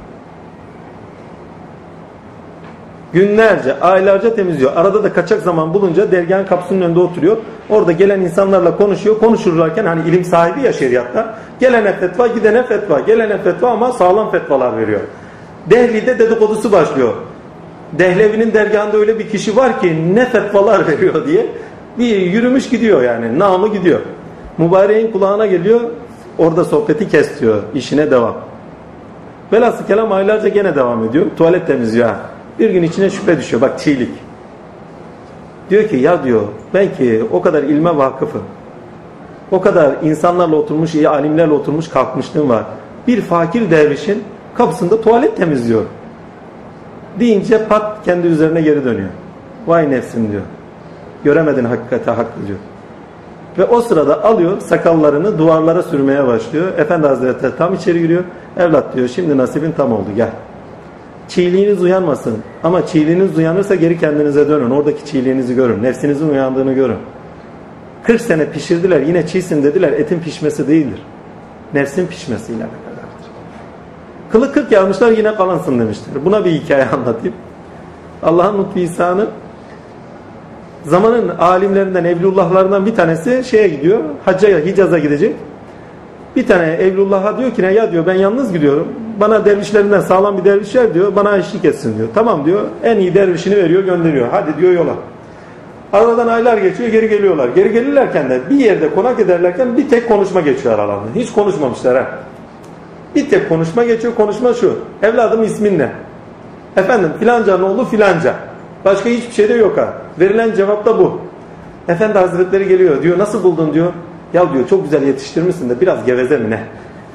Günlerce, aylarca temizliyor. Arada da kaçak zaman bulunca dergahın kapısının önünde oturuyor. Orada gelen insanlarla konuşuyor. Konuşurlarken hani ilim sahibi ya şeriatta. Gelene fetva, gidene fetva. Gelene fetva ama sağlam fetvalar veriyor. Dehli'de dedikodusu başlıyor. Dehlevi'nin dergahında öyle bir kişi var ki ne fetvalar veriyor diye bir yürümüş gidiyor yani. Namı gidiyor. Mübareğin kulağına geliyor. Orada sohbeti kes diyor. İşine devam. Velhasıl kelam aylarca gene devam ediyor. Tuvalet temizliyor. Bir gün içine şüphe düşüyor. Bak çiğlik. Diyor ki ya diyor ben ki o kadar ilme vakıfım. O kadar insanlarla oturmuş, iyi alimlerle oturmuş kalkmışlığım var. Bir fakir dervişin kapısında tuvalet temizliyor. Deyince pat kendi üzerine geri dönüyor. Vay nefsim diyor. Göremedin hakikate hakkı diyor. Ve o sırada alıyor sakallarını duvarlara sürmeye başlıyor. Efendi Hazretleri tam içeri giriyor. Evlat diyor şimdi nasibin tam oldu gel. Çiğliğiniz uyanmasın. Ama çiğliğiniz uyanırsa geri kendinize dönün. Oradaki çiğliğinizi görün. Nefsinizin uyandığını görün. kırk sene pişirdiler yine çiğsin dediler. Etin pişmesi değildir. Nefsin pişmesiyle alakalıdır. Kılı kırk yarmışlar yine kalansın demişler. Buna bir hikaye anlatayım. Allah'ın lütfu ihsanı zamanın alimlerinden, evlullahlarından bir tanesi şeye gidiyor. Hacca, Hicaz'a gidecek. Bir tane evlullaha diyor ki ne ya diyor ben yalnız gidiyorum. Bana dervişlerinden sağlam bir derviş ver diyor. Bana eşlik etsin diyor. Tamam diyor. En iyi dervişini veriyor gönderiyor. Hadi diyor yola. Aradan aylar geçiyor geri geliyorlar. Geri gelirlerken de bir yerde konak ederlerken bir tek konuşma geçiyor aralarında. Hiç konuşmamışlar ha. Bir tek konuşma geçiyor. Konuşma şu: evladım ismin ne? Efendim filancanın oğlu filanca. Başka hiçbir şey de yok ha. Verilen cevap da bu. Efendi Hazretleri geliyor diyor nasıl buldun diyor. Ya diyor çok güzel yetiştirmişsin de biraz geveze mi ne?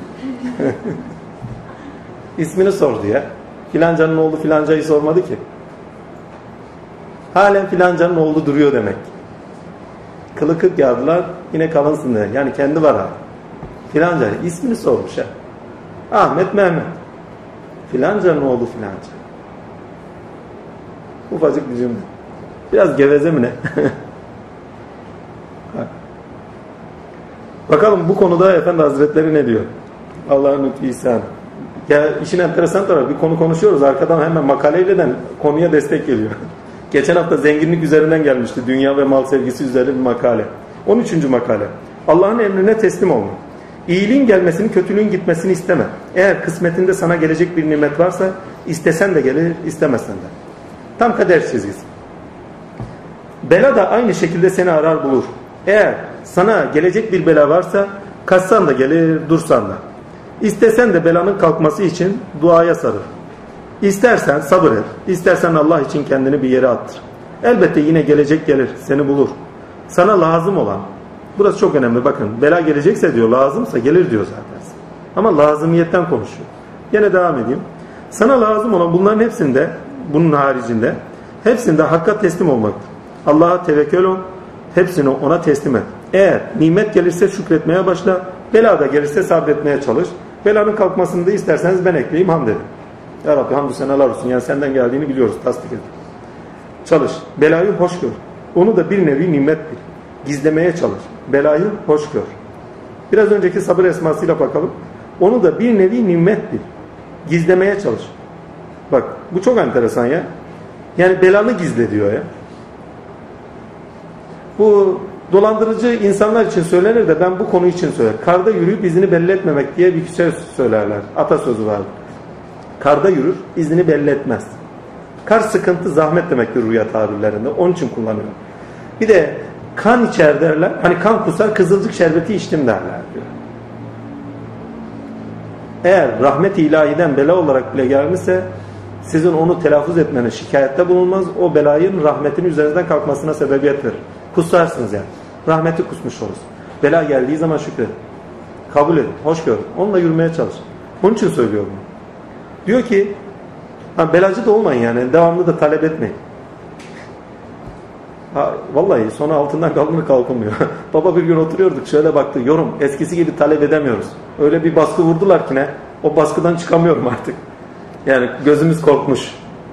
İsmini sordu ya. Filancanın oğlu filancayı sormadı ki. Halen filancanın oğlu duruyor demek. Kılı kırk yardılar yine kalınsın diye. Yani kendi var ha. Filanca ismini sormuş ha. Ahmet Mehmet. Filancanın oğlu filanca. Ufacık bir cümle. Biraz geveze mi ne? Bakalım bu konuda Efendi Hazretleri ne diyor? Allah'ın lütfu ihsanı. Ya işin enteresan tarafı bir konu konuşuyoruz. Arkadan hemen makaleyle de konuya destek geliyor. Geçen hafta zenginlik üzerinden gelmişti. Dünya ve mal sevgisi üzerine bir makale. on üçüncü makale. Allah'ın emrine teslim olma. İyiliğin gelmesini, kötülüğün gitmesini isteme. Eğer kısmetinde sana gelecek bir nimet varsa istesen de gelir, istemesen de. Tam kader çizgisi. Bela da aynı şekilde seni arar bulur. Eğer sana gelecek bir bela varsa kaçsan da gelir, dursan da. İstesen de belanın kalkması için duaya sarıl. İstersen sabır et. İstersen Allah için kendini bir yere attır. Elbette yine gelecek gelir, seni bulur. Sana lazım olan, burası çok önemli bakın. Bela gelecekse diyor, lazımsa gelir diyor zaten. Ama lazımiyetten konuşuyor. Yine devam edeyim. Sana lazım olan bunların hepsinde, bunun haricinde, hepsinde hakka teslim olmaktır. Allah'a tevekkül ol, hepsini ona teslim et. Eğer nimet gelirse şükretmeye başla, bela da gelirse sabretmeye çalış. Belanın kalkmasını da isterseniz ben ekleyeyim, hamd edin. Ya Rabbi hamdü senalar olsun. Yani senden geldiğini biliyoruz, tasdik edin. Çalış. Belayı hoş gör. Onu da bir nevi nimet bil. Gizlemeye çalış. Belayı hoş gör. Biraz önceki sabır esmasıyla bakalım. Onu da bir nevi nimet bil. Gizlemeye çalış. Bak bu çok enteresan ya. Yani belanı gizle diyor ya. Bu dolandırıcı insanlar için söylenir de ben bu konu için söylerim. Karda yürüyüp izini belli etmemek diye bir şey söylerler. Atasözü vardır. Karda yürür, izini belli etmez. Kar sıkıntı, zahmet demektir rüya tabirlerinde. Onun için kullanıyorum. Bir de kan içer derler. Hani kan kusar, kızılcık şerbeti içtim derler diyor. Eğer rahmet-i ilahiden bela olarak bile gelmişse sizin onu telaffuz etmeniz şikayette bulunmaz. O belayın rahmetin üzerinizden kalkmasına sebebiyet verir. Kusarsınız yani. Rahmeti kusmuş oluruz. Bela geldiği zaman şükredin. Kabul edin. Hoş görün. Onunla yürümeye çalış. Onun için söylüyor bunu. Diyor ki ha, belacı da olmayın yani. Devamlı da talep etmeyin. Ha, vallahi sonra altından kalkmıyor kalkılmıyor. Baba bir gün oturuyorduk şöyle baktı. Yorum eskisi gibi talep edemiyoruz. Öyle bir baskı vurdular ki ne? O baskıdan çıkamıyorum artık. Yani gözümüz korkmuş.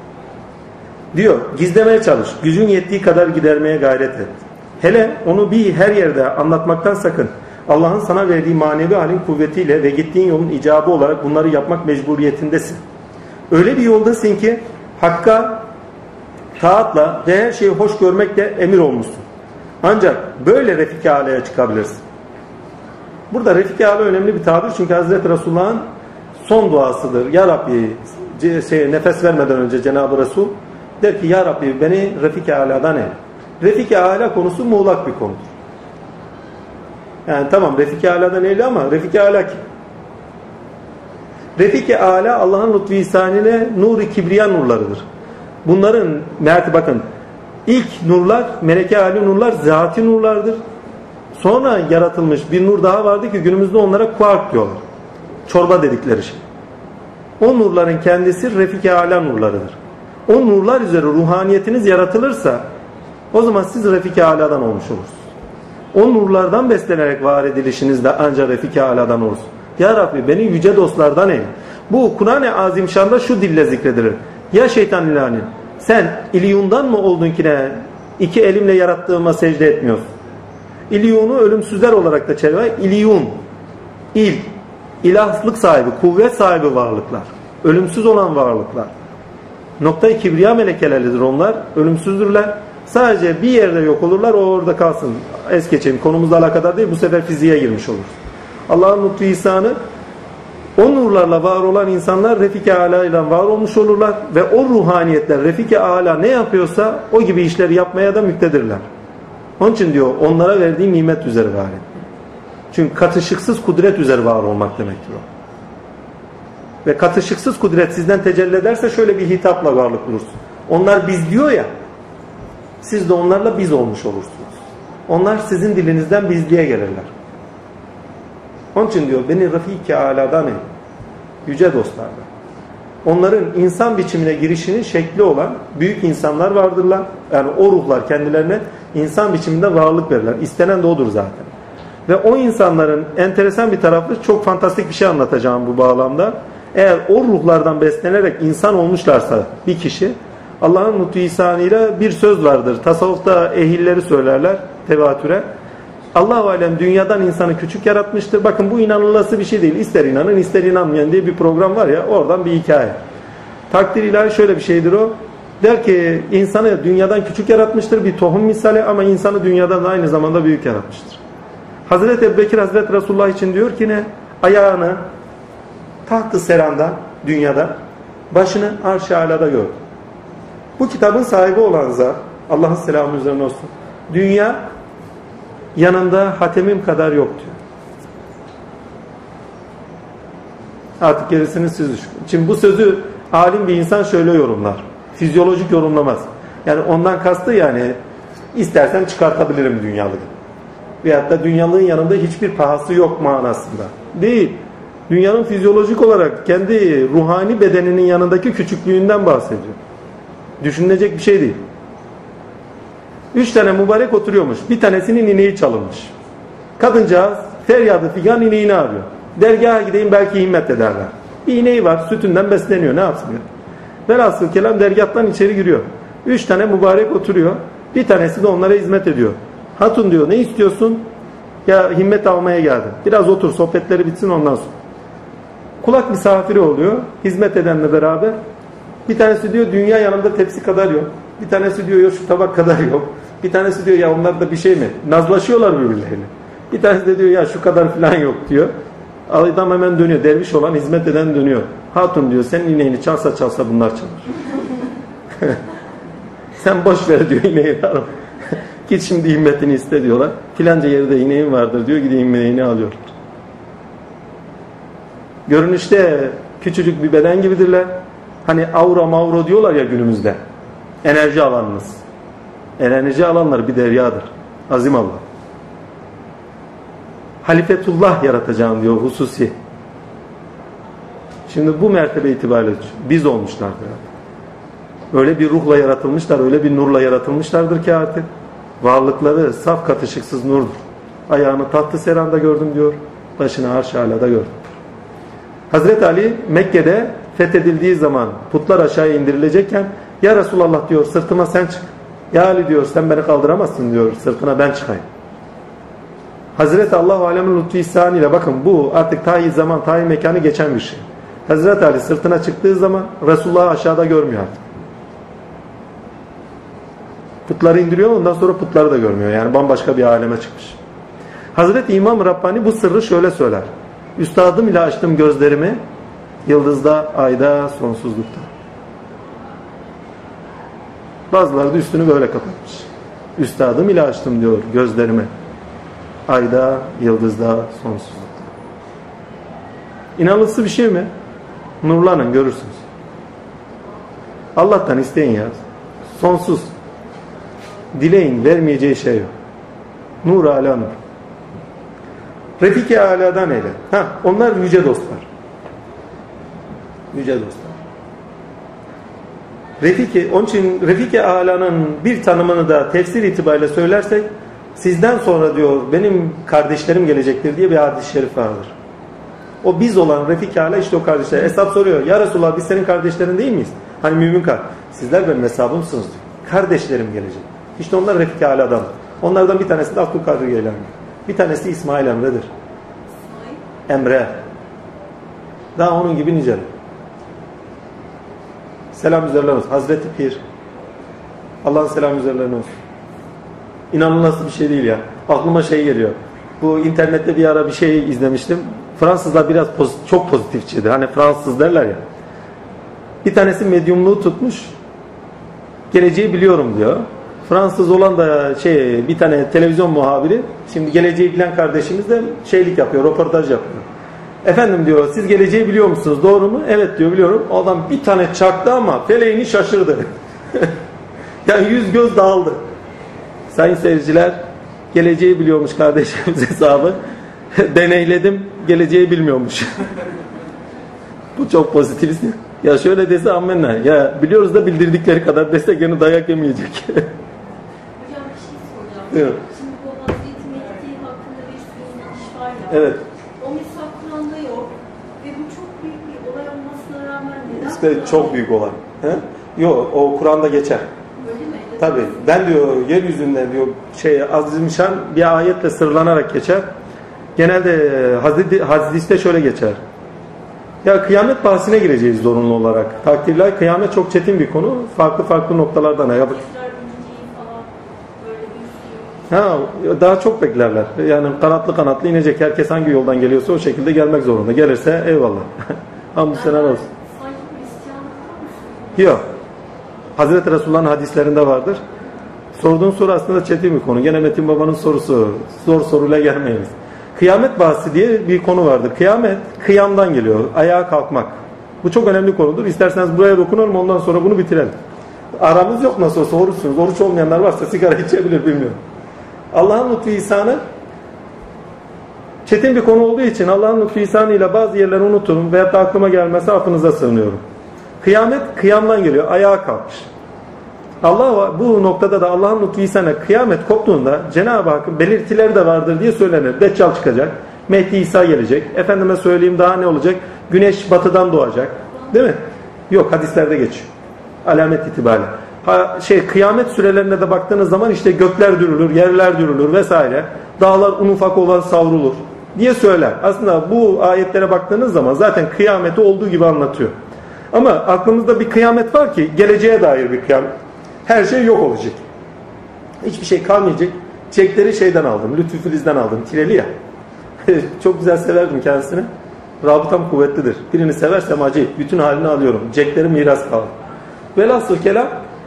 Diyor gizlemeye çalış. Gücün yettiği kadar gidermeye gayret et. Hele onu bir her yerde anlatmaktan sakın. Allah'ın sana verdiği manevi halin kuvvetiyle ve gittiğin yolun icabı olarak bunları yapmak mecburiyetindesin. Öyle bir yoldasın ki Hakk'a taatla ve her şeyi hoş görmekle emir olmuşsun. Ancak böyle Refik-i Ala'ya çıkabilirsin. Burada Refik-i Ala önemli bir tabir çünkü Hazreti Resulullah'ın son duasıdır. Ya Rabbi şey, nefes vermeden önce Cenab-ı Resul der ki Ya Rabbi beni Refik-i Ala'dan ev. Refik-i Ala konusu muğlak bir konudur. Yani tamam Refik-i Ala'dan evli ama Refik-i Ala kim? Refik-i Ala Allah'ın lütfu ihsanine nur-i kibriya nurlarıdır. Bunların merti bakın ilk nurlar meleke âli nurlar zati nurlardır. Sonra yaratılmış bir nur daha vardı ki günümüzde onlara kuark diyorlar. Çorba dedikleri şey. O nurların kendisi Refik-i Ala nurlarıdır. O nurlar üzere ruhaniyetiniz yaratılırsa o zaman siz Refik-i Ala'dan olmuş olursunuz. O nurlardan beslenerek var edilişinizde ancak Refik-i Ala'dan olursunuz. Ya Rabbi beni yüce dostlardan eyle. Bu Kur'an-ı Azimşan'da şu dille zikredilir. Ya şeytan ilani sen İlyun'dan mı oldun ki ne? İki elimle yarattığıma secde etmiyorsun. İlyun'u ölümsüzler olarak da çeviriyor. İlyun, il, ilahlık sahibi, kuvvet sahibi varlıklar. Ölümsüz olan varlıklar. Nokta-i kibriya melekeleridir onlar. Ölümsüzdürler. Sadece bir yerde yok olurlar. O orada kalsın. Es geçelim. Konumuzla alakadar değil. Bu sefer fiziğe girmiş oluruz. Allah'ın lütfu ihsanı o nurlarla var olan insanlar Refik-i Ala ile var olmuş olurlar ve o ruhaniyetler Refik-i Ala ne yapıyorsa o gibi işleri yapmaya da müktedirler. Onun için diyor onlara verdiği nimet üzere var et. Çünkü katışıksız kudret üzere var olmak demektir o. Ve katışıksız kudret sizden tecelli ederse şöyle bir hitapla varlık bulursun. Onlar biz diyor ya, siz de onlarla biz olmuş olursunuz. Onlar sizin dilinizden bizliğe gelirler. Onun için diyor beni Refik-i Ala'dan ev. Yüce dostlardan. Onların insan biçimine girişinin şekli olan büyük insanlar vardırlar. Yani o ruhlar kendilerine insan biçiminde varlık verirler. İstenen de odur zaten. Ve o insanların enteresan bir tarafı çok fantastik bir şey anlatacağım bu bağlamda. Eğer o ruhlardan beslenerek insan olmuşlarsa bir kişi Allah'ın lütfu ihsanıyla bir söz vardır. Tasavvufta ehilleri söylerler tevatüre. Allah-u Alem dünyadan insanı küçük yaratmıştır. Bakın bu inanılması bir şey değil. İster inanın ister inanmayın diye bir program var ya oradan bir hikaye. Takdir ilahi şöyle bir şeydir o. Der ki insanı dünyadan küçük yaratmıştır bir tohum misali ama insanı dünyadan da aynı zamanda büyük yaratmıştır. Hazreti Ebubekir Hazreti Resulullah için diyor ki ne? Ayağını taht-ı seranda dünyada başını arş-ı alada gördü. Bu kitabın sahibi olan zat Allah'ın selamı üzerine olsun. Dünya yanında hatemim kadar yok diyor. Artık gerisini siz düşünün. Şimdi bu sözü alim bir insan şöyle yorumlar. Fizyolojik yorumlamaz. Yani ondan kastı yani istersem çıkartabilirim dünyalığı. Veyahut da dünyalığın yanında hiçbir pahası yok manasında. Değil. Dünyanın fizyolojik olarak kendi ruhani bedeninin yanındaki küçüklüğünden bahsediyor. Düşünülecek bir şey değil. Üç tane mübarek oturuyormuş. Bir tanesinin ineği çalınmış. Kadıncağız feryadı figan ineğini arıyor. Dergaha gideyim belki himmet ederler. Bir ineği var sütünden besleniyor. Ne yapsın ya? Velhasıl kelam dergahtan içeri giriyor. Üç tane mübarek oturuyor. Bir tanesi de onlara hizmet ediyor. Hatun diyor ne istiyorsun? Ya himmet almaya geldim. Biraz otur sohbetleri bitsin ondan sonra. Kulak misafiri oluyor. Hizmet edenle beraber. Bir tanesi diyor dünya yanında tepsi kadar yok. Bir tanesi diyor ya şu tabak kadar yok. Bir tanesi diyor ya onlar da bir şey mi? Nazlaşıyorlar birbirleriyle. Bir tanesi de diyor ya şu kadar falan yok diyor. Adam hemen dönüyor. Derviş olan hizmet eden dönüyor. Hatun diyor senin ineğini çalsa çalsa bunlar çalar. Sen boş ver diyor ineği. Git şimdi himmetini iste diyorlar. Filanca yerde ineğin vardır diyor. Gideyim ineğini alıyorlar. Görünüşte küçücük bir beden gibidirler. Hani aura mavro diyorlar ya günümüzde. Enerji alanınız. Enerji alanları bir deryadır. Azim Allah. Halifetullah yaratacağım diyor hususi. Şimdi bu mertebe itibariyle biz olmuşlardır artık. Öyle bir ruhla yaratılmışlar, öyle bir nurla yaratılmışlardır ki artık varlıkları saf katışıksız nurdur. Ayağını tahtı seranda gördüm diyor, başını arş-ı alada gördüm. Hazreti Ali Mekke'de fethedildiği zaman putlar aşağıya indirilecekken ya Resulallah diyor sırtıma sen çık. Ya Ali diyor sen beni kaldıramazsın diyor, sırtına ben çıkayım. Hazreti Allah-u Alemin lütfu ihsanı ile bakın bu artık tayi zaman, tayi mekanı geçen bir şey. Hazreti Ali sırtına çıktığı zaman Resulullah'ı aşağıda görmüyor artık. Putları indiriyor, ondan sonra putları da görmüyor. Yani bambaşka bir aleme çıkmış. Hazreti İmam Rabbani bu sırrı şöyle söyler. Üstadım ile açtım gözlerimi, yıldızda, ayda, sonsuzlukta. Bazıları da üstünü böyle kapatmış. Üstadım ile açtım diyor gözlerimi, ayda, yıldızda, sonsuzlukta. İnanılsı bir şey mi? Nurlanın görürsünüz. Allah'tan isteyin ya. Sonsuz. Dileyin, vermeyeceği şey yok. Nur ala nur. Refik-i Ala'dan eyle. Ha, onlar yüce dostlar. Yüce dostlar. Refik-i, onun için Refik-i Ala'nın bir tanımını da tefsir itibariyle söylersek, sizden sonra diyor benim kardeşlerim gelecektir diye bir hadis-i şerif vardır. O biz olan Refik-i Ala işte o kardeşler. Hesap soruyor. Ya Resulullah biz senin kardeşlerin değil miyiz? Hani mümin kardeş. Sizler benim hesabımsınız diyor. Kardeşlerim gelecek. İşte onlar Refik-i Ala'dan. Onlardan bir tanesi de Abdülkadir Geylani. Bir tanesi İsmail Emre'dir. Emre. Daha onun gibi niceler. Selam üzerlerine olsun. Hazreti Pir. Allah'ın selamı üzerlerine olsun. İnanılmaz bir şey değil ya. Aklıma şey geliyor. Bu internette bir ara bir şey izlemiştim. Fransızlar biraz pozitif, çok pozitifçiydi. Hani Fransız derler ya. Bir tanesi medyumluğu tutmuş. Geleceği biliyorum diyor. Fransız olan da şey bir tane televizyon muhabiri. Şimdi geleceği bilen kardeşimiz de şeylik yapıyor, röportaj yapıyor. Efendim diyor, siz geleceği biliyor musunuz? Doğru mu? Evet diyor, biliyorum. O adam bir tane çaktı ama feleğini şaşırdı. Yani yüz göz dağıldı. Sayın seyirciler, geleceği biliyormuş kardeşimiz hesabı. Deneyledim, geleceği bilmiyormuş. Bu çok pozitif. Ya şöyle dese ammenna. Ya biliyoruz da bildirdikleri kadar dese gene dayak yemeyecek. Hocam bir şey soracağım. Evet. Şimdi bu Hazreti Mehdi hakkında bir sürü iş var ya. Evet. O mesela Kur'an'da yok. Ve bu çok büyük bir olay olmasına rağmen neden? İşte Kur'an'da çok büyük olay. He? Yok, o Kur'an'da geçer. Öyle mi? Tabii. Ben diyor yeryüzünde diyor şey azimşan bir ayetle sırlanarak geçer. Genelde hadis, hadiste şöyle geçer. Ya kıyamet bahsine gireceğiz zorunlu olarak. Takdirler kıyamet çok çetin bir konu. Farklı farklı noktalardan. Ya, ha, daha çok beklerler. Yani kanatlı kanatlı inecek. Herkes hangi yoldan geliyorsa o şekilde gelmek zorunda. Gelirse eyvallah. Hamdü selam olsun. Yok. Hazreti Resulullah'ın hadislerinde vardır. Sorduğun soru aslında çetin bir konu. Gene Metin Baba'nın sorusu. Zor soruyla gelmeyiniz. Kıyamet bahsi diye bir konu vardır. Kıyamet, kıyamdan geliyor. Ayağa kalkmak. Bu çok önemli konudur. İsterseniz buraya dokunalım, ondan sonra bunu bitirelim. Aramız yok nasıl olsa, oruçsunuz. Oruç olmayanlar varsa sigara içebilir, bilmiyorum. Allah'ın lütfu ihsanı çetin bir konu olduğu için Allah'ın lütfu ihsanıyla bazı yerleri unuturum veyahut da aklıma gelmezse affınıza sığınıyorum. Kıyamet, kıyamdan geliyor. Ayağa kalkmış. Allah bu noktada da Allah'ın lütfu ihsanı kıyamet koptuğunda Cenab-ı Hakk'ın belirtileri de vardır diye söylenir. Deccal çıkacak. Mehdi İsa gelecek. Efendime söyleyeyim daha ne olacak? Güneş batıdan doğacak. Değil mi? Yok, hadislerde geçiyor. Alamet itibariyle. Ha, şey kıyamet sürelerine de baktığınız zaman işte gökler dürülür, yerler dürülür vesaire. Dağlar un ufak olan savrulur diye söyler. Aslında bu ayetlere baktığınız zaman zaten kıyameti olduğu gibi anlatıyor. Ama aklımızda bir kıyamet var ki geleceğe dair bir kıyamet. Her şey yok olacak. Hiçbir şey kalmayacak. Çekleri şeyden aldım. Lütfü Filiz'den aldım. Tireli ya. Çok güzel severdim kendisini. Rabıtam kuvvetlidir. Birini seversem acayip. Bütün halini alıyorum. Cekleri miras kaldı. Velhasıl kelam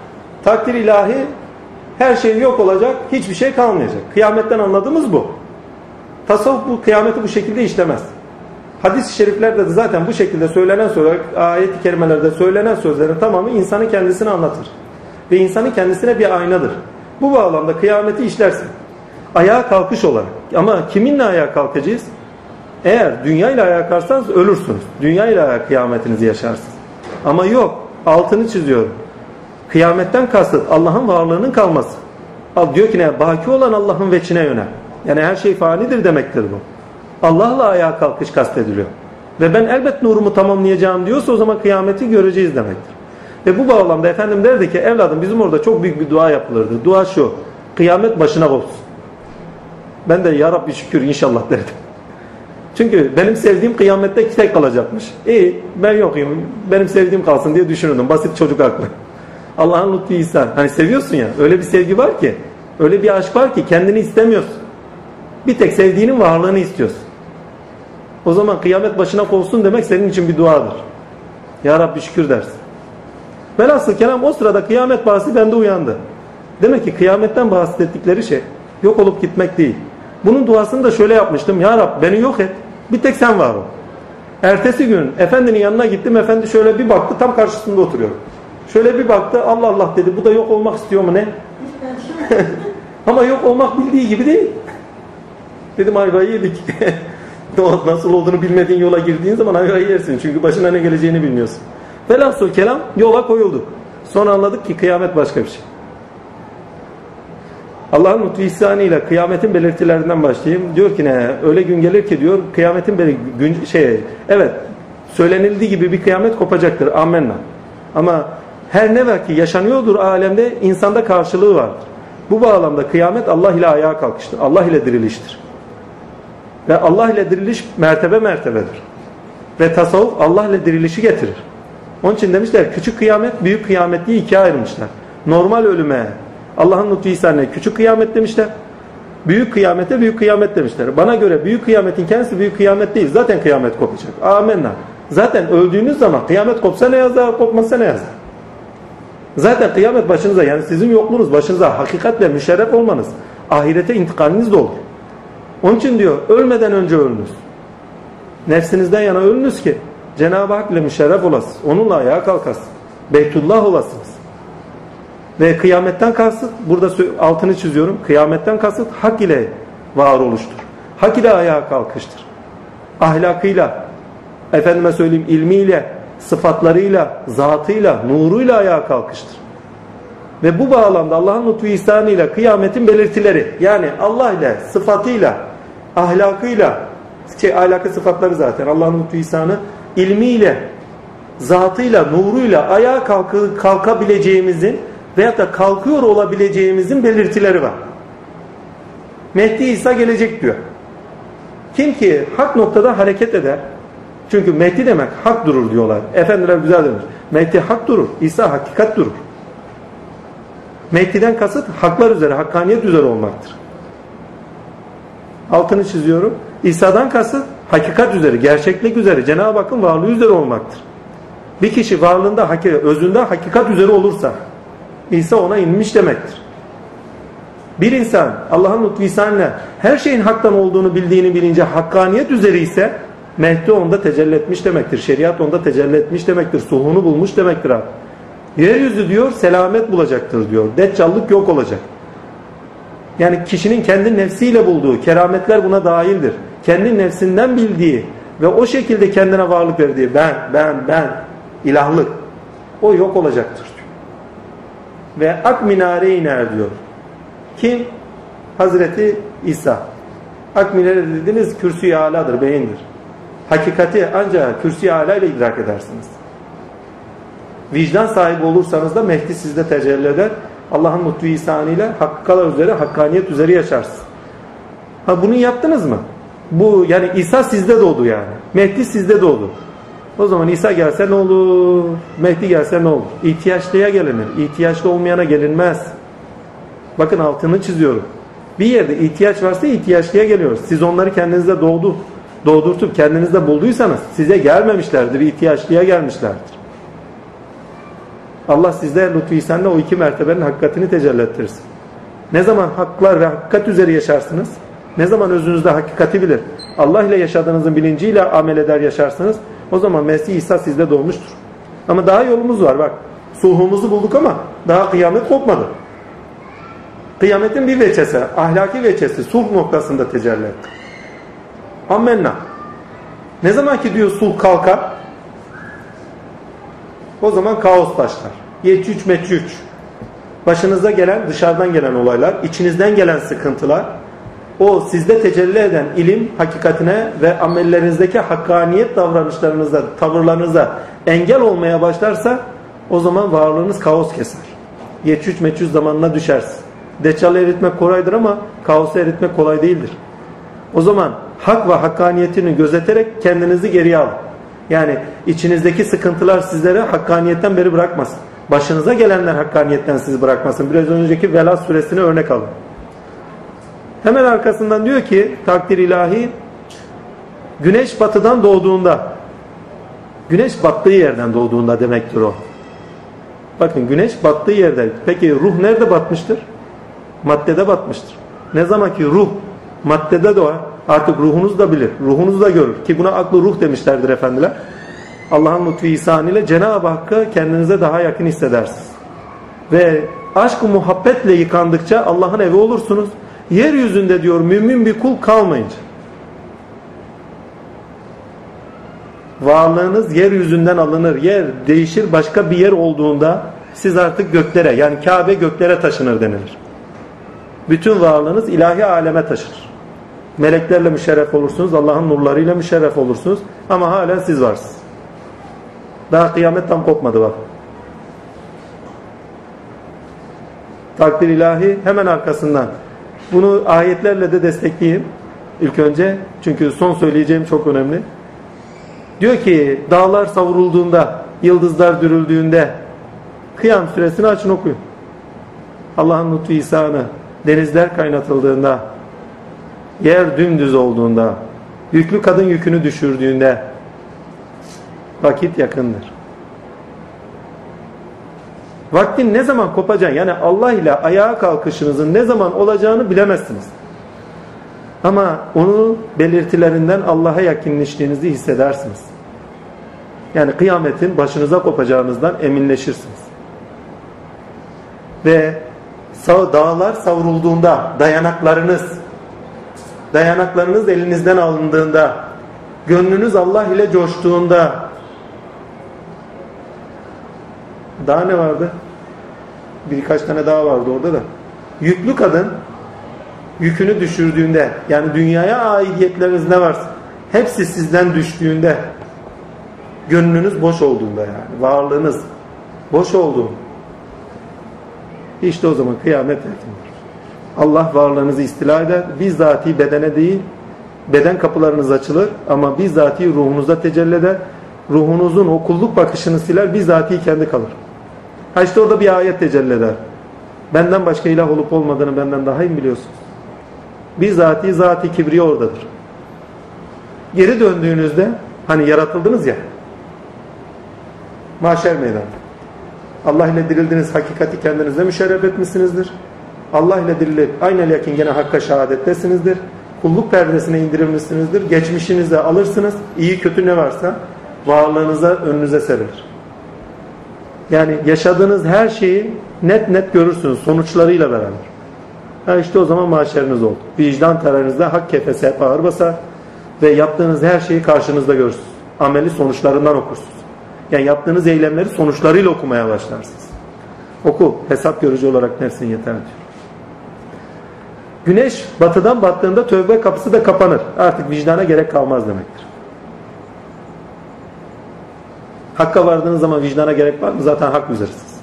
Takdir ilahi, her şey yok olacak, hiçbir şey kalmayacak. Kıyametten anladığımız bu. Tasavvuf bu kıyameti bu şekilde işlemez. Hadis-i şeriflerde de zaten bu şekilde söylenen sözler, ayet-i kerimelerde söylenen sözlerin tamamı insanın kendisini anlatır. Ve insanın kendisine bir aynadır. Bu bağlamda kıyameti işlersin. Ayağa kalkış olarak. Ama kiminle ayağa kalkacağız? Eğer dünyayla ayağa kalkarsanız ölürsünüz. Dünyayla ayağa kıyametinizi yaşarsınız. Ama yok. Altını çiziyorum. Kıyametten kasıt Allah'ın varlığının kalması. Al diyor ki ne? Baki olan Allah'ın veçine yönel. Yani her şey fanidir demektir bu. Allah'la ayağa kalkış kastediliyor. Ve ben elbet nurumu tamamlayacağım diyorsa o zaman kıyameti göreceğiz demektir. Ve bu bağlamda efendim derdi ki evladım bizim orada çok büyük bir dua yapılırdı. Dua şu. Kıyamet başına kopsun. Ben de ya Rabbi şükür inşallah derdim. Çünkü benim sevdiğim kıyamette tek kalacakmış. İyi ben yokuyum. Benim sevdiğim kalsın diye düşünürdüm. Basit çocuk aklı. Allah'ın lütfu ihsan. Hani seviyorsun ya. Öyle bir sevgi var ki. Öyle bir aşk var ki kendini istemiyorsun. Bir tek sevdiğinin varlığını istiyorsun. O zaman kıyamet başına kopsun demek senin için bir duadır. Ya Rabbi şükür dersin. Velhasıl kelam o sırada kıyamet bahsi bende uyandı. Demek ki kıyametten bahsettikleri şey yok olup gitmek değil. Bunun duasını da şöyle yapmıştım. Ya Rabbi beni yok et. Bir tek sen var ol. Ertesi gün efendinin yanına gittim. Efendi şöyle bir baktı tam karşısında oturuyor. Şöyle bir baktı Allah Allah dedi. Bu da yok olmak istiyor mu ne? Ama yok olmak bildiği gibi değil. Dedim ayvayı yedik. Nasıl olduğunu bilmediğin yola girdiğin zaman ayvayı yersin. Çünkü başına ne geleceğini bilmiyorsun. Velhasıl kelam yola koyulduk. Sonra anladık ki kıyamet başka bir şey. Allah'ın lütfu ihsanıyla kıyametin belirtilerinden başlayayım. Diyor ki ne? Öyle gün gelir ki diyor kıyametin belir gün şey evet söylenildiği gibi bir kıyamet kopacaktır. Amenna. Ama her ne var ki yaşanıyordur alemde insanda karşılığı vardır. Bu bağlamda kıyamet Allah ile ayağa kalkıştır. Allah ile diriliştir. Ve Allah ile diriliş mertebe mertebedir. Ve tasavvuf Allah ile dirilişi getirir. Onun için demişler küçük kıyamet, büyük kıyamet diye ikiye ayırmışlar. Normal ölüme Allah'ın lütfu ihsanıyla küçük kıyamet demişler. Büyük kıyamete büyük kıyamet demişler. Bana göre büyük kıyametin kendisi büyük kıyamet değil. Zaten kıyamet kopacak. Amenna. Zaten öldüğünüz zaman kıyamet kopsa ne yazar, kopmasa ne yazar. Zaten kıyamet başınıza yani sizin yokluğunuz başınıza hakikatle müşerref olmanız, ahirete intikaliniz de olur. Onun için diyor ölmeden önce ölünüz. Nefsinizden yana ölünüz ki Cenab-ı Hak ile müşerref olasınız. Onunla ayağa kalkasınız. Beytullah olasınız. Ve kıyametten kasıt, burada altını çiziyorum, kıyametten kasıt hak ile varoluştur. Hak ile ayağa kalkıştır. Ahlakıyla, efendime söyleyeyim ilmiyle, sıfatlarıyla, zatıyla, nuruyla ayağa kalkıştır. Ve bu bağlamda Allah'ın lütfu ihsanıyla kıyametin belirtileri, yani Allah ile, sıfatıyla, ahlakıyla, şey, ahlakı sıfatları zaten Allah'ın lütfu ihsanı, ilmiyle, zatıyla, nuruyla ayağa kalk kalkabileceğimizin veyahut da kalkıyor olabileceğimizin belirtileri var. Mehdi İsa gelecek diyor. Kim ki hak noktada hareket eder. Çünkü Mehdi demek hak durur diyorlar. Efendiler güzel demiş. Mehdi hak durur. İsa hakikat durur. Mehdi'den kasıt haklar üzere, hakkaniyet üzere olmaktır. Altını çiziyorum. İsa'dan kasıt hakikat üzere, gerçeklik üzere, Cenab-ı Hakk'ın varlığı üzere olmaktır. Bir kişi varlığında, özünde hakikat üzere olursa İsa ona inmiş demektir. Bir insan Allah'ın lütfu ihsanıyla her şeyin haktan olduğunu bildiğini bilince hakkaniyet üzere ise Mehdi onda tecelli etmiş demektir. Şeriat onda tecelli etmiş demektir. Suhunu bulmuş demektir abi. Yeryüzü diyor selamet bulacaktır diyor. Deccallık yok olacak. Yani kişinin kendi nefsiyle bulduğu kerametler buna dahildir. Kendi nefsinden bildiği ve o şekilde kendine varlık verdiği ben, ben, ben, ilahlık o yok olacaktır diyor. Ve ak minare iner diyor. Kim? Hazreti İsa. Ak minare dediğiniz kürsü-i âlâdır, beyindir. Hakikati ancak kürsü-i âlâ ile idrak edersiniz. Vicdan sahibi olursanız da Mehdi sizde tecelli eder. Allah'ın lütfu ihsanıyla hakkıkalar üzere, hakkaniyet üzere yaşarsınız. Ha bunu yaptınız mı? Bu yani İsa sizde doğdu yani. Mehdi sizde doğdu. O zaman İsa gelse ne olur? Mehdi gelse ne olur? İhtiyaçlıya gelinir. İhtiyaçlı olmayana gelinmez. Bakın altını çiziyorum. Bir yerde ihtiyaç varsa ihtiyaçlıya geliyoruz. Siz onları kendinizde doğdu, doğdurtup kendinizde bulduysanız size gelmemişlerdir. İhtiyaçlıya gelmişlerdir. Allah sizde lütfü ihsanla o iki mertebenin hakikatini tecelli ettirsin. Ne zaman haklar ve hakikat üzere yaşarsınız, ne zaman özünüzde hakikati bilir, Allah ile yaşadığınızın bilinciyle amel eder yaşarsınız, o zaman Mesih İsa sizde doğmuştur. Ama daha yolumuz var bak. Sulhumuzu bulduk ama daha kıyamet kopmadı. Kıyametin bir veçesi, ahlaki veçesi sulh noktasında tecelli etti. Ammenna. Ne zaman ki diyor sulh kalkar, o zaman kaos başlar. Yecüc mecüc. Başınıza gelen, dışarıdan gelen olaylar, içinizden gelen sıkıntılar, o sizde tecelli eden ilim hakikatine ve amellerinizdeki hakkaniyet davranışlarınıza, tavırlarınıza engel olmaya başlarsa, o zaman varlığınız kaos keser. Yecüc mecüc zamanına düşersin. Deccalı eritmek kolaydır ama kaosu eritmek kolay değildir. O zaman hak ve hakkaniyetini gözeterek kendinizi geriye alın. Yani içinizdeki sıkıntılar sizlere hakkaniyetten beri bırakmasın. Başınıza gelenler hakkaniyetten sizi bırakmasın. Biraz önceki Velad suresine örnek alın. Hemen arkasından diyor ki takdir ilahi, güneş batıdan doğduğunda, güneş battığı yerden doğduğunda demektir o. Bakın güneş battığı yerde. Peki ruh nerede batmıştır? Maddede batmıştır. Ne zaman ki ruh maddede doğar, artık ruhunuz da bilir, ruhunuz da görür. Ki buna aklı ruh demişlerdir efendiler. Allah'ın lütfu ihsanı ile Cenab-ı Hakk'ı kendinize daha yakın hissedersiniz. Ve aşk-ı muhabbetle yıkandıkça Allah'ın evi olursunuz. Yeryüzünde diyor mümin bir kul kalmayınca. Varlığınız yeryüzünden alınır. Yer değişir, başka bir yer olduğunda siz artık göklere, yani Kabe göklere taşınır denilir. Bütün varlığınız ilahi aleme taşınır. Meleklerle müşerref olursunuz, Allah'ın nurlarıyla müşerref olursunuz ama hala siz varsınız. Daha kıyamet tam kopmadı bak. Takdir ilahi hemen arkasından. Bunu ayetlerle de destekleyeyim ilk önce. Çünkü son söyleyeceğim çok önemli. Diyor ki dağlar savrulduğunda, yıldızlar dürüldüğünde, Kıyam suresini açın okuyun. Allah'ın lütfu ihsanı, denizler kaynatıldığında, yer dümdüz olduğunda, yüklü kadın yükünü düşürdüğünde vakit yakındır. Vaktin ne zaman kopacağını, yani Allah ile ayağa kalkışınızın ne zaman olacağını bilemezsiniz. Ama onun belirtilerinden Allah'a yakınlaştığınızı hissedersiniz. Yani kıyametin başınıza kopacağınızdan eminleşirsiniz. Ve dağlar savrulduğunda, dayanaklarınız dayanaklarınız elinizden alındığında, gönlünüz Allah ile coştuğunda, daha ne vardı? Birkaç tane daha vardı orada da. Yüklü kadın yükünü düşürdüğünde, yani dünyaya aidiyetleriniz ne varsa hepsi sizden düştüğünde, gönlünüz boş olduğunda, yani varlığınız boş olduğunda, işte o zaman kıyamet yakındır. Allah varlığınızı istila eder. Bizzati bedene değil, beden kapılarınız açılır ama bizzati ruhunuza tecelli eder. Ruhunuzun o kulluk bakışını siler, bizzati kendi kalır. Ha işte orada bir ayet tecelli eder. Benden başka ilah olup olmadığını benden daha iyi mi biliyorsunuz? Bizzati zati kibriye oradadır. Geri döndüğünüzde hani yaratıldınız ya, mahşer meydanı. Allah ile dirildiniz, hakikati kendinizde müşerref etmişsinizdir. Allah ile dirilip aynel yakin gene hakka şehadettesinizdir. Kulluk perdesine indirilmişsinizdir. Geçmişinize alırsınız. İyi kötü ne varsa varlığınıza önünüze serilir. Yani yaşadığınız her şeyi net net görürsünüz sonuçlarıyla beraber. Ha işte o zaman mahşeriniz oldu. Vicdan terazinizde hak kefesi hep ağır basar ve yaptığınız her şeyi karşınızda görürsünüz. Ameli sonuçlarından okursunuz. Yani yaptığınız eylemleri sonuçlarıyla okumaya başlarsınız. Oku, hesap görücü olarak nefsin yeter diyor. Güneş batıdan battığında tövbe kapısı da kapanır. Artık vicdana gerek kalmaz demektir. Hakka vardığınız zaman vicdana gerek var mı? Zaten hak üzeresiniz.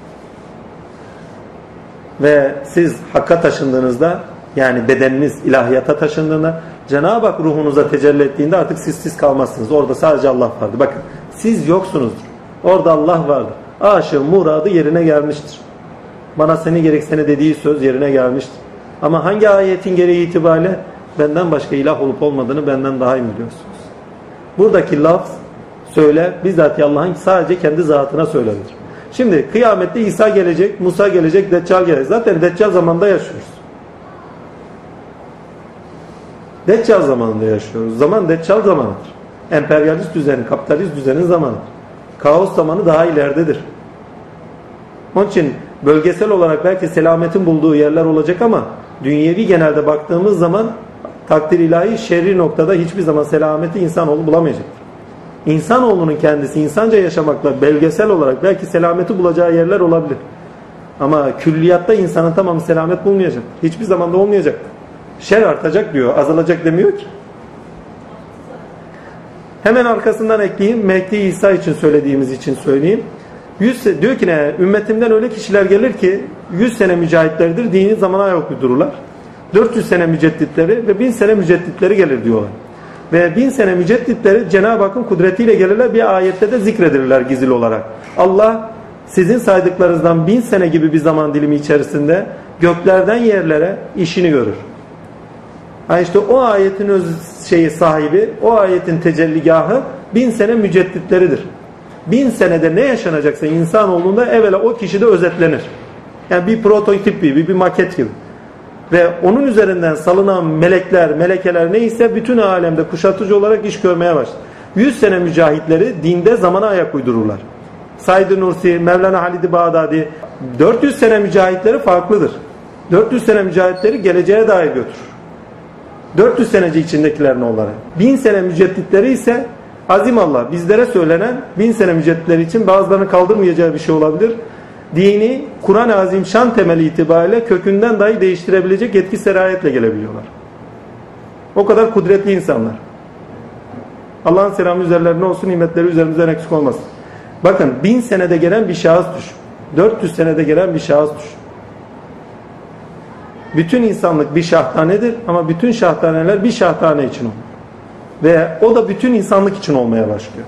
Ve siz hakka taşındığınızda, yani bedeniniz ilahiyata taşındığında, Cenab-ı Hak ruhunuza tecelli ettiğinde artık siz siz kalmazsınız. Orada sadece Allah vardır. Bakın siz yoksunuzdur. Orada Allah vardır. Aşığın muradı yerine gelmiştir. Bana seni gerek seni dediği söz yerine gelmiştir. Ama hangi ayetin gereği itibariyle benden başka ilah olup olmadığını benden daha iyi biliyorsunuz. Buradaki lafz söyle bizzat Allah'ın sadece kendi zatına söylenir. Şimdi kıyamette İsa gelecek, Musa gelecek, Deccal gelecek. Zaten Deccal zamanında yaşıyoruz. Deccal zamanında yaşıyoruz. Zaman Deccal zamanıdır. Emperyalist düzenin, kapitalist düzenin zamanıdır. Kaos zamanı daha ileridedir. Onun için bölgesel olarak belki selametin bulduğu yerler olacak ama dünyevi genelde baktığımız zaman takdir ilahi şerri noktada hiçbir zaman selameti insanoğlu bulamayacaktır. İnsanoğlunun kendisi insanca yaşamakla bölgesel olarak belki selameti bulacağı yerler olabilir. Ama külliyatta insanın tamamı selamet bulmayacak. Hiçbir zaman da olmayacak. Şer artacak diyor, azalacak demiyor ki. Hemen arkasından ekleyeyim, Mehdi İsa için söylediğimiz için söyleyeyim. yüz, diyor ki ne? Ümmetimden öyle kişiler gelir ki yüz sene mücahitlerdir, dini zamana ayak uydururlar. dört yüz sene mücedditleri ve bin sene mücedditleri gelir diyorlar. Ve bin sene mücedditleri Cenab-ı Hakk'ın kudretiyle gelirler, bir ayette de zikredirler gizli olarak. Allah sizin saydıklarınızdan bin sene gibi bir zaman dilimi içerisinde göklerden yerlere işini görür. Ha işte o ayetin öz şeyi sahibi, o ayetin tecelligahı bin sene mücedditleridir. Bin senede ne yaşanacaksa insanoğlunda evvela o kişide özetlenir. Yani bir prototip gibi, bir maket gibi. Ve onun üzerinden salınan melekler, melekeler neyse bütün alemde kuşatıcı olarak iş görmeye başlar. Yüz sene mücahitleri dinde zamana ayak uydururlar. Said-i Nursi, Mevlana Halid-i Bağdadi, dört yüz sene mücahitleri farklıdır. dört yüz sene mücahitleri geleceğe dair götürür. dört yüz seneci içindekiler ne olarak? bin sene mücedditleri ise azimallah bizlere söylenen bin sene mücedditleri için bazılarını kaldırmayacağı bir şey olabilir. Dini Kur'an-ı Azimşan temeli itibariyle kökünden dahi değiştirebilecek yetki serayetle gelebiliyorlar. O kadar kudretli insanlar. Allah'ın selamı üzerlerine olsun, nimetleri üzerimizden eksik olmasın. Bakın bin senede gelen bir şahıs düşün. dört yüz senede gelen bir şahıs düşün. Bütün insanlık bir şahtanedir ama bütün şahtaneler bir şahtane için olur. Ve o da bütün insanlık için olmaya başlıyor.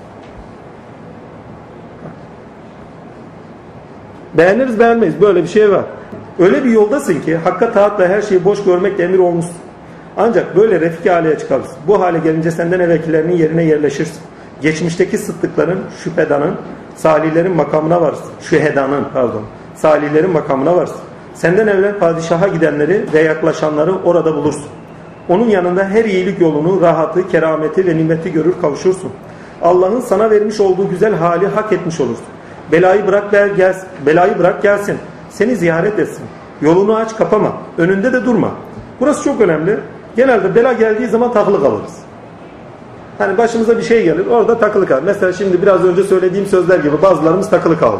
Beğeniriz beğenmeyiz, böyle bir şey var. Öyle bir yoldasın ki hakka taatla her şeyi boş görmekle emir olmuşsun. Ancak böyle refik hale çıkarsın. Bu hale gelince senden evvelkilerinin yerine yerleşirsin. Geçmişteki sıddıkların, şüphedanın, salihlerin makamına varsın. Şühedanın pardon, salihlerin makamına varsın. Senden evvel padişaha gidenleri ve yaklaşanları orada bulursun. Onun yanında her iyilik yolunu, rahatı, kerameti ve nimeti görür kavuşursun. Allah'ın sana vermiş olduğu güzel hali hak etmiş olursun. Belayı bırak gelsin, belayı bırak gelsin. Seni ziyaret etsin. Yolunu aç kapama. Önünde de durma. Burası çok önemli. Genelde bela geldiği zaman takılı kalırız. Hani başımıza bir şey gelir, orada takılı kalır. Mesela şimdi biraz önce söylediğim sözler gibi bazılarımız takılı kaldı.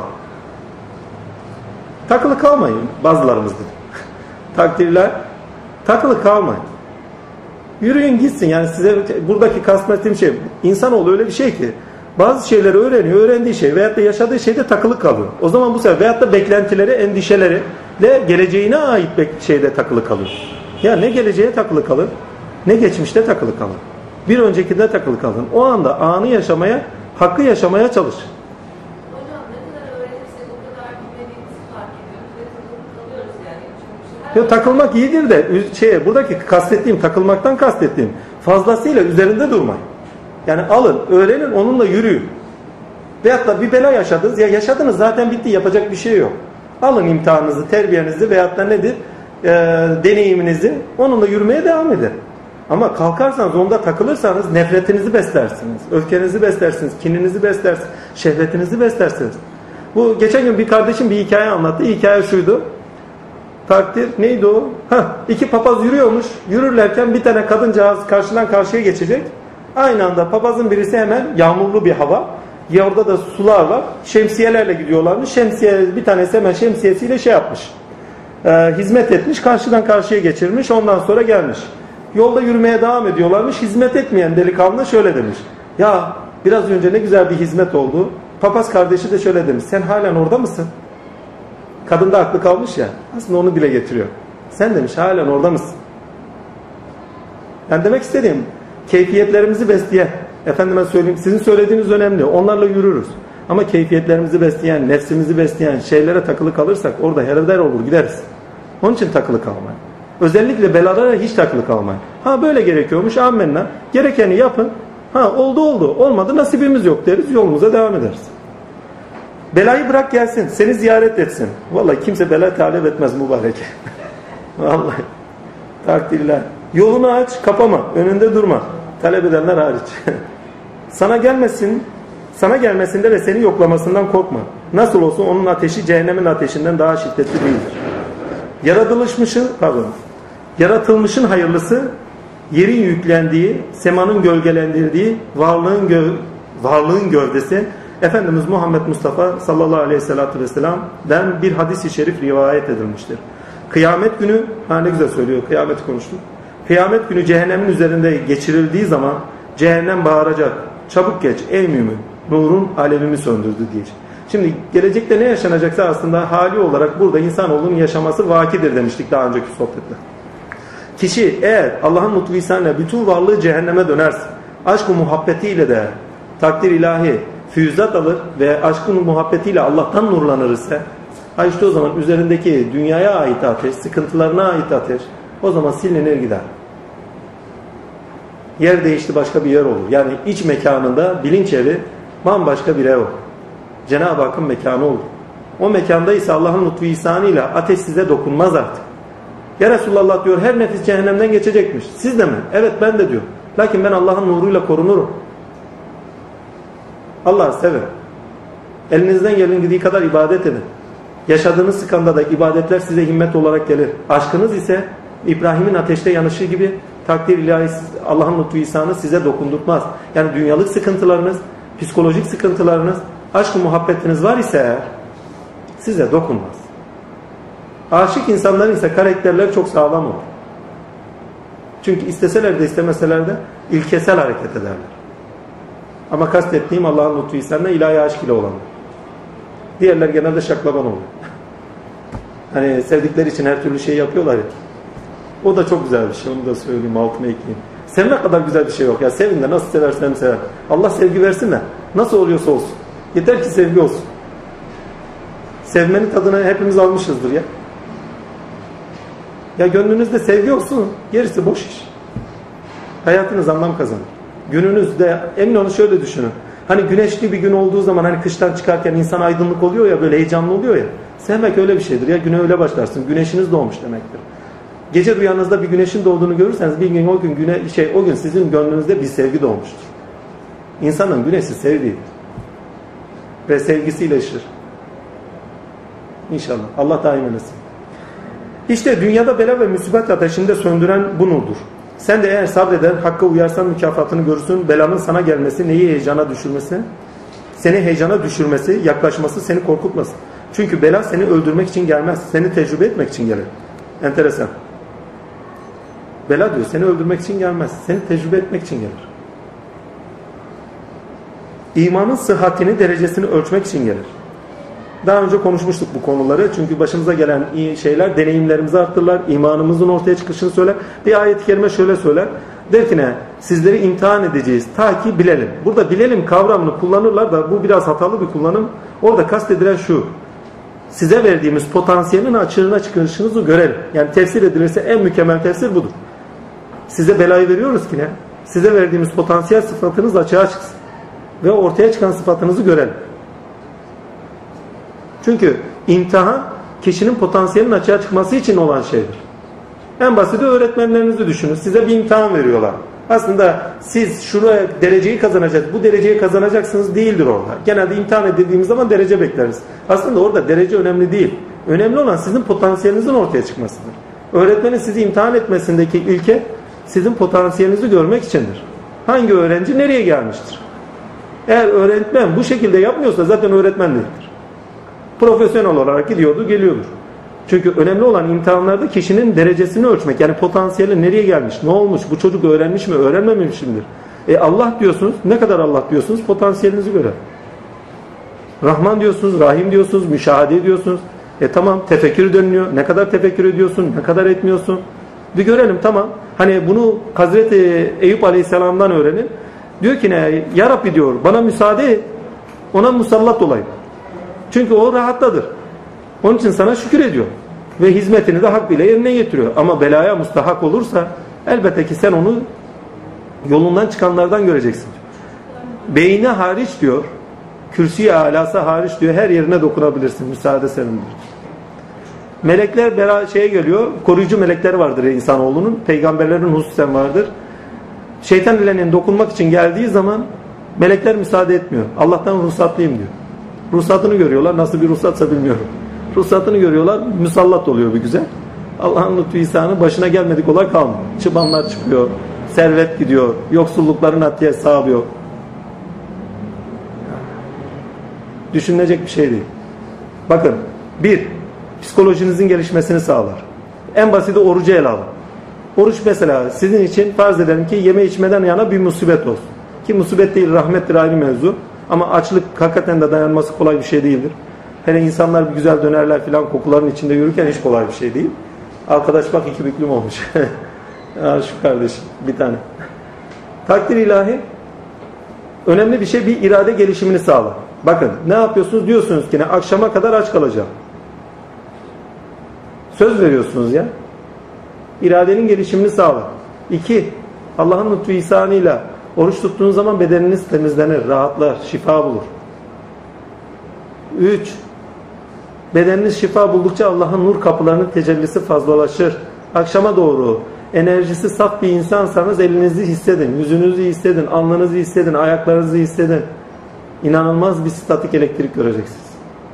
Takılı kalmayın bazılarımız dedim. Takdirler. Takılı kalmayın. Yürüyün gitsin. Yani size buradaki kastettiğim şey, insanoğlu öyle bir şey ki bazı şeyleri öğreniyor, öğrendiği şey veyahut da yaşadığı şeyde takılı kalıyor. O zaman bu sefer veyahut da beklentileri, endişeleri ve geleceğine ait şeyde takılı kalıyor. Ya ne geleceğe takılı kalır, ne geçmişte takılı kalır. Bir öncekinde takılı kalın. O anda anı yaşamaya, hakkı yaşamaya çalış. Hocam ne kadar öğrenirsek o kadar bilmediğimizi fark ediyoruz ve takılıp kalıyoruz yani. Ya takılmak iyidir de şey, buradaki kastettiğim, takılmaktan kastettiğim fazlasıyla üzerinde durmayın. Yani alın, öğrenin, onunla yürüyün. Veyahut da bir bela yaşadınız, ya yaşadınız zaten bitti, yapacak bir şey yok. Alın imtihanınızı, terbiyenizi veyahut da nedir? E, deneyiminizi, onunla yürümeye devam edin. Ama kalkarsanız, onda takılırsanız nefretinizi beslersiniz, öfkenizi beslersiniz, kininizi beslersiniz, şehvetinizi beslersiniz. Bu geçen gün bir kardeşim bir hikaye anlattı. Hikaye şuydu. Takdir neydi o? Heh, iki papaz yürüyormuş. Yürürlerken bir tane kadıncağız karşıdan karşıya geçecek. Aynı anda papazın birisi hemen yağmurlu bir hava. Ya orada da sular var. Şemsiyelerle gidiyorlarmış. Şemsiye, bir tanesi hemen şemsiyesiyle şey yapmış. Ee, hizmet etmiş. Karşıdan karşıya geçirmiş. Ondan sonra gelmiş. Yolda yürümeye devam ediyorlarmış. Hizmet etmeyen delikanlı şöyle demiş. Ya biraz önce ne güzel bir hizmet oldu. Papaz kardeşi de şöyle demiş. Sen halen orada mısın? Kadın da aklı kalmış ya. Aslında onu dile getiriyor. Sen demiş halen orada mısın? Yani demek istediğim keyfiyetlerimizi besleyen, efendime söyleyeyim, sizin söylediğiniz önemli. Onlarla yürürüz. Ama keyfiyetlerimizi besleyen, nefsimizi besleyen şeylere takılı kalırsak orada hereder olur gideriz. Onun için takılı kalmayın. Özellikle belalara hiç takılı kalmayın. Ha böyle gerekiyormuş, amenna. Gerekeni yapın. Ha oldu oldu. Olmadı nasibimiz yok deriz. Yolumuza devam ederiz. Belayı bırak gelsin. Seni ziyaret etsin. Vallahi kimse bela talep etmez mübarek. Vallahi. Takdirler. Yolunu aç, kapama. Önünde durma. Talep edenler hariç. Sana gelmesin, sana gelmesinde ve seni yoklamasından korkma. Nasıl olsa onun ateşi cehennemin ateşinden daha şiddetli değildir. Yaratılmışın, pardon. Yaratılmışın hayırlısı, yerin yüklendiği, semanın gölgelendirdiği varlığın gö varlığın gövdesi Efendimiz Muhammed Mustafa sallallahu aleyhi ve sellem vesselam'dan bir hadis-i şerif rivayet edilmiştir. Kıyamet günü, ha ne güzel söylüyor, kıyameti konuştuk. Kıyamet günü cehennemin üzerinde geçirildiği zaman cehennem bağıracak. Çabuk geç ey mümin, nurun alevimi söndürdü diye. Şimdi gelecekte ne yaşanacaksa aslında hali olarak burada insanoğlunun yaşaması vakidir demiştik daha önceki sohbette. Kişi eğer Allah'ın mutlu ihsanıyla bütün varlığı cehenneme dönerse, aşk-ı muhabbetiyle de takdir ilahi füyüzat alır ve aşkın muhabbetiyle Allah'tan nurlanır ise, ha işte o zaman üzerindeki dünyaya ait ateş, sıkıntılarına ait ateş, o zaman silinir gider. Yer değişti, başka bir yer olur. Yani iç mekanında bilinç evi bambaşka bir ev olur. Cenab-ı Hakk'ın mekanı olur. O mekanda ise Allah'ın lütfu ihsanıyla ateş size dokunmaz artık. Ya Resulullah diyor her nefis cehennemden geçecekmiş. Siz de mi? Evet ben de diyor. Lakin ben Allah'ın nuruyla korunurum. Allah'ı sevin. Elinizden geldiği kadar ibadet edin. Yaşadığınız skanda da ibadetler size himmet olarak gelir. Aşkınız ise İbrahim'in ateşte yanışı gibi takdir ilahi Allah'ın lütfu ihsanı size dokundurtmaz. Yani dünyalık sıkıntılarınız, psikolojik sıkıntılarınız, aşk-ı muhabbetiniz var ise eğer size dokunmaz. Aşık insanların ise karakterleri çok sağlam olur. Çünkü isteseler de istemeseler de ilkesel hareket ederler. Ama kastettiğim Allah'ın lütfu ihsanına ilahi aşk ile olanlar. Diğerler genelde şaklaban oluyor. Hani sevdikleri için her türlü şey yapıyorlar ya. O da çok güzel bir şey. Onu da söyleyeyim, altına ekleyeyim. Sevme kadar güzel bir şey yok. Ya sevin de nasıl seversen sever. Allah sevgi versin de nasıl oluyorsa olsun. Yeter ki sevgi olsun. Sevmenin tadını hepimiz almışızdır ya. Ya gönlünüzde sevgi olsun. Gerisi boş iş. Hayatınız anlam kazanır. Gününüzde emin olun şöyle düşünün. Hani güneşli bir gün olduğu zaman hani kıştan çıkarken insan aydınlık oluyor ya, böyle heyecanlı oluyor ya. Sevmek öyle bir şeydir ya. Güne öyle başlarsın. Güneşiniz doğmuş demektir. Gece rüyanızda bir güneşin doğduğunu görürseniz bir gün o gün güne şey o gün sizin gönlünüzde bir sevgi doğmuştur. İnsanın güneşi sevdiğidir. Ve sevgisiyle ışır. İnşallah. Allah daim eylesin. İşte dünyada bela ve musibet ateşinde söndüren bu nurdur. Sen de eğer sabreder, hakka uyarsan mükafatını görürsün. Belanın sana gelmesi, neyi heyecana düşürmesi? Seni heyecana düşürmesi, yaklaşması, seni korkutmasın. Çünkü bela seni öldürmek için gelmez. Seni tecrübe etmek için gelir. Enteresan. Bela diyor, seni öldürmek için gelmez. Seni tecrübe etmek için gelir. İmanın sıhhatini, derecesini ölçmek için gelir. Daha önce konuşmuştuk bu konuları. Çünkü başımıza gelen iyi şeyler deneyimlerimizi arttırırlar. İmanımızın ortaya çıkışını söyler. Bir ayet-i kerime şöyle söyler. Der ki ne? Sizleri imtihan edeceğiz. Ta ki bilelim. Burada bilelim kavramını kullanırlar da bu biraz hatalı bir kullanım. Orada kastedilen şu. Size verdiğimiz potansiyelin açığına çıkışınızı görelim. Yani tefsir edilirse en mükemmel tefsir budur. Size belayı veriyoruz ki ne? Size verdiğimiz potansiyel sıfatınız açığa çıksın. Ve ortaya çıkan sıfatınızı görelim. Çünkü imtihan kişinin potansiyelinin açığa çıkması için olan şeydir. En basiti öğretmenlerinizi düşünün. Size bir imtihan veriyorlar. Aslında siz şuraya dereceyi kazanacaksınız, bu dereceyi kazanacaksınız değildir orada. Genelde imtihan edildiğimiz zaman derece bekleriz. Aslında orada derece önemli değil. Önemli olan sizin potansiyelinizin ortaya çıkmasıdır. Öğretmenin sizi imtihan etmesindeki ilke sizin potansiyelinizi görmek içindir. Hangi öğrenci nereye gelmiştir? Eğer öğretmen bu şekilde yapmıyorsa zaten öğretmen değildir. Profesyonel olarak gidiyordu, geliyordur. Çünkü önemli olan imtihanlarda kişinin derecesini ölçmek. Yani potansiyeli nereye gelmiş, ne olmuş, bu çocuk öğrenmiş mi, öğrenmemiş midir? E Allah diyorsunuz, ne kadar Allah diyorsunuz? Potansiyelinizi göre. Rahman diyorsunuz, Rahim diyorsunuz, müşahede ediyorsunuz. E tamam, tefekkür deniliyor. Ne kadar tefekkür ediyorsun, ne kadar etmiyorsun? Bir görelim, tamam. Hani bunu Hazreti Eyüp Aleyhisselam'dan öğrenin. Diyor ki ne? Ya Rabbi diyor, bana müsaade et, ona musallat olayım. Çünkü o rahattadır. Onun için sana şükür ediyor. Ve hizmetini de hakkıyla yerine getiriyor. Ama belaya mustahak olursa elbette ki sen onu yolundan çıkanlardan göreceksin. Beyni hariç diyor, Kürsü-i alası hariç diyor, her yerine dokunabilirsin. Müsaade senindir. Melekler bera şeye geliyor. Koruyucu melekler vardır insanoğlunun. Peygamberlerin hususen vardır. Şeytan ilenin dokunmak için geldiği zaman melekler müsaade etmiyor. Allah'tan ruhsatlıyım diyor. Ruhsatını görüyorlar. Nasıl bir ruhsatsa bilmiyorum. Ruhsatını görüyorlar. Musallat oluyor bir güzel. Allah'ın lütfu ihsanı başına gelmedik olay kalmıyor. Çıbanlar çıkıyor. Servet gidiyor. Yoksullukların haddi hesabı yok. Düşünülecek bir şey değil. Bakın. Bir, psikolojinizin gelişmesini sağlar. En basiti orucu ele alın. Oruç mesela sizin için farz edelim ki yeme içmeden yana bir musibet olsun. Ki musibet değil, rahmettir, ayrı mevzu. Ama açlık hakikaten de dayanması kolay bir şey değildir. Hele insanlar bir güzel dönerler filan kokuların içinde yürürken hiç kolay bir şey değil. Arkadaş bak iki büklüm olmuş. Ya şu kardeşim bir tane. Takdir ilahi önemli bir şey, bir irade gelişimini sağlar. Bakın ne yapıyorsunuz, diyorsunuz ki ne, akşama kadar aç kalacağım. Söz veriyorsunuz ya. İradenin gelişimini sağlar. İki, Allah'ın lütfu ihsanıyla oruç tuttuğunuz zaman bedeniniz temizlenir, rahatlar, şifa bulur. Üç, bedeniniz şifa buldukça Allah'ın nur kapılarının tecellisi fazlalaşır. Akşama doğru enerjisi saf bir insansanız elinizi hissedin, yüzünüzü hissedin, alnınızı hissedin, ayaklarınızı hissedin. İnanılmaz bir statik elektrik göreceksiniz.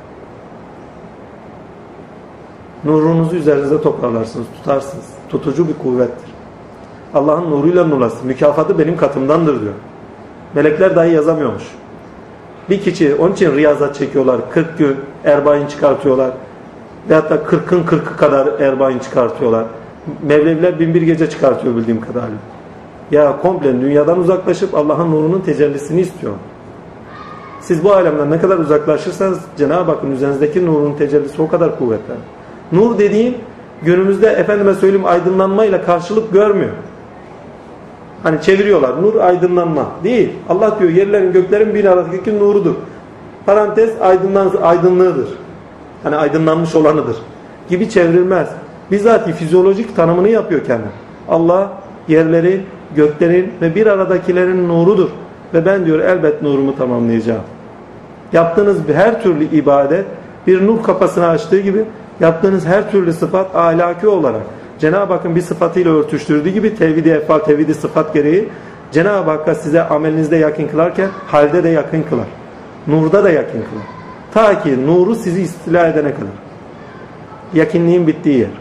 Nurunuzu üzerinize toparlarsınız, tutarsınız. Tutucu bir kuvvettir. Allah'ın nuruyla nurlasın. Mükafatı benim katımdandır diyor. Melekler dahi yazamıyormuş. Bir kişi, onun için riyazat çekiyorlar. kırk gün erbain çıkartıyorlar. Veyahut da kırkın kırkı kadar erbain çıkartıyorlar. Mevleviler bin bir gece çıkartıyor bildiğim kadarıyla. Ya komple dünyadan uzaklaşıp Allah'ın nurunun tecellisini istiyor. Siz bu alemden ne kadar uzaklaşırsanız Cenab-ı Hakk'ın üzerinizdeki nurun tecellisi o kadar kuvvetli. Nur dediğim günümüzde efendime söyleyeyim aydınlanmayla karşılık görmüyor. Hani çeviriyorlar. Nur aydınlanma. Değil. Allah diyor yerlerin göklerin bir aradaki nurudur. Parantez aydınlan, aydınlığıdır. Hani aydınlanmış olanıdır. Gibi çevrilmez. Bizzat fizyolojik tanımını yapıyor kendi. Allah yerlerin, göklerin ve bir aradakilerin nurudur. Ve ben diyor elbet nurumu tamamlayacağım. Yaptığınız her türlü ibadet bir nur kapısını açtığı gibi yaptığınız her türlü sıfat ahlaki olarak Cenab-ı Hakk'ın bir sıfatıyla örtüştürdüğü gibi tevhid-i efal, tevhid-i sıfat gereği Cenab-ı Hakk'a size amelinizde yakın kılarken halde de yakın kılar. Nurda da yakın kılar. Ta ki nuru sizi istila edene kadar. Yakinliğin bittiği yer.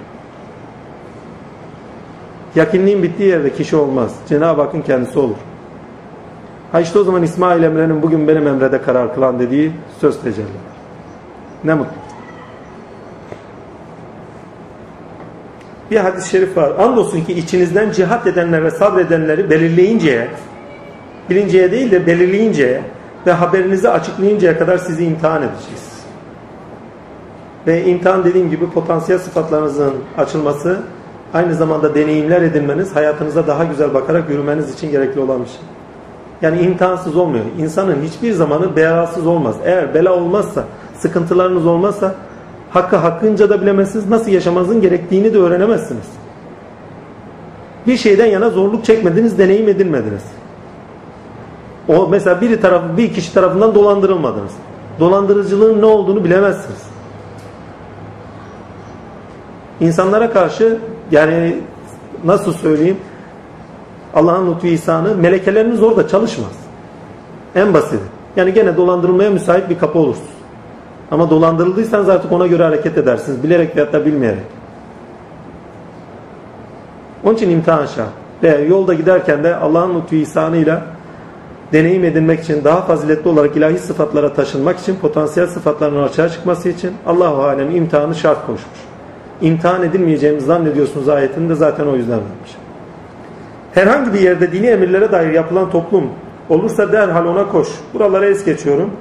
Yakinliğin bittiği yerde kişi olmaz. Cenab-ı Hakk'ın kendisi olur. Ha işte o zaman İsmail Emre'nin bugün benim emrede karar kılan dediği söz tecelli. Ne mutlu. Bir hadis-i şerif var. Andolsun ki içinizden cihat edenlere, sabredenleri belirleyinceye, bilinceye değil de belirleyinceye ve haberinizi açıklayıncaya kadar sizi imtihan edeceğiz. Ve imtihan dediğim gibi potansiyel sıfatlarınızın açılması, aynı zamanda deneyimler edinmeniz, hayatınıza daha güzel bakarak yürümeniz için gerekli olan bir şey. Yani imtihansız olmuyor. İnsanın hiçbir zamanı belasız olmaz. Eğer bela olmazsa, sıkıntılarınız olmazsa hakkı hakkınca da bilemezsiniz. Nasıl yaşamanızın gerektiğini de öğrenemezsiniz. Bir şeyden yana zorluk çekmediniz, deneyim edinmediniz. O mesela biri tarafı, bir kişi tarafından dolandırılmadınız. Dolandırıcılığın ne olduğunu bilemezsiniz. İnsanlara karşı yani nasıl söyleyeyim, Allah'ın lütfu ihsanı, melekeleriniz orada çalışmaz. En basiti. Yani gene dolandırılmaya müsait bir kapı olursunuz. Ama dolandırıldıysanız artık ona göre hareket edersiniz. Bilerek veyahut da bilmeyerek. Onun için imtihan şart. Ve yolda giderken de Allah'ın lütfu ihsanıyla deneyim edinmek için, daha faziletli olarak ilahi sıfatlara taşınmak için, potansiyel sıfatların açığa çıkması için Allah-u Alem imtihanı şart koşmuş. İmtihan edilmeyeceğimizi zannediyorsunuz ayetini de zaten o yüzden vermiş. Herhangi bir yerde dini emirlere dair yapılan toplum olursa derhal ona koş. Buralara es geçiyorum.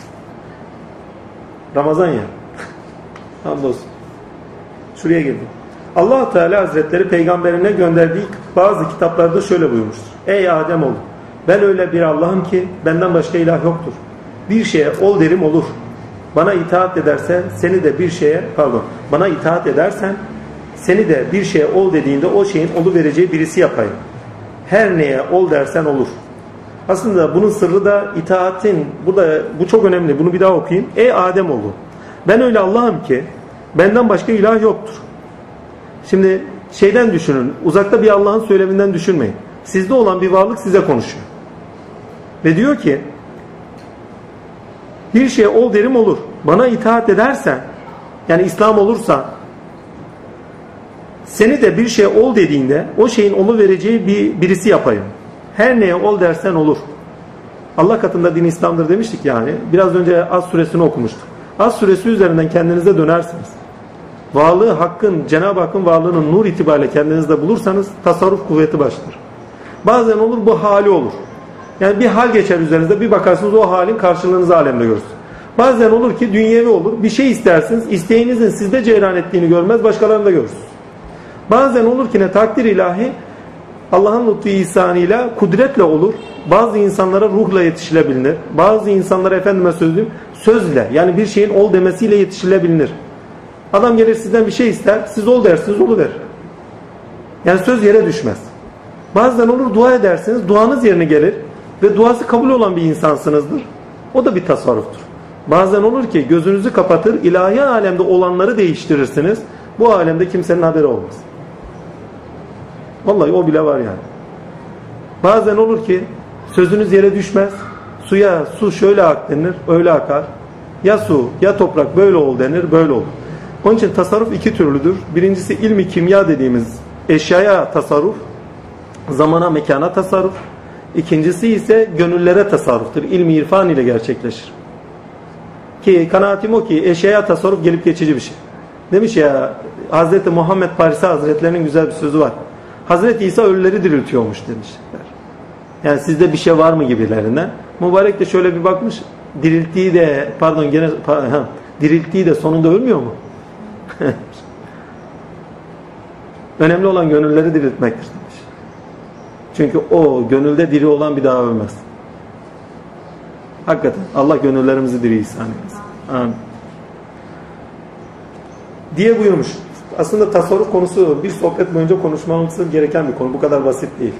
Ramazan ya. Hamdolsun. Şuraya geldim. Allah Teala Hazretleri peygamberine gönderdiği bazı kitaplarda şöyle buyurmuştur. Ey Ademoğlu, ben öyle bir Allah'ım ki benden başka ilah yoktur. Bir şeye ol derim olur. Bana itaat edersen seni de bir şeye pardon bana itaat edersen seni de bir şeye ol dediğinde o şeyin oluvereceği birisi yapayım. Her neye ol dersen olur. Aslında bunun sırrı da itaatin, burada bu çok önemli. Bunu bir daha okuyayım. Ey Ademoğlu, ben öyle Allah'ım ki benden başka ilah yoktur. Şimdi şeyden düşünün. Uzakta bir Allah'ın söyleminden düşünmeyin. Sizde olan bir varlık size konuşuyor. Ve diyor ki bir şey ol derim olur. Bana itaat edersen, yani İslam olursa, seni de bir şey ol dediğinde o şeyin oluvereceği bir birisi yapayım. Her neye ol dersen olur. Allah katında din İslam'dır demiştik yani. Biraz önce Az suresini okumuştuk. Az suresi üzerinden kendinize dönersiniz. Varlığı Hakk'ın, Cenab-ı Hakk'ın varlığının nur itibariyle kendinizde bulursanız tasarruf kuvveti başlar. Bazen olur bu hali olur. Yani bir hal geçer üzerinizde, bir bakarsınız o halin karşılığınızı alemde görürsünüz. Bazen olur ki dünyevi olur. Bir şey istersiniz, isteğinizin sizde cereyan ettiğini görmez, başkalarında görürsünüz. Bazen olur ki ne takdir ilahi Allah'ın lütfu ihsanıyla, kudretle olur. Bazı insanlara ruhla yetişilebilir. Bazı insanlara efendime sözüm sözle, yani bir şeyin ol demesiyle yetişilebilir. Adam gelir sizden bir şey ister, siz ol dersiniz, oluverir. Yani söz yere düşmez. Bazen olur dua edersiniz, duanız yerine gelir ve duası kabul olan bir insansınızdır. O da bir tasarruftur. Bazen olur ki gözünüzü kapatır, ilahi alemde olanları değiştirirsiniz. Bu alemde kimsenin haberi olmaz. Vallahi o bile var yani. Bazen olur ki sözünüz yere düşmez. Suya su şöyle ak denir, öyle akar. Ya su ya toprak böyle ol denir, böyle olur. Onun için tasarruf iki türlüdür. Birincisi ilmi kimya dediğimiz eşyaya tasarruf, zamana mekana tasarruf. İkincisi ise gönüllere tasarruftur. İlmi irfan ile gerçekleşir. Ki kanaatim o ki eşyaya tasarruf gelip geçici bir şey. Demiş ya Hazreti Muhammed Parisi Hazretlerinin güzel bir sözü var. Hazreti İsa ölüleri diriltiyormuş demişler. Yani sizde bir şey var mı gibilerinden. Mübarek de şöyle bir bakmış. Dirilttiği de pardon gene ha, dirilttiği de sonunda ölmüyor mu? Önemli olan gönülleri diriltmektir demiş. Çünkü o gönülde diri olan bir daha ölmez. Hakikaten Allah gönüllerimizi diri ihsan eylesin. Amin. Diye buyurmuş. Aslında tasarruf konusu bir sohbet boyunca konuşmamız gereken bir konu. Bu kadar basit değil.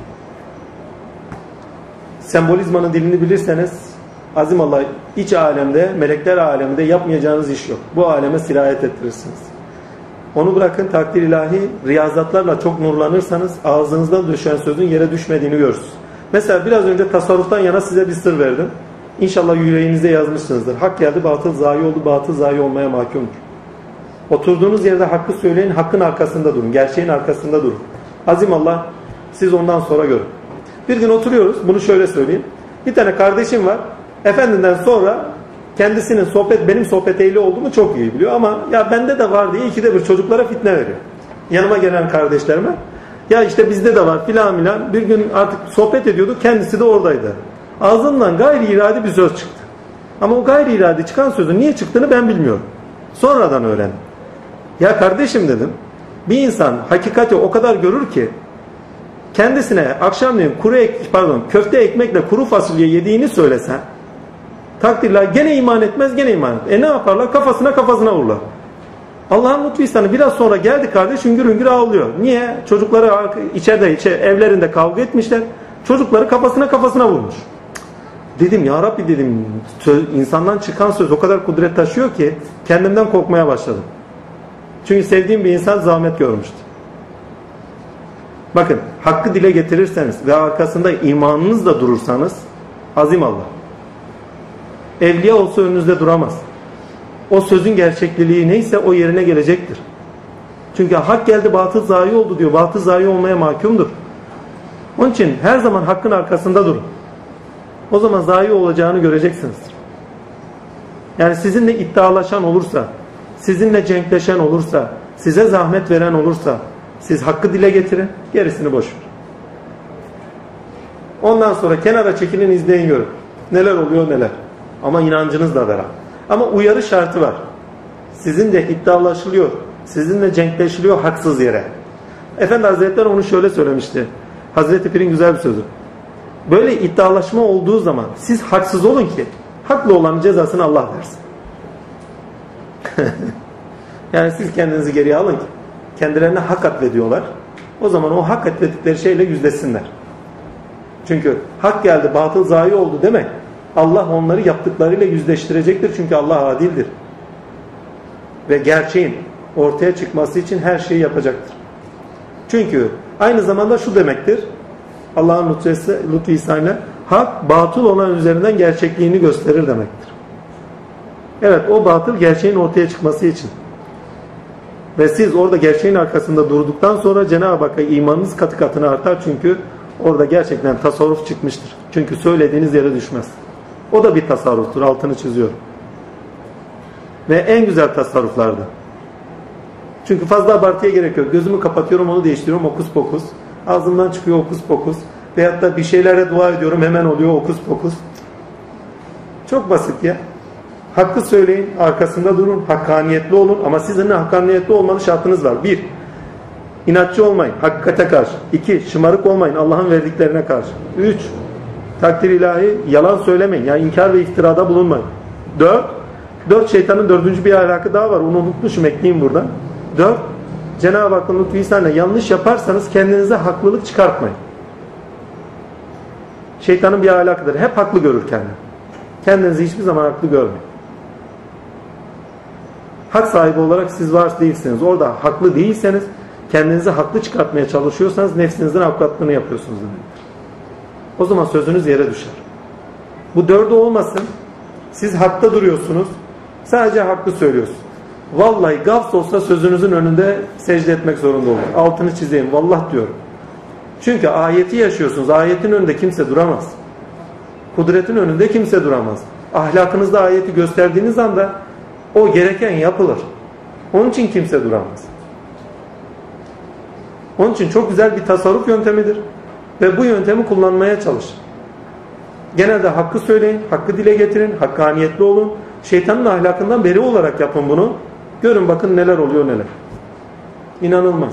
Sembolizmanın dilini bilirseniz azim Allah iç alemde, melekler aleminde yapmayacağınız iş yok. Bu aleme sirayet ettirirsiniz. Onu bırakın takdir ilahi riyazatlarla çok nurlanırsanız ağzınızdan düşen sözün yere düşmediğini görürsünüz. Mesela biraz önce tasarruftan yana size bir sır verdim. İnşallah yüreğinizde yazmışsınızdır. Hak geldi, batıl zayi oldu, batıl zayi olmaya mahkumdur. Oturduğunuz yerde hakkı söyleyin, hakkın arkasında durun, gerçeğin arkasında durun. Azim Allah siz ondan sonra görün. Bir gün oturuyoruz, bunu şöyle söyleyeyim. Bir tane kardeşim var, efendiden sonra kendisinin sohbet, benim sohbet ehli olduğumu çok iyi biliyor ama ya bende de var diye ikide bir çocuklara fitne veriyor. Yanıma gelen kardeşlerime, ya işte bizde de var filan filan. Bir gün artık sohbet ediyorduk, kendisi de oradaydı. Ağzından gayri iradi bir söz çıktı. Ama o gayri iradi çıkan sözün niye çıktığını ben bilmiyorum. Sonradan öğrendim. Ya kardeşim dedim, bir insan hakikati o kadar görür ki kendisine akşamleyin kuru ek, pardon köfte ekmekle kuru fasulye yediğini söylesen takdirler gene iman etmez, gene iman etmez. E ne yaparlar? Kafasına kafasına vururlar. Allah'ın lütfu ihsanı biraz sonra geldi kardeş hüngür hüngür ağlıyor. Niye? Çocukları içeride, içe, evlerinde kavga etmişler. Çocukları kafasına kafasına vurmuş. Dedim ya Rabbi dedim, söz, insandan çıkan söz o kadar kudret taşıyor ki kendimden korkmaya başladım. Çünkü sevdiğim bir insan zahmet görmüştü. Bakın hakkı dile getirirseniz ve arkasında imanınızla durursanız azim Allah. Evliya olsa önünüzde duramaz. O sözün gerçekliliği neyse o yerine gelecektir. Çünkü hak geldi batıl zayi oldu diyor. Batıl zayi olmaya mahkumdur. Onun için her zaman hakkın arkasında durun. O zaman zayi olacağını göreceksiniz. Yani sizinle iddialaşan olursa, sizinle cenkleşen olursa, size zahmet veren olursa siz hakkı dile getirin, gerisini boş verin. Ondan sonra kenara çekilin, izleyin, görün. Neler oluyor neler. Ama inancınızla beraber. Ama uyarı şartı var. Sizinle iddialaşılıyor, sizinle cenkleşiliyor haksız yere. Efendi Hazretleri onu şöyle söylemişti. Hazreti Pir'in güzel bir sözü. Böyle iddialaşma olduğu zaman siz haksız olun ki haklı olanın cezasını Allah versin. Yani siz kendinizi geriye alın ki kendilerine hak atfediyorlar. O zaman o hak atfettikleri şeyle yüzleşsinler. Çünkü hak geldi, batıl zayi oldu demek. Allah onları yaptıklarıyla yüzleştirecektir. Çünkü Allah adildir. Ve gerçeğin ortaya çıkması için her şeyi yapacaktır. Çünkü aynı zamanda şu demektir. Allah'ın lütfu ihsanıyla hak batıl olan üzerinden gerçekliğini gösterir demektir. Evet, o batıl gerçeğin ortaya çıkması için. Ve siz orada gerçeğin arkasında durduktan sonra Cenab-ı Hakk'a imanınız katı katına artar. Çünkü orada gerçekten tasarruf çıkmıştır. Çünkü söylediğiniz yere düşmez. O da bir tasarruftur. Altını çiziyorum. Ve en güzel tasarruflardı. Çünkü fazla abartıya gerek yok. Gözümü kapatıyorum, onu değiştiriyorum, okus pokus. Ağzımdan çıkıyor okus pokus. Veyahut da bir şeylere dua ediyorum, hemen oluyor okus pokus. Çok basit ya. Hakkı söyleyin, arkasında durun, hakkaniyetli olun. Ama sizin hakkaniyetli olmanın şartınız var. Bir, inatçı olmayın, hakikate karşı. İki, şımarık olmayın, Allah'ın verdiklerine karşı. Üç, takdir ilahi, yalan söylemeyin. Yani inkar ve iftirada bulunmayın. Dört, dört şeytanın dördüncü bir ahlakı daha var. Onu unutmuşum, ekleyeyim burada. Dört, Cenab-ı Hakk'ın lütfu ihsanıyla yanlış yaparsanız kendinize haklılık çıkartmayın. Şeytanın bir ahlakıdır. Hep haklı görür kendini. Kendinizi hiçbir zaman haklı görmeyin. Hak sahibi olarak siz var değilsiniz. Orada haklı değilseniz, kendinizi haklı çıkartmaya çalışıyorsanız nefsinizin avukatlığını yapıyorsunuz demektir. O zaman sözünüz yere düşer. Bu dördü olmasın. Siz hakta duruyorsunuz. Sadece hakkı söylüyorsunuz. Vallahi gafs olsa sözünüzün önünde secde etmek zorunda olur. Altını çizeyim. Vallah diyorum. Çünkü ayeti yaşıyorsunuz. Ayetin önünde kimse duramaz. Kudretin önünde kimse duramaz. Ahlakınızda ayeti gösterdiğiniz anda o gereken yapılır. Onun için kimse duramaz. Onun için çok güzel bir tasarruf yöntemidir. Ve bu yöntemi kullanmaya çalışın. Genelde hakkı söyleyin, hakkı dile getirin, hakkaniyetli olun. Şeytanın ahlakından beri olarak yapın bunu. Görün bakın neler oluyor neler. İnanılmaz.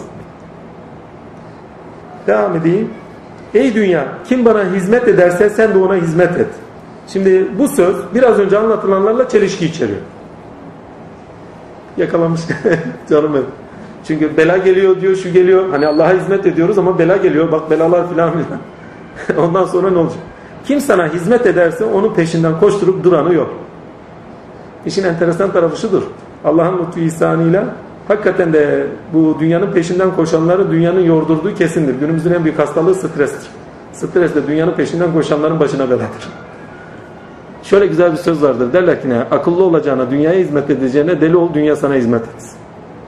Devam edeyim. Ey dünya, kim bana hizmet ederse sen de ona hizmet et. Şimdi bu söz biraz önce anlatılanlarla çelişki içeriyor. Yakalamış canım benim. Çünkü bela geliyor diyor, şu geliyor. Hani Allah'a hizmet ediyoruz ama bela geliyor. Bak belalar filan filan. Ondan sonra ne olacak? Kim sana hizmet ederse onun peşinden koşturup duranı yok. İşin enteresan tarafı şudur. Allah'ın lütfu ihsanıyla hakikaten de bu dünyanın peşinden koşanları dünyanın yordurduğu kesindir. Günümüzün en büyük hastalığı strestir. Stres de dünyanın peşinden koşanların başına beladır. Şöyle güzel bir söz vardır. Derler ki ne? Akıllı olacağına, dünyaya hizmet edeceğine deli ol, dünya sana hizmet etsin.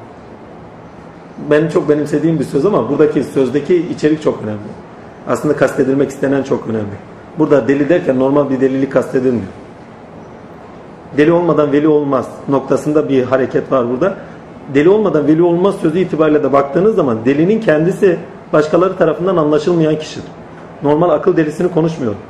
Ben çok benimsediğim bir söz ama buradaki sözdeki içerik çok önemli. Aslında kastedilmek istenen çok önemli. Burada deli derken normal bir delilik kastedilmiyor. Deli olmadan veli olmaz noktasında bir hareket var burada. Deli olmadan veli olmaz sözü itibariyle de baktığınız zaman delinin kendisi başkaları tarafından anlaşılmayan kişidir. Normal akıl delisini konuşmuyorum.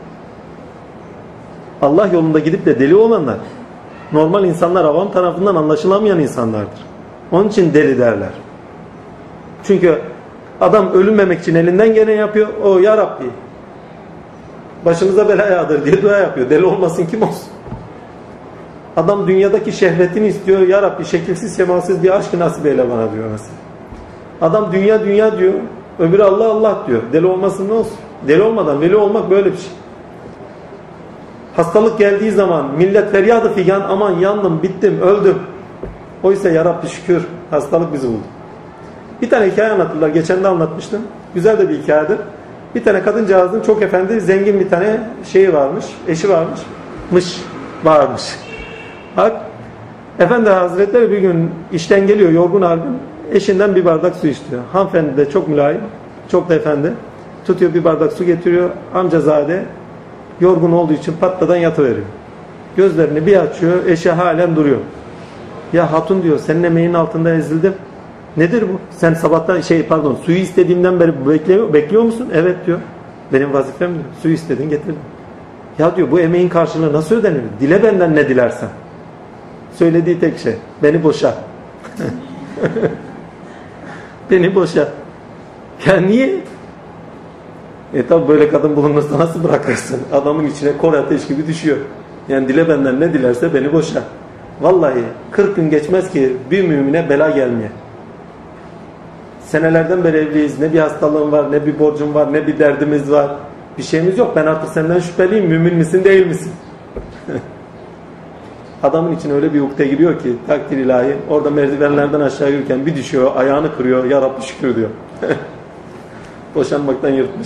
Allah yolunda gidip de deli olanlar normal insanlar avam tarafından anlaşılamayan insanlardır. Onun için deli derler. Çünkü adam ölmemek için elinden gelen yapıyor. O ya Rabbi başımıza bela yağdır diye dua yapıyor. Deli olmasın kim olsun? Adam dünyadaki şehvetini istiyor. Ya Rabbi şekilsiz şemalsiz bir aşkı nasip eyle bana diyor mesela. Adam dünya dünya diyor. Öbürü Allah Allah diyor. Deli olmasın ne olsun? Deli olmadan veli olmak böyle bir şey. Hastalık geldiği zaman millet feryadı figan, aman yandım, bittim, öldüm. Oysa ya Rabbi şükür hastalık bizi buldu. Bir tane hikaye anlattılar. Geçen de anlatmıştım. Güzel de bir hikayedir. Bir tane kadıncağızın çok efendi, zengin bir tane şeyi varmış. Eşi varmış. Mış varmış. Bak, Efendi Hazretleri bir gün işten geliyor yorgun argın. Eşinden bir bardak su istiyor. Hanımefendi de çok mülayim. Çok da efendi. Tutuyor bir bardak su getiriyor. Amcazade yorgun olduğu için patladan yatıveriyor. Gözlerini bir açıyor. Eşi halen duruyor. Ya hatun diyor, senin emeğinin altında ezildim. Nedir bu? Sen sabahtan şey pardon suyu istediğimden beri bekliyor, bekliyor musun? Evet diyor. Benim vazifem diyor. Suyu istedin getirdim. Ya diyor bu emeğin karşılığı nasıl ödenir? Dile benden ne dilersen. Söylediği tek şey. Beni boşa. Beni boşa. Ya niye? E tabi böyle kadın bulunursa nasıl bırakırsın? Adamın içine kor ateş gibi düşüyor. Yani dile benden ne dilerse beni boşa. Vallahi kırk gün geçmez ki bir mümine bela gelmeye. Senelerden beri evliyiz. Ne bir hastalığım var, ne bir borcum var, ne bir derdimiz var. Bir şeyimiz yok. Ben artık senden şüpheliyim. Mümin misin değil misin? Adamın için öyle bir ukde giriyor ki takdir ilahi. Orada merdivenlerden aşağı yürürken bir düşüyor. Ayağını kırıyor. Ya Rabbi şükür diyor. Boşanmaktan yırtmış.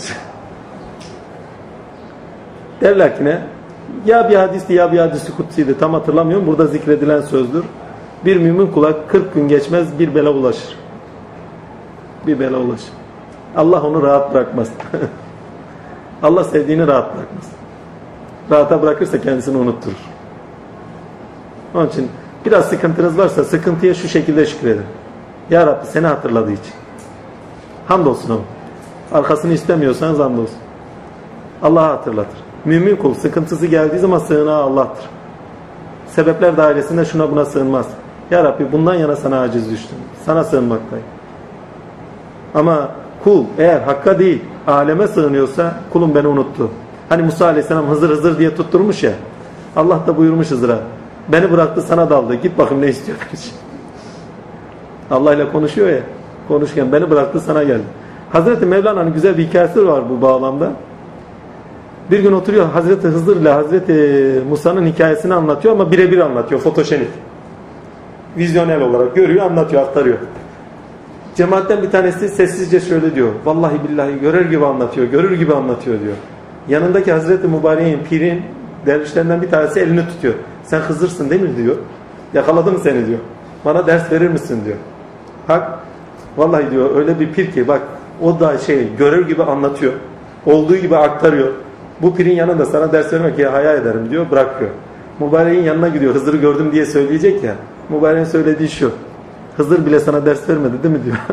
Derler ki ne? Ya bir hadisti ya bir hadisi kutsiydi. Tam hatırlamıyorum. Burada zikredilen sözdür. Bir mümin kula kırk gün geçmez bir bela ulaşır. Bir bela ulaşır. Allah onu rahat bırakmaz. Allah sevdiğini rahat bırakmaz. Rahata bırakırsa kendisini unutturur. Onun için biraz sıkıntınız varsa sıkıntıya şu şekilde şükredin. Ya Rabbi seni hatırladığı için. Hamdolsun ama. Arkasını istemiyorsanız hamdolsun. Allah'ı hatırlatır. Mümin kul sıkıntısı geldiği zaman sığınağı Allah'tır. Sebepler dairesinde şuna buna sığınmaz. Ya Rabbi bundan yana sana aciz düştüm. Sana sığınmaktayım. Ama kul eğer Hakk'a değil aleme sığınıyorsa kulum beni unuttu. Hani Musa Aleyhisselam Hızır Hızır diye tutturmuş ya. Allah da buyurmuş Hızır'a. Beni bıraktı sana daldı. Git bakayım ne istiyor demiş. Allah ile konuşuyor ya. Konuşurken beni bıraktı sana geldi. Hazreti Mevlana'nın güzel bir hikayesi var bu bağlamda. Bir gün oturuyor Hazreti Hızır ile Hazreti Musa'nın hikayesini anlatıyor ama birebir anlatıyor. Fotojenik. Vizyonel olarak görüyor, anlatıyor, aktarıyor. Cemaatten bir tanesi sessizce şöyle diyor. Vallahi billahi görür gibi anlatıyor, görür gibi anlatıyor diyor. Yanındaki Hazreti Mübarek'in pirin dervişlerinden bir tanesi elini tutuyor. Sen Hızırsın değil mi diyor. Yakaladım seni diyor. Bana ders verir misin diyor. Hak vallahi diyor öyle bir pir ki bak o da şey görür gibi anlatıyor. Olduğu gibi aktarıyor. Bu pirin yanında sana ders vermek ya hayal ederim diyor, bırakıyor. Mübarek'in yanına gidiyor. Hızır'ı gördüm diye söyleyecek ya. Mübarek'in söylediği şu. Hızır bile sana ders vermedi değil mi diyor.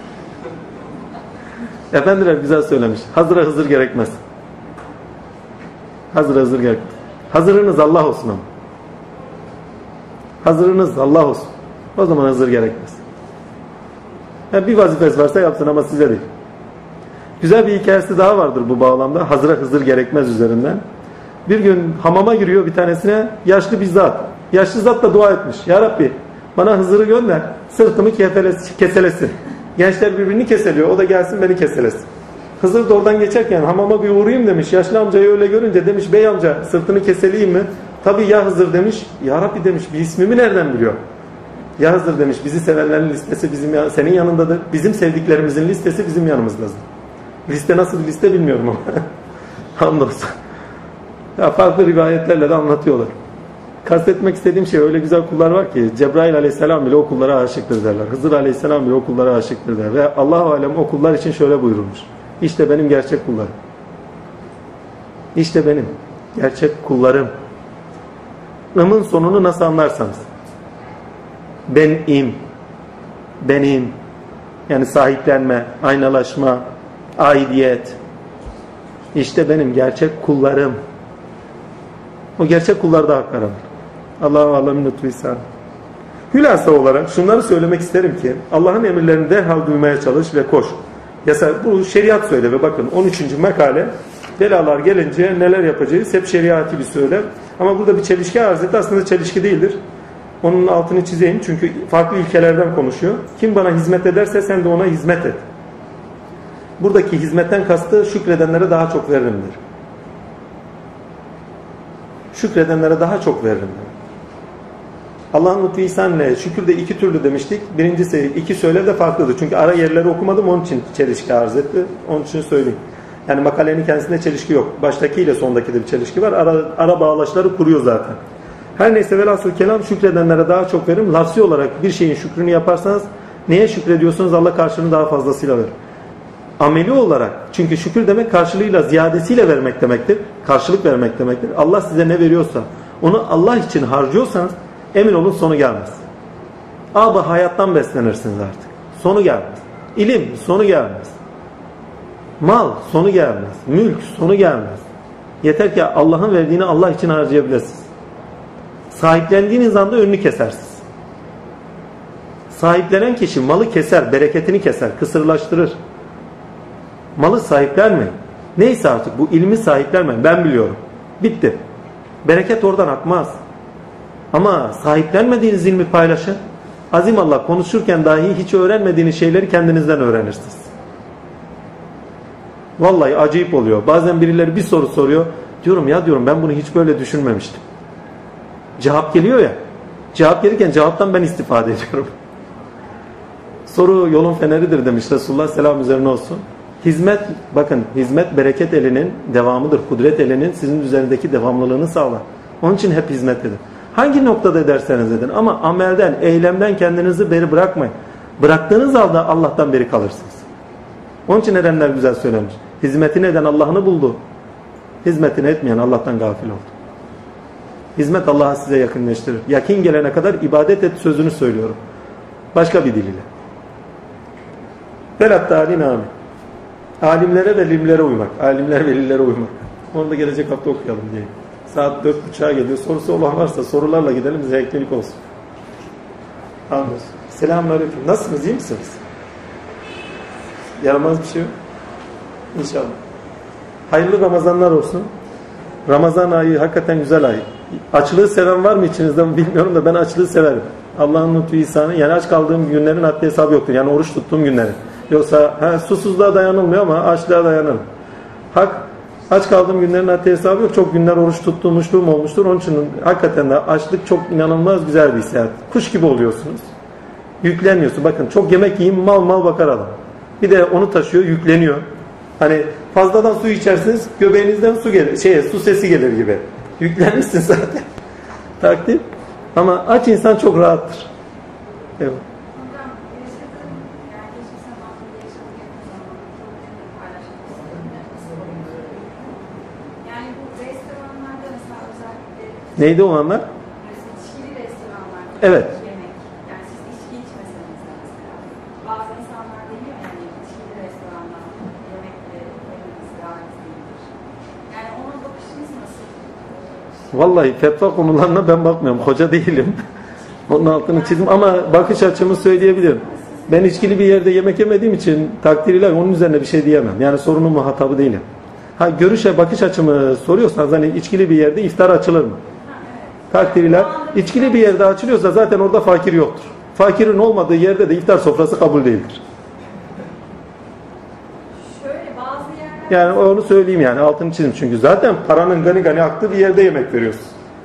Efendiler güzel söylemiş. Hazıra Hızır gerekmez. Hazıra Hızır gerekmez. Hazırınız Allah olsun ama. Hazırınız Allah olsun. O zaman Hızır gerekmez. Yani bir vazifesi varsa yapsın ama size değil. Güzel bir hikayesi daha vardır bu bağlamda. Hazıra Hızır gerekmez üzerinden. Bir gün hamama giriyor bir tanesine yaşlı bir zat. Yaşlı zat da dua etmiş. Ya Rabbi bana Hızır'ı gönder. Sırtımı keselesin. Gençler birbirini keseliyor. O da gelsin beni keselesin. Hızır da oradan geçerken hamama bir uğrayayım demiş. Yaşlı amcayı öyle görünce demiş bey amca sırtını keseleyim mi? Tabii ya Hızır demiş. Ya Rabbi demiş bir ismimi nereden biliyor? Ya Hızır demiş bizi sevenlerin listesi bizim senin yanındadır. Bizim sevdiklerimizin listesi bizim yanımızdadır. Liste nasıl bir liste bilmiyorum ama. Hamdolsun. Ya farklı rivayetlerle de anlatıyorlar. Kastetmek istediğim şey öyle güzel kullar var ki Cebrail aleyhisselam bile o kullara aşıktır derler. Hızır aleyhisselam bile o kullara aşıktır der. Ve Allah-u Alem o kullar için şöyle buyurulmuş. İşte benim gerçek kullarım. İşte benim gerçek kullarım. Imın sonunu nasıl anlarsanız. Benim. Benim. Yani sahiplenme, aynalaşma, aidiyet. İşte benim gerçek kullarım. O gerçek kullarda hak aranır. Allahu alem lütfüysen. Hülasa olarak şunları söylemek isterim ki Allah'ın emirlerini derhal duymaya çalış ve koş. Yasa, bu şeriat söyle ve bakın on üçüncü makale belalar gelince neler yapacağız hep şeriatı bir söyler. Ama burada bir çelişki arz etti. Aslında çelişki değildir. Onun altını çizeyim çünkü farklı ülkelerden konuşuyor. Kim bana hizmet ederse sen de ona hizmet et. Buradaki hizmetten kastı şükredenlere daha çok veririmdir. Şükredenlere daha çok veririm. Allah'ın lütfu ihsanla şükür de iki türlü demiştik. Birincisi iki söyle de farklıdır. Çünkü ara yerleri okumadım onun için çelişki arz etti. Onun için söyleyeyim. Yani makalenin kendisinde çelişki yok. Baştaki ile sondaki de bir çelişki var. Ara, ara bağlaçları kuruyor zaten. Her neyse velhasıl kelam şükredenlere daha çok veririm. Lafsi olarak bir şeyin şükrünü yaparsanız neye şükrediyorsunuz Allah karşılığını daha fazlasıyla verir. Ameli olarak çünkü şükür demek karşılığıyla ziyadesiyle vermek demektir. Karşılık vermek demektir. Allah size ne veriyorsa onu Allah için harcıyorsanız emin olun sonu gelmez. Âb-ı hayattan beslenirsiniz artık. Sonu gelmez. İlim sonu gelmez. Mal sonu gelmez. Mülk sonu gelmez. Yeter ki Allah'ın verdiğini Allah için harcayabilirsiniz. Sahiplendiğiniz anda önünü kesersiniz. Sahiplenen kişi malı keser, bereketini keser, kısırlaştırır. Malı sahiplenmeyin. Neyse artık bu ilmi sahiplenmeyin. Ben biliyorum. Bitti. Bereket oradan akmaz. Ama sahiplenmediğiniz ilmi paylaşın. Azim Allah konuşurken dahi hiç öğrenmediğiniz şeyleri kendinizden öğrenirsiniz. Vallahi acayip oluyor. Bazen birileri bir soru soruyor. Diyorum ya diyorum ben bunu hiç böyle düşünmemiştim. Cevap geliyor ya. Cevap gelirken cevaptan ben istifade ediyorum. Soru yolun feneridir demiş Resulullah, selam üzerine olsun. Hizmet, bakın hizmet bereket elinin devamıdır. Kudret elinin sizin üzerindeki devamlılığını sağlar. Onun için hep hizmet edin. Hangi noktada ederseniz edin ama amelden, eylemden kendinizi beri bırakmayın. Bıraktığınız halde Allah'tan beri kalırsınız. Onun için erenler güzel söylemiş. Hizmetini eden Allah'ını buldu. Hizmetini etmeyen Allah'tan gafil oldu. Hizmet Allah'a size yakınlaştırır. Yakin gelene kadar ibadet et sözünü söylüyorum. Başka bir diliyle. Velatta alin amin. Alimlere ve limlere uymak. Alimlere ve limlere uymak. Onu da gelecek hafta okuyalım diye. Saat dört buçuğa geliyor. Sorusu olan varsa sorularla gidelim. Zevklilik olsun. Anlıyoruz. Selamünaleyküm. Nasılsınız? İyi misiniz? Yaramaz bir şey yok. İnşallah. Hayırlı Ramazanlar olsun. Ramazan ayı hakikaten güzel ay. Açlığı seven var mı içinizde bilmiyorum da ben açlığı severim. Allah'ın lütfu ihsanı. Yani aç kaldığım günlerin haddi hesabı yoktur. Yani oruç tuttuğum günlerin. Yoksa he, susuzluğa dayanılmıyor ama açlığa dayanırım. Hak, aç kaldığım günlerin haddi hesabı yok. Çok günler oruç tuttuğumuşluğum olmuştur. Onun için hakikaten de açlık çok inanılmaz güzel bir hissiyat. Kuş gibi oluyorsunuz. Yükleniyorsun. Bakın çok yemek yiyeyim mal mal bakar adam. Bir de onu taşıyor, yükleniyor. Hani fazladan su içersiniz, göbeğinizden su gelir, şey, su sesi gelir gibi. Yüklenmişsin zaten. Takdir. Ama aç insan çok rahattır. Evet. Hocam, yaşadığım, yani geçmiş zamanda yaşadığım yakın zamanda problemleri paylaşmak istiyorum. Yani bu restoranlarda mesela özellikle Neydi o anlar? mesela içkili restoranlarda Evet. yemek, yani siz içki içmeseniz de mesela bazı insanlar deniyor yani içkili restoranda yemekle yemeniz gayet iyidir. Yani ona bakışınız nasıl? Vallahi fetva konularına ben bakmıyorum. Hoca değilim. Onun altını çizdim ama bakış açımı söyleyebilirim. Ben içkili bir yerde yemek yemediğim için takdiriyle onun üzerine bir şey diyemem. Yani sorunun muhatabı değilim. Ha görüşe bakış açımı soruyorsanız hani içkili bir yerde iftar açılır mı? Takdiriyle içkili bir yerde açılıyorsa zaten orada fakir yoktur. Fakirin olmadığı yerde de iftar sofrası kabul değildir. Şöyle bazı yerler Yani onu söyleyeyim yani altını çizdim çünkü zaten paranın gani gani aktığı bir yerde yemek veriyorsun.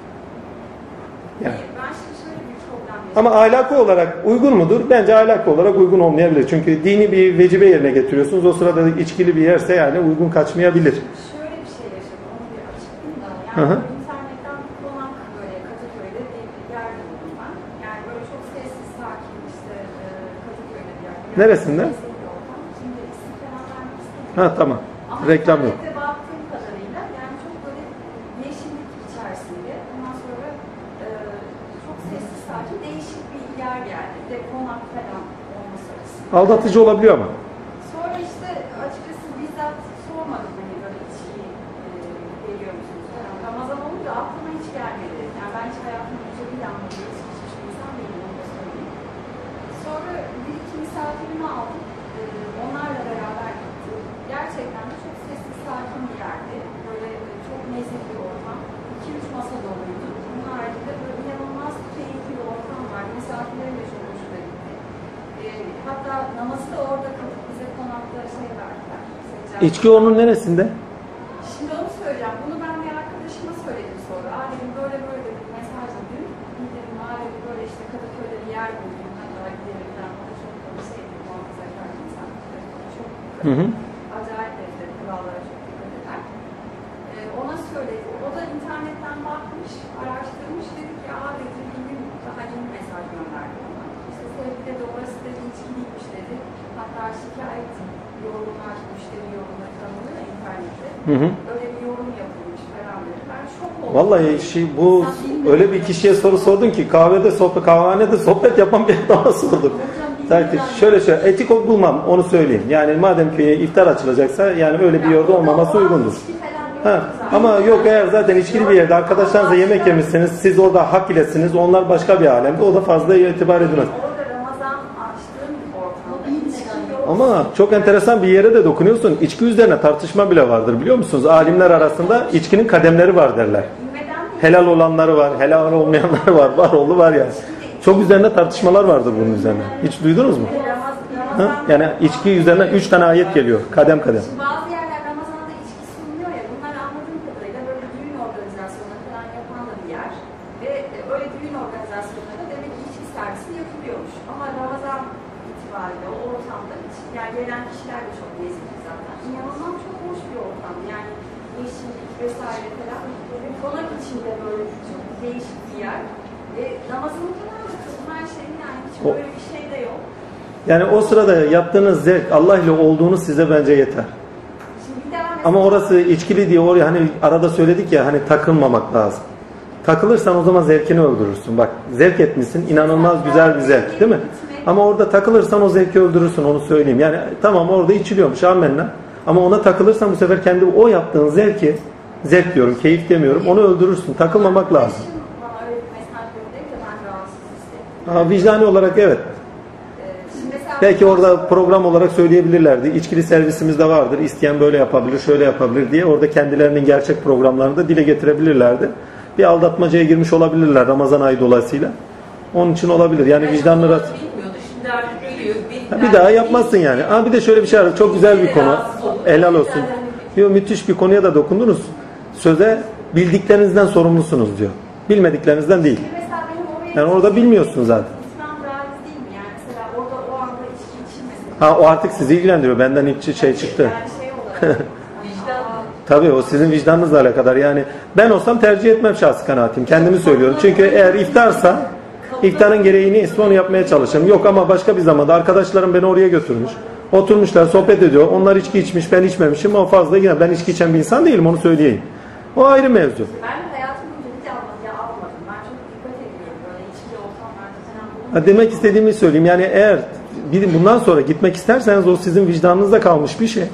Yani. ben şimdi şöyle bir problem yaşıyorum. Ama ahlakı olarak uygun mudur? Bence ahlakı olarak uygun olmayabilir. Çünkü dini bir vecibe yerine getiriyorsunuz. O sırada içkili bir yerse yani uygun kaçmayabilir. Şöyle bir şey yaşadım, onu bir açıklayayım da. Hı hı. Yani internetten konak böyle Kadıköy'de bir yerde buldum ben. Yani böyle çok sessiz, sakin işte e, Kadıköy'de bir yer. Yani Neresinde? sessiz bir ortam. Şimdi isim falan vermek istemiyorum. Ha tamam. Ama Reklam yok. internette baktığım kadarıyla yani çok böyle yeşillik içerisinde ondan sonra e, çok sessiz, sakin, değişik bir yer geldi. Bir de konak falan olması açısından. Aldatıcı olabiliyor ama. Sonra işte açıkçası bizzat sormadım hani böyle içki e, veriyor musunuz falan. Ramazan olunca aklıma hiç gelmedi. Yani ben hiç hayatımda önce bir yanında bir içki içmiş bir insan değilim, onu da söyleyeyim. Sonra bir iki misafirimi aldım. E, onlarla beraber gittim. Gerçekten de çok sessiz, sakin bir yerdi. Böyle e, çok nezih bir ortam. iki üç masa doluydu. Bunun haricinde böyle inanılmaz keyifli bir ortam vardı. Misafirlerim de çok hoşuna gitti. E, hatta namazı da orada kılıp bize konakta şey verdiler. Seccade. İçki onun neresinde? Şimdi onu söyleyeceğim. Bunu ben bir arkadaşıma söyledim sonra. Aa dedim böyle böyle dedim mesajla dün. Bir dedim aa dedim böyle işte Kadıköy'de bir yer buldum. Hatta gidelim falan. O da çok böyle sevdim. Muhafazakar bir insan. Çok Hı hı. acayip derecede kurallara çok dikkat eder. Ee, ona söyledim. O da internetten bakmış, araştırmış. Dedi ki aa dedi bir gün daha yeni mesaj gönderdi ona. İşte sevgili de orası dedi içkiliymiş dedi. Hatta şikayet yorumlar, müşteri yorumları tanımlıyor ya internette. Hı hı. Öyle bir yorum yapılmış falan dedi. Ben şok oldum. Vallahi şey, bu öyle bir kişiye soru sordun ki kahvede sohbet, kahvehanede sohbet yapan bir adama sorduk. Zaten şöyle şöyle etik bulmam onu söyleyeyim. Yani madem ki iftar açılacaksa yani öyle bir yerde olmaması uygundur. Ha, ama yok eğer zaten içkili bir yerde arkadaşlarınızla yemek yemişsiniz, siz orada hak ilesiniz, onlar başka bir alemde, o da fazla itibar edilmez. Orada Ramazan açtığım bir ortamda içki yok. Ama çok enteresan bir yere de dokunuyorsun. İçki üzerine tartışma bile vardır biliyor musunuz? Alimler arasında içkinin kademleri var derler. Helal olanları var, helal olmayanları var, var oğlu var yani. Çok üzerine tartışmalar vardır bunun üzerine. Hiç duydunuz mu? Ha? Yani içki üzerine üç tane ayet geliyor, kadem kadem. Şimdi bazı yerler planlı. Yani yeşillik vesaire falan. Ve konak içinde böyle çok değişik bir yer. E, namazını falan da kıldım her şeyin, yani hiç O- böyle bir şey de yok. Yani o sırada yaptığınız zevk Allah ile olduğunuz size bence yeter. Şimdi bir daha mesela, Ama orası içkili diye oraya hani arada söyledik ya hani takılmamak lazım. Takılırsan o zaman zevkini öldürürsün. Bak zevk etmişsin, inanılmaz güzel bir zevk değil mi? Ama orada takılırsan o zevki öldürürsün, onu söyleyeyim. Yani tamam orada içiliyormuş amenna. Ama ona takılırsan bu sefer kendi o yaptığın zevki, zevk diyorum, keyif demiyorum, onu öldürürsün. Takılmamak lazım. Arkadaşım bana öyle bir mesaj gönderdi de ben rahatsız hissettim. Ha, vicdani olarak evet. Ee, şimdi mesela Belki orada program olarak söyleyebilirlerdi. İçkili servisimiz de vardır. İsteyen böyle yapabilir, şöyle yapabilir diye orada kendilerinin gerçek programlarını da dile getirebilirlerdi. Bir aldatmacaya girmiş olabilirler Ramazan ayı dolayısıyla. Onun için olabilir. Yani vicdanlı rahat. Bilmiyordu. Şimdi artık biliyor. Ha, bir daha yapmazsın yani. Ha, bir de şöyle bir şey var. Çok güzel bir konu. Helal olsun. Diyor müthiş bir konuya da dokundunuz. Söze bildiklerinizden sorumlusunuz diyor. Bilmediklerinizden değil. Şimdi mesela benim oraya Yani orada bilmiyorsun zaten. İslam raiz değil mi? Yani mesela orada o anda içki içilmesin. Ha o artık sizi ilgilendiriyor. Benden hiç şey çıktı. Yani şey olarak. Vicdan. Tabii o sizin vicdanınızla alakadar. Yani ben olsam tercih etmem şahsi kanaatim. Kendimi söylüyorum. Çünkü eğer iftarsa iftarın gereği neyse onu yapmaya çalışırım. Yok ama başka bir zamanda arkadaşlarım beni oraya götürmüş. Oturmuşlar sohbet ediyor. Onlar içki içmiş ben içmemişim. O fazla yine ben içki içen bir insan değilim onu söyleyeyim. O ayrı mevzu. Ben hayatım boyunca hiç almadım, ya almadım. Ben çok dikkat ediyorum böyle içki ortamlarda falan. Ha, demek istediğimi söyleyeyim. Yani eğer bir- bundan sonra gitmek isterseniz o sizin vicdanınızda kalmış bir şey. Yani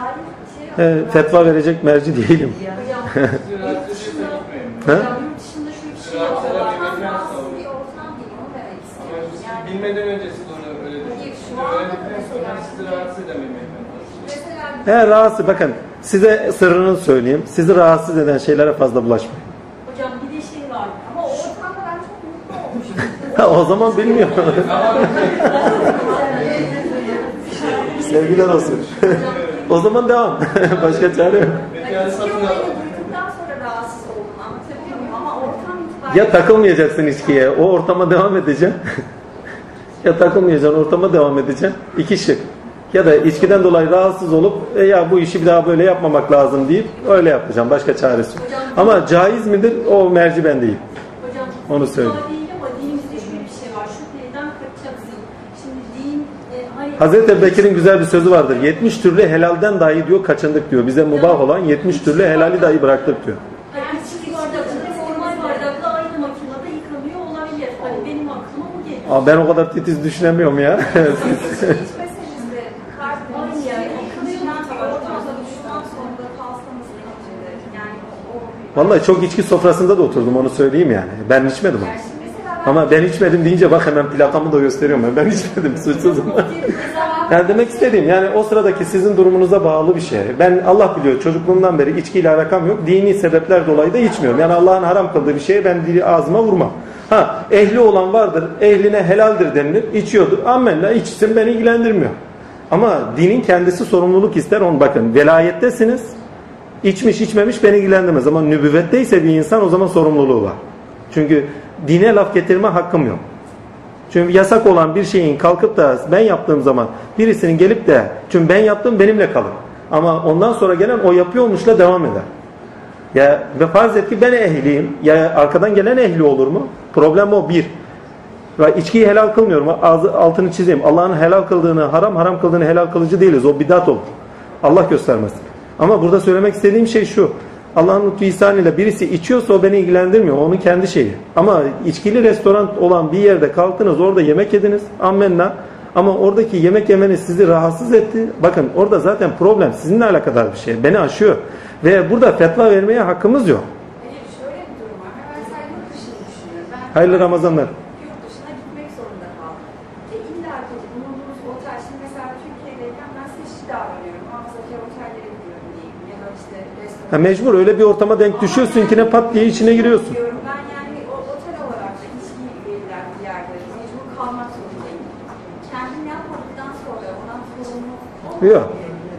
cahil şey yok. E, fetva verecek merci değilim. Hocam, yurt dışında, Ha? hocam, yurt dışında şu bir şey yapıyorlar. Ortam rahatsız bir ortam değil, onu demek istiyorum. Yani Bilmeden önce siz onu öyle Hayır, şu düşünüyorsunuz. anda Öğrendikten sonra mesela- sizi rahatsız edememek lazım. mesela Eğer rahatsız bakın size sırrını söyleyeyim. Sizi rahatsız eden şeylere fazla bulaşmayın. Hocam bir de şey var. ama o ortamda ben çok mutlu olmuştum. Ha, o zaman bilmiyorum. Sevgiler olsun. O zaman devam. Başka çare yok. Mekanı İçki satın olayını alın. duyduktan sonra rahatsız oldum, anlatabiliyor muyum? Ama ortam itibariyle... Ya takılmayacaksın içkiye. O ortama devam edeceksin. Ya takılmayacaksın. Ortama devam edeceksin. İki şık. Ya da içkiden dolayı rahatsız olup e ya bu işi bir daha böyle yapmamak lazım deyip öyle yapacağım. Başka çaresi yok. Ama caiz midir? O merci ben değil. Hocam, Onu söyleyeyim. fetva değil ama dinimizde şöyle bir şey var. Şüpheden kaçacaksın. Şimdi din, e, hani... Hazreti Ebubekir'in güzel bir sözü vardır. yetmiş türlü helalden dahi diyor kaçındık diyor. Bize mubah olan yetmiş türlü helali dahi bıraktık diyor. Yani içki bardakla, normal bardakla aynı makinede yıkanıyor olabilir. Hani benim aklıma bu geliyor. Ama ben o kadar titiz düşünemiyorum ya. İçmeseniz de kalp Aynı yani, yıkanıyor ortamda düşman sonunda kalsanız neticede. Yani o... Vallahi çok içki sofrasında da oturdum onu söyleyeyim yani. Ben içmedim onu. Yani şimdi mesela ben... Ama ben içmedim deyince bak hemen plakamı da gösteriyorum. Ben içmedim suçsuzum. Yani demek istediğim yani o sıradaki sizin durumunuza bağlı bir şey. Ben Allah biliyor çocukluğumdan beri içkiyle alakam yok. Dini sebepler dolayı da içmiyorum. Yani Allah'ın haram kıldığı bir şeye ben dili ağzıma vurmam. Ha ehli olan vardır. Ehline helaldir denilir. İçiyordur. Ammenla içsin beni ilgilendirmiyor. Ama dinin kendisi sorumluluk ister. Onu bakın velayettesiniz. İçmiş içmemiş beni ilgilendirmez. Ama nübüvvetteyse bir insan o zaman sorumluluğu var. Çünkü dine laf getirme hakkım yok. Çünkü yasak olan bir şeyin kalkıp da ben yaptığım zaman birisinin gelip de çünkü ben yaptım benimle kalır. Ama ondan sonra gelen o yapıyormuşla devam eder. Ya ve farz et ki ben ehliyim. Ya arkadan gelen ehli olur mu? Problem o bir. Ve içkiyi helal kılmıyorum. Ağzı, altını çizeyim. Allah'ın helal kıldığını haram, haram kıldığını helal kılıcı değiliz. O bidat olur. Allah göstermesin. Ama burada söylemek istediğim şey şu. Allah'ın lütfu ihsanıyla birisi içiyorsa o beni ilgilendirmiyor. Onun kendi şeyi. Ama içkili restoran olan bir yerde kalktınız orada yemek yediniz. Ammenna. Ama oradaki yemek yemeniz sizi rahatsız etti. Bakın orada zaten problem sizinle alakadar bir şey. Beni aşıyor. Ve burada fetva vermeye hakkımız yok. Hayır, şöyle bir durum var. Ben mesela yurt dışını düşünüyorum. Ben Hayırlı Ramazanlar. yurt dışına gitmek zorunda kaldım. E illa ki bulunduğunuz otel, şimdi mesela Türkiye'deyken ben seçici davranıyorum. Muhafazakar otellere gidiyorum diyeyim. Ya da işte restoran. Ha, mecbur öyle bir ortama denk düşüyorsun ki ne pat diye içine giriyorsun. Diyorum. Ben yani o otel olarak da içki verilen bir yerde mecbur kalmak zorundayım. Kendim yapmadıktan sonra ondan sorumlu olmuyor. Yok.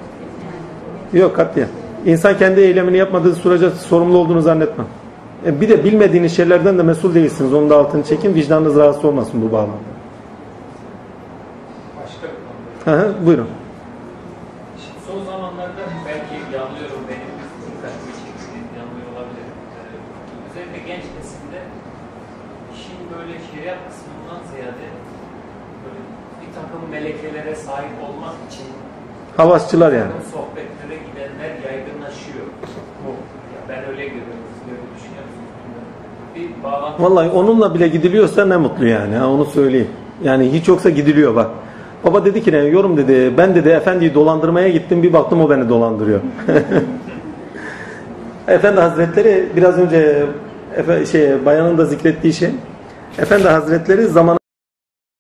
Yok katiyen. İnsan kendi eylemini yapmadığı sürece sorumlu olduğunu zannetmem. E bir de bilmediğiniz şeylerden de mesul değilsiniz. Onun da altını çekin. Vicdanınız rahatsız olmasın bu bağlamda. Başka bir konu. Hı hı, buyurun. Şimdi son zamanlarda da belki yanılıyorum, benim dikkatimi çektiğim yanılıyor olabilir. Ee, özellikle genç nesilde işin böyle şeriat kısmından ziyade böyle bir takım melekelere sahip olmak için Havasçılar yani. takım sohbetlere gidenler yaygınlaşıyor. Ya ben öyle görüyorum. Siz öyle düşünüyor musunuz? Bilmiyorum. Bir bağlantı. Vallahi onunla bile gidiliyorsa ne mutlu yani. Ha, onu söyleyeyim. Yani hiç yoksa gidiliyor bak. Baba dedi ki ne yorum dedi. Ben dedi efendiyi dolandırmaya gittim, bir baktım o beni dolandırıyor. Efendi Hazretleri biraz önce efe, şey bayanın da zikrettiği şey. Efendi Hazretleri zaman